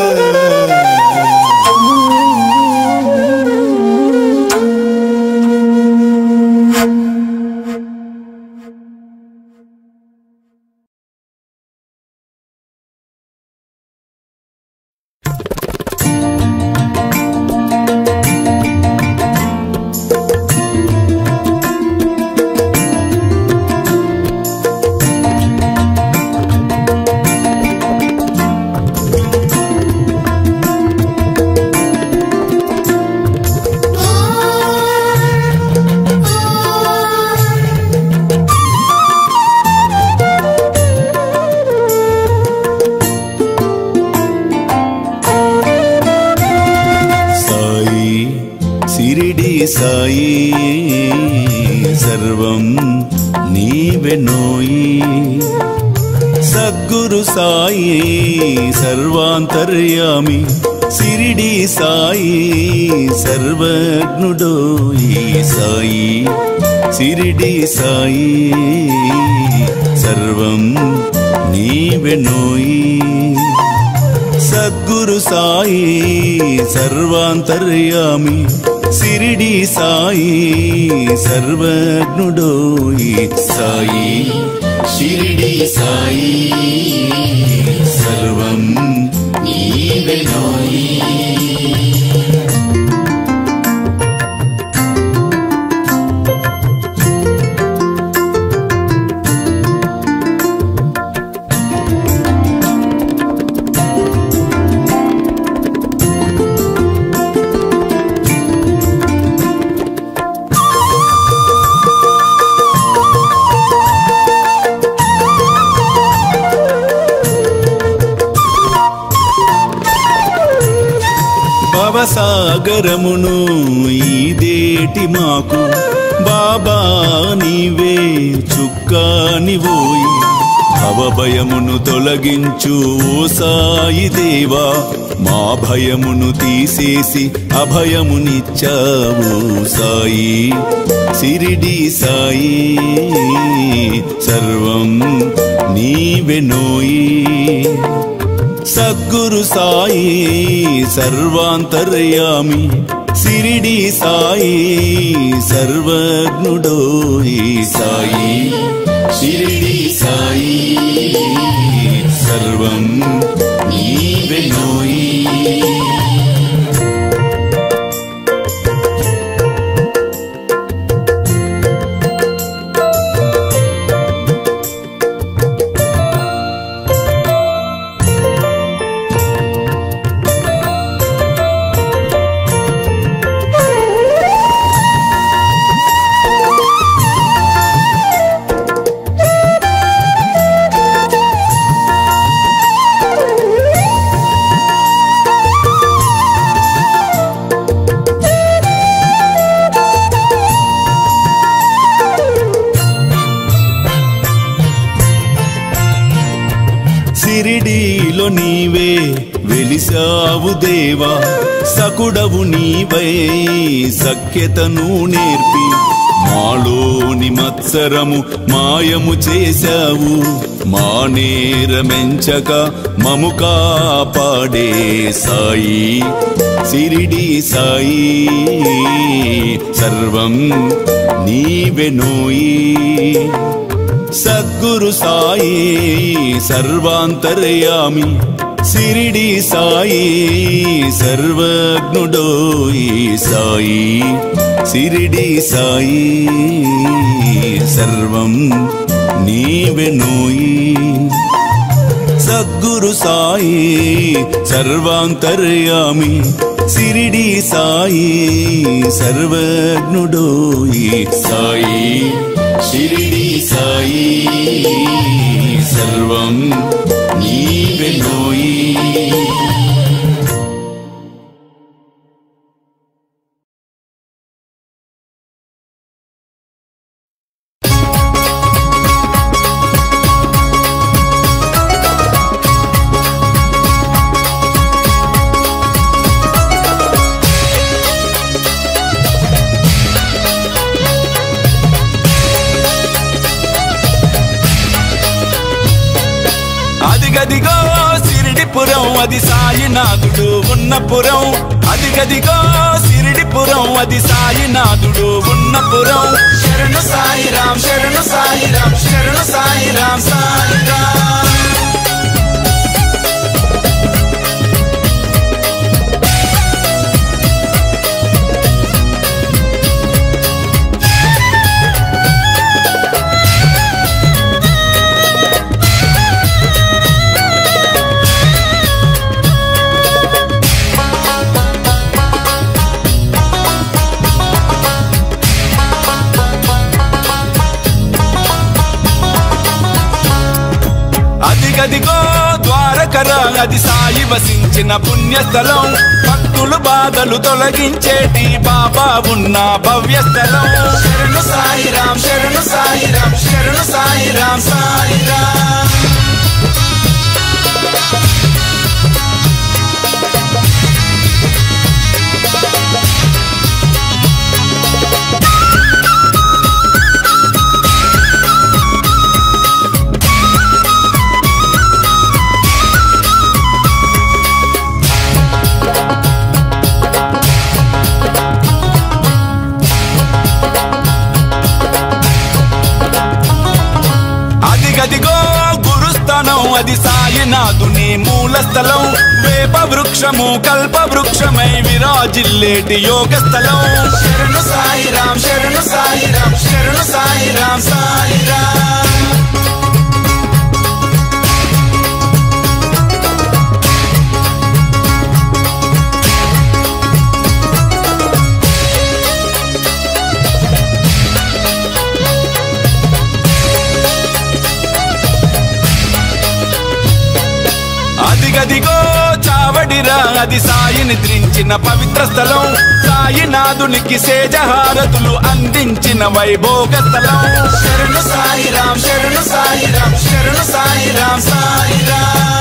సాయి సర్వం నీవెనోయి సద్గురు సాయి సర్వాంతర్యామి సిరిడి సాయి సర్వజ్ఞుడోయి సాయి సిరిడి సాయి సర్వం నీవెనోయి సద్గురు సాయి సర్వాంతర్యామి సిరిడి సాయి సర్వజ్ఞుడోయి సాయి షిరిడి సాయి సర్వం నీవెనోయి భవసాగరమును ఈదేటి మాకు బాబా నీవే చుక్కానివోయి భవభయమును తొలగించు ఓ సాయి దేవా మా భయమును తీసేసి అభయమునిచ్చావు సాయి సిరిడి సాయి సర్వం నీవెనోయి సద్గురు సాయి సర్వాంతర్యామి సిరిడి సాయి సర్వజ్ఞుడోయి సాయి షిరిడి సాయి సర్వం నీవెనోయి సిరిడిలో నీవే వెలిసావు దేవా సకుడవు నీవై సఖ్యతను నేర్పి మాలోని మత్సరము మాయము చేశావు మా నేరమెంచక మము కాపాడే సాయి సిరిడి సాయి సర్వం నీవెనోయి సద్గురు సాయి సర్వాంతర్యామి సిరిడి సాయి సర్వజ్ఞుడోయి సాయి సిరిడి సాయి సర్వం నీవెనోయి సద్గురు సాయి సర్వాంతర్యామి సిరిడి సాయి సర్వజ్ఞుడోయి సాయి షిరిడి సాయి సర్వం నీవెనోయి అదిగదిగో సిరిడిపురం అది సాయినాథుడు ఉన్నపురం అదిగదిగో సిరిడిపురం అది సాయినాథుడు ఉన్నపురం శరణు సాయిరాం శరణు సాయిరాం శరణు సాయిరాం సాయిరాం అదిగదిగో ద్వారకర అది సాయి వసించిన పుణ్యస్థలం భక్తులు బాధలు తొలగించేటి బాబా ఉన్న భవ్యస్థలం శరణు సాయిరాం శరణు సాయిరాం శరణు సాయిరాం సాయిరాం అదిగదిగో గురుస్థానం అది సాయినాథుని మూల స్థలం వేప వృక్షము కల్ప వృక్షమై విరాజిల్లేటి యోగ స్థలం శరణు సాయిరాం శరణు సాయిరాం శరణు సాయిరాం సాయిరాం అదిగదిగో చావడిరా అది సాయి నిద్రించిన పవిత్ర స్థలం సాయినాథునికి సేజహారతులు అందించిన వైభోగ స్థలం శరణు సాయిరాం శరణు సాయిరాం శరణు సాయిరాం సాయిరాం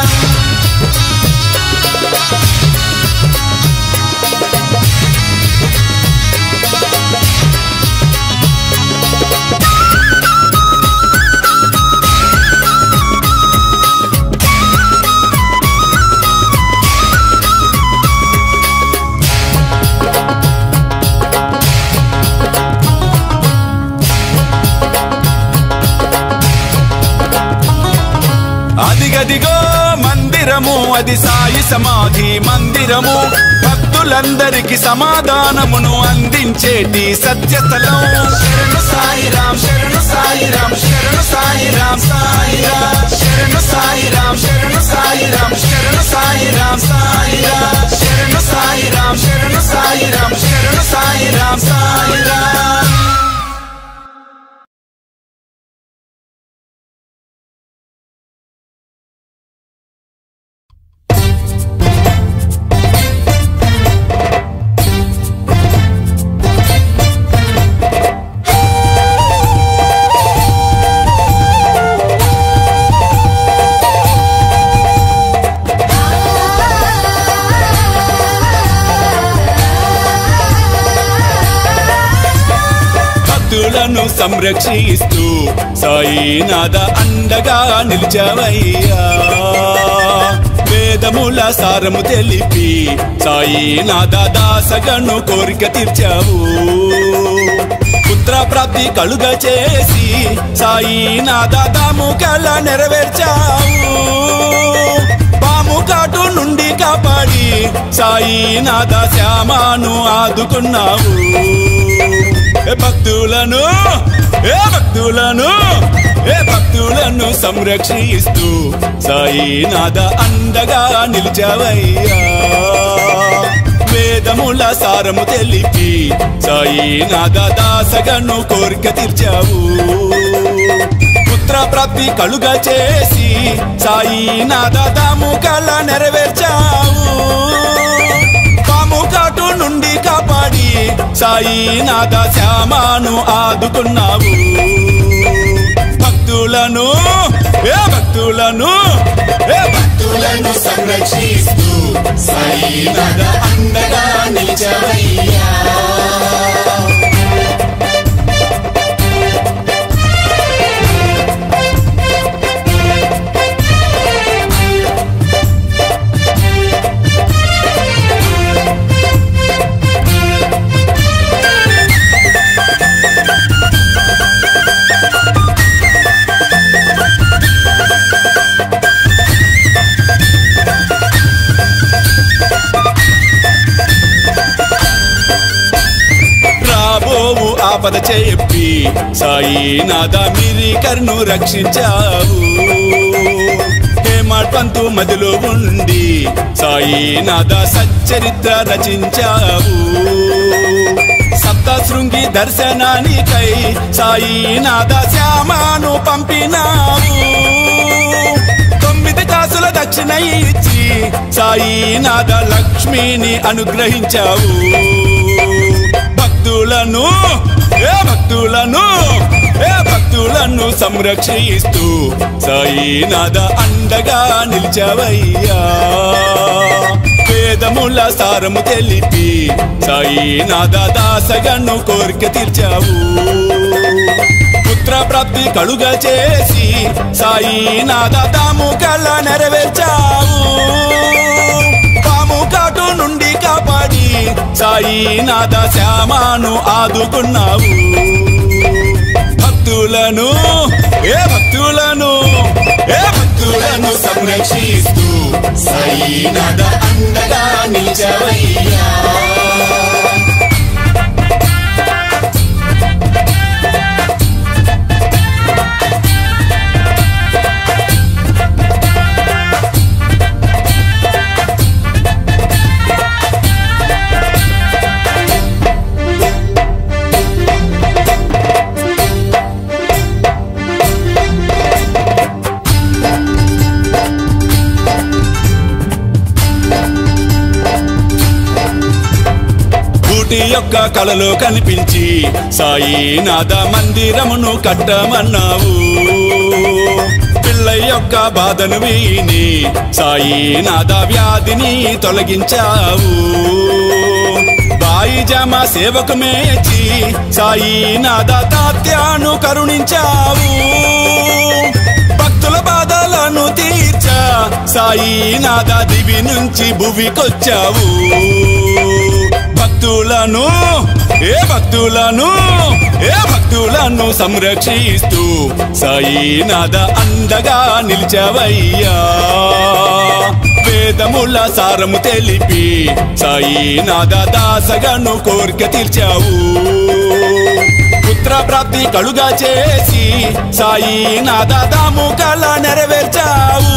అదిగదిగో మందిరము అది సాయి సమాధి మందిరము భక్తులందరికి సమాధానమును అందించేటి సత్యస్థలం శరణు సాయిరాం శరణు సాయిరాం శరణు సాయిరాం సాయిరాం శరణు సాయిరాం శరణు సాయిరాం శరణు సాయిరాం సాయిరాం శరణు సాయిరాం శరణు సాయిరాం శరణు సాయిరాం సాయిరాం భక్తులను సంరక్షిస్తూ సాయినాథ అండగా నిలిచావయ్యా వేదముల సారము తెలిపి సాయినాథ దాసగను కోరిక తీర్చావు పుత్ర ప్రాప్తి కలుగ చేసి సాయినాథ దాముకల నెరవేర్చావు పాము కాటు నుండి కాపాడి సాయినాథ శ్యామాను ఆదుకున్నావు భక్తులను భక్తులను సంరక్షిస్తూ సాయినాథ అండగా నిలిచావయ్యా వేదముల సారము తెలిపి సాయినాథ దాసగను కోరిక తీర్చావు పుత్ర ప్రాప్తి కలుగ చేసి సాయినాథ దాముకల నెరవేర్చావు పాము కాటు నుండి కాపాడి సాయినాథ శ్యామాను ఆదుకున్నావు భక్తులను సంరక్షిస్తూ సాయినాథ అండగా నిలిచావయ్యా చెప్పి సాయినాథ మిరికర్ను రక్షించావు. హేమాడ్ పంతు మదిలో ఉండి సాయినాథ సచ్చరిత్ర రచించావు. సప్తశృంగి దర్శనానికై సాయినాథ శ్యామను పంపినావు. 9 కాసుల దక్షిణ ఇచ్చి సాయినాథ లక్ష్మిని అనుగ్రహించావు. భక్తులను సంరక్షిస్తూ సాయినాథ అండగా నిలిచావయ్యా. వేదముల సారము తెలిపి సాయినాథ దాసగను కోరిక తీర్చావు. పుత్ర ప్రాప్తి కలుగా చేసి సాయినాథ తాము కళ నెరవేర్చావు. పాము కాటు నుండి కాపాడి సాయినాథ శ్యామను ఆదుకున్నావు. భక్తులను సంరక్షిస్తూ సాయినాథ అండగా నిలిచావయ్యా. యొక్క కలలో కనిపించి సాయినాథ మందిరమును కట్టమన్నావు. పిల్ల యొక్క బాధను విని సాయినాథ వ్యాధిని తొలగించావు. బాయిజామ సేవకు మేచి సాయినాథ తాత్యాను కరుణించావు. భక్తుల బాధలను తీర్చా సాయినాథ దివి నుంచి భువికొచ్చావు. భక్తులను సంరక్షిస్తూ సాయినాథ అండగా నిలిచావయ్యా. వేదముల సారము తెలిపి సాయినాథ దాసగను కోరిక తీర్చావు. పుత్ర ప్రాప్తి కలుగా చేసి సాయినాథ తాము కళ నెరవేర్చావు.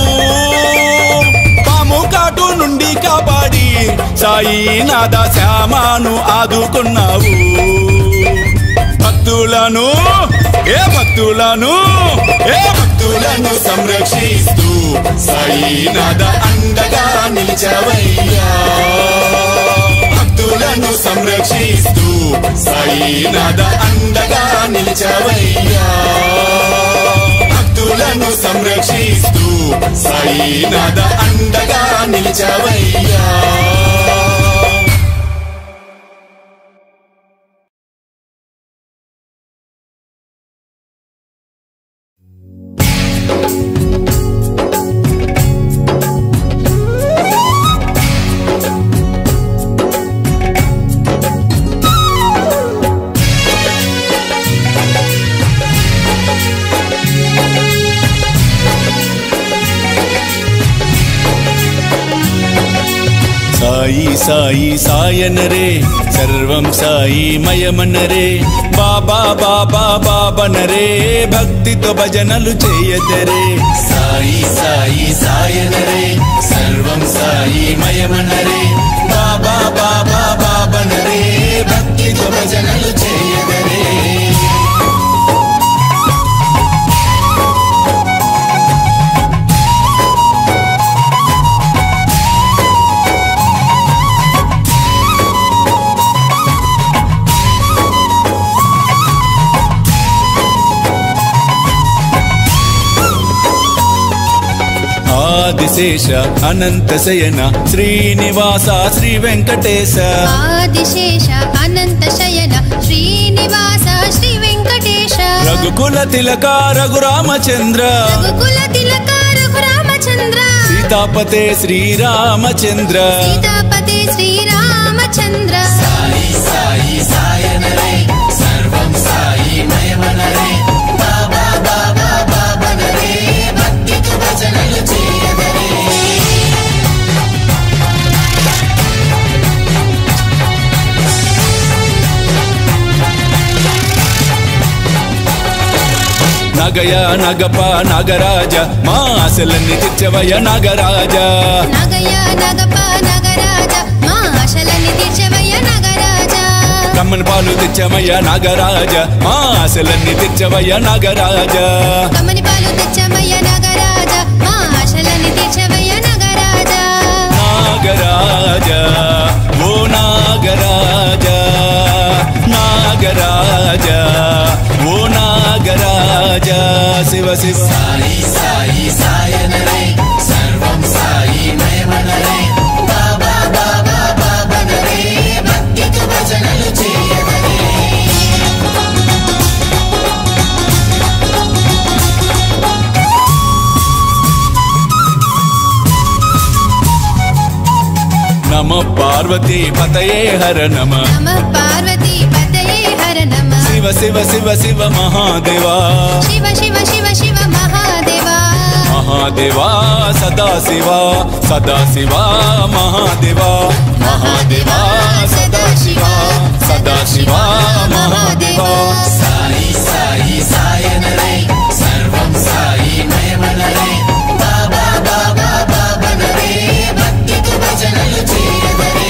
పాము కాటు నుండి కాపాడి సాయినాథ శ్యామను ఆదుకున్నావు. భక్తులను సంరక్షిస్తూ సాయినాథ అండగా నిలిచావయ్యా. భక్తులను సంరక్షిస్తూ సాయినాథ అండగా నిలిచావయ్యా. భక్తులను సంరక్షిస్తూ సాయినాథ అండగా నిలిచావయ్యా. సాయి సాయి సాయనరే సర్వం సాయి మయమనరే. బాబా బాబా బాబనరే భక్తితో భజనలు చేయదరే. సాయి సాయి సాయనరే సర్వం సాయి మయమనరే. బాబా బాబా బాబనరే భక్తితో భజనలు చేయదరే. ఆదిశేష అనంత శయన శ్రీనివాస శ్రీ వెంకటేశ. ఆదిశేష అనంత శయన శ్రీనివాస శ్రీ వెంకటేశ. రఘుకుల తిలక రఘురామచంద్ర. రఘుకుల తిలక రఘురామచంద్ర. సీతాపతే శ్రీరామచంద్ర. సీతాపతే శ్రీరామచంద్ర. సాయి సాయి సాయనరే సర్వం సాయి మయమనరే. బాబా బాబా బాబనరే భక్తితో భజనలు చేయదరే. నగయ నగప నాగరాజ మా ఆశలన్నీ తీర్చవయ్య నాగరాజ నగయ నగప నాగరాజ మా ఆశలన్నీ తీర్చవయ్య నాగరాజ కమ్మని పాలు తెచ్చమయ్య నాగరాజ మా ఆశలన్నీ తీర్చవయ్య నాగరాజ కమ్మని పాలు తెచ్చమయ్య నాగరాజ మా ఆశలన్నీ తీర్చవయ్య నాగరాజ నాగరాజ ఓ నాగరాజ నాగరాజ ఓ నాగరాజ శివ శివ సాయి సాయి సాయనరే సర్వం సాయి మయమనరే బాబా బాబా బాబనరే భక్తితో భజనలు చేయవరే నమ పార్వతీ పతయే హర నమ నమ పార్వతీ పతయే హర నమ శివ శివ శివ శివ మహాదేవా శివ శివ శివ శివ మహాదేవా మహాదేవా సదా శివ సదా శివ మహాదేవా మహాదేవా సదా శివ సదా శివ మహాదేవా సాయి సాయి సాయనరే సర్వం సాయి మయమనరే బాబా బాబా బాబనరే భక్తితో భజనలు చేయవరే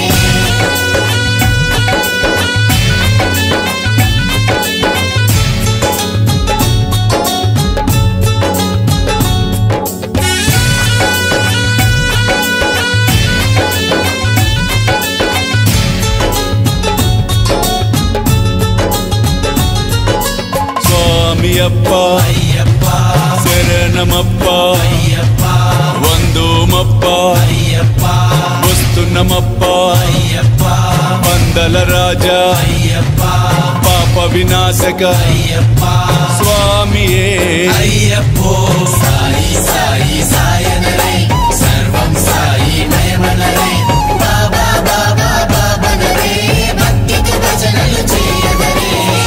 స్వామియప్ప అయ్యప్ప శరణమప్ప అయ్యప్ప వందోమప్ప అయ్యప్ప వస్తున్నమప్ప అయ్యప్ప పందల రాజా అయ్యప్ప పాప వినాశక అయ్యప్ప స్వామియే అయ్యప్పో సాయి సాయి సాయనరే సర్వం సాయి మయమనరే బాబా బాబా బాబనరే భక్తితో భజనలు చేయవరే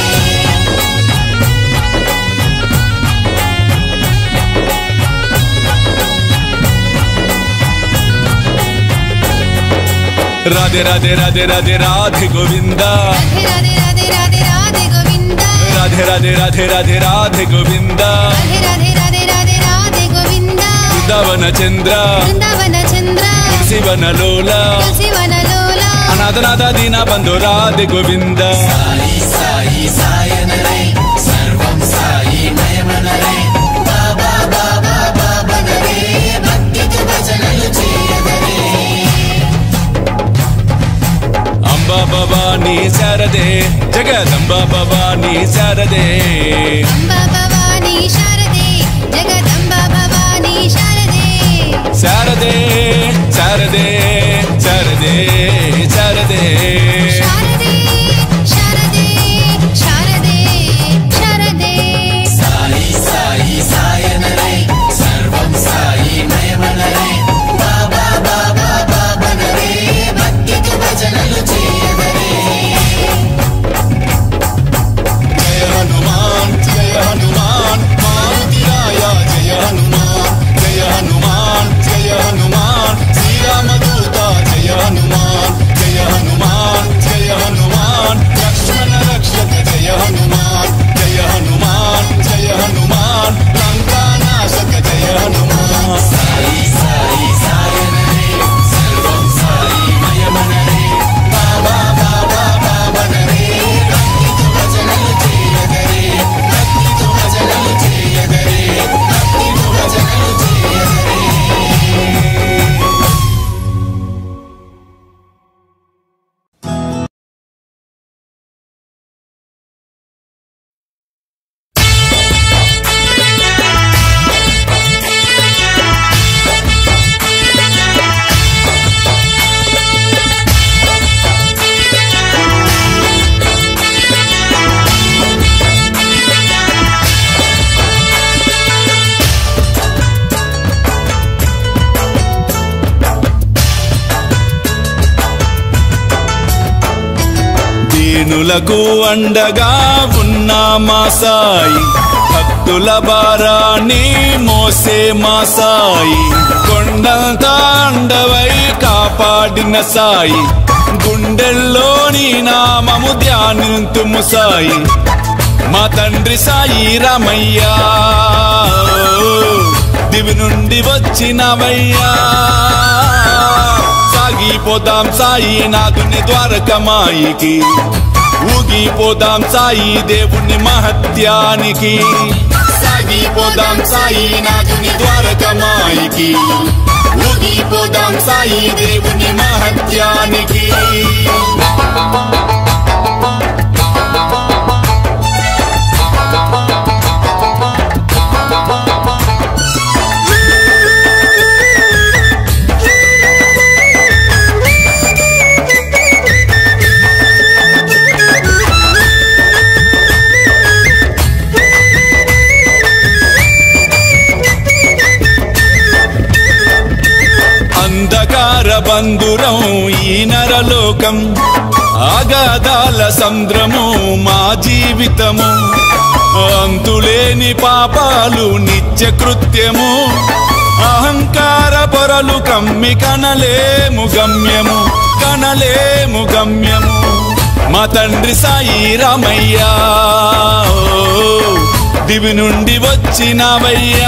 రాధే రాధే రాధే రాధే రాధే గోవింద రాధే రాధే రాధే రాధే గోవింద రాధే రాధే రాధే రాధే రాధే గోవింద రాధే రాధే రాధే రాధే రాధే గోవింద బృందావన చంద్ర బృందావన చంద్ర శివన లోల శివనలోల అనాథనాథ దీన బంధు రాధే గోవింద సాయి సాయి సాయనరే సర్వం సాయి మయమనరే బాబా బాబా బాబనరే భక్తితో భజనలు చేయవరే అంబా భవానీ శారదే జగదంబా భవానీ శారదే అంబా భవానీ శారదే జగదంబా భవానీ శారదే శారదే శారదే శారదే శారదే శారదే శారదే శారదే శారదే సాయి సాయి సాయనరే సర్వం సాయి మయమనరే బాబా బాబా బాబనరే భక్తితో భజనలు చేయవరే జయ హనుమాన్ మారుతిరాయ జయ హనుమాన్ జయ హనుమాన్ జయ హనుమాన్ శ్రీరామదూత జయ హనుమాన్ జయ హనుమాన్ జయ హనుమాన్ లక్ష్మణ రక్షక జయ హనుమాన్ జయ హనుమాన్ జయ హనుమాన్ లంకానాశక జయ హనుమాన్ సాయి సాయి సాయనరే సర్వం సాయి మయమనరే బాబా బాబా బాబనరే భక్తితో భజనలు చేయగరే భక్తితో భజనలు చేయగరే భక్తితో భజనలు చేయగరే దీనులకు అండగా ఉన్న మా సాయి భక్తుల భారాన్ని మోసే మా సాయి కొండంత అండవై కాపాడిన సాయి గుండెల్లోని నామము ధ్యానింతుము సాయి మా తండ్రి సాయి రామయ్య దివి నుండి వచ్చినవయ్యా సాగిపోదాం సాయి నాథుని ద్వారకమాయికి ఊగిపోదాం సాయి దేవుని మహత్యానికి సాగిపోదాం సాయి నాథుని ద్వారకమాయికి ఊగిపోదాం సాయి దేవుని మహత్యానికి అంధకార బంధురం ఈ నరలోకం ఆగాధాల సంద్రము మా జీవితము అంతులేని పాపాలు నిత్య కృత్యము అహంకార పొరలు కమ్మి కనలేము గమ్యము మా తండ్రి సాయి రామయ్య దివి నుండి వచ్చినవయ్యా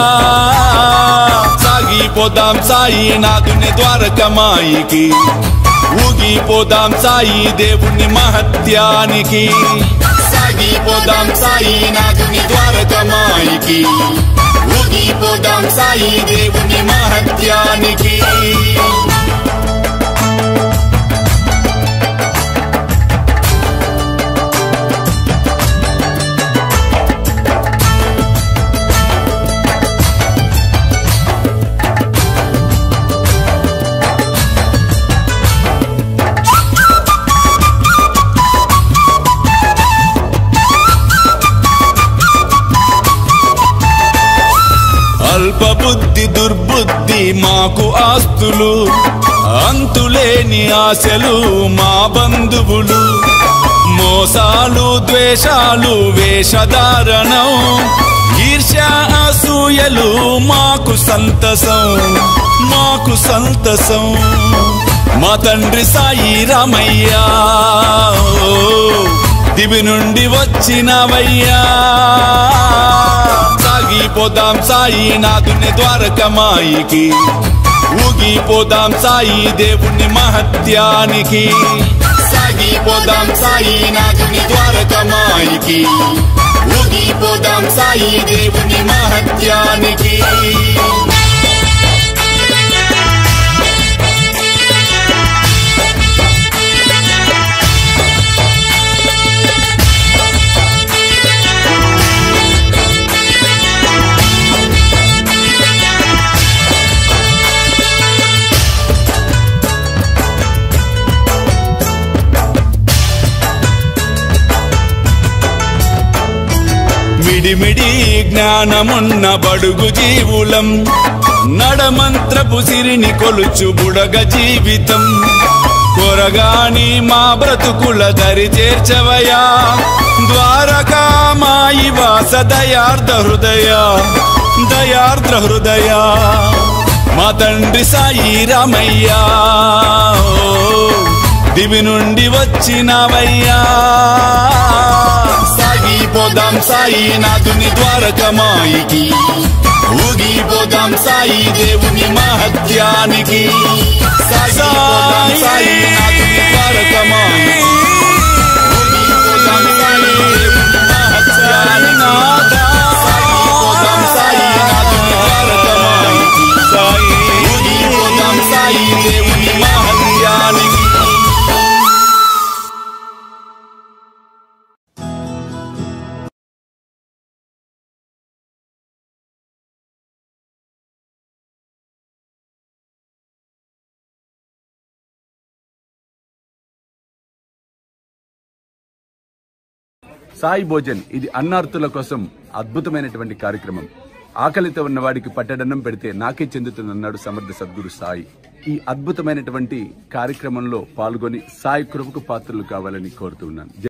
సాగిపోదాం సాయి నాథుని ద్వారకమాయికి ఊగిపోదాం సాయి దేవుని మహత్యానికి సాగిపోదాం సాయి నాథుని ద్వారకమాయికి ఊగిపోదాం సాయి దేవుని మహత్యానికి అల్పబుద్ధి దుర్బుద్ధి మాకు ఆస్తులు అంతులేని ఆశలు మా బంధువులు మోసాలు ద్వేషాలు వేషధారణం ఈర్ష్య అసూయలు మాకు సంతసం మా తండ్రి సాయి రామయ్య దివి నుండి వచ్చినవయ్యా సాగిపోదాం సాయి నాథుని ద్వారకమాయికి ఊగిపోదాం సాయి దేవుని మహత్యానికి సాగిపోదాం సాయి నాథుని ద్వారకమాయికి ఊగిపోదాం సాయి దేవుని మహత్యానికి మిడిమిడి జ్ఞానమున్న బడుగు జీవులం నడమంత్రపు సిరిని కొలుచు బుడగ జీవితం కొరగాని మా బ్రతుకుల దరి చేర్చవయా ద్వారకామాయి వాస దయార్ద్ర హృదయ మా తండ్రి సాయి రామయ్య దివి నుండి వచ్చినవయ్యా సాగిపోదాం సాయి నాథుని ద్వారకమాయికి ఊగిపోదాం సాయి దేవుని మహత్యానికి సాగిపోదాం సాయి నాథుని ద్వారకమాయికి ఊగిపోదాం సాయి దేవుని మహత్యానికి సాగిపోదాం సాయి నాథుని ద్వారకమాయికి ఊగిపోదాం సాయి దేవుని మహత్యానికి సాయి భోజన్ ఇది అన్నార్తుల కోసం అద్భుతమైనటువంటి కార్యక్రమం. ఆకలితో ఉన్న వాడికి పట్టడన్నం పెడితే నాకే చెందుతుందన్నాడు సమర్థ సద్గురు సాయి. ఈ అద్భుతమైనటువంటి కార్యక్రమంలో పాల్గొని సాయి కృపకు పాత్రలు కావాలని కోరుతున్నాను.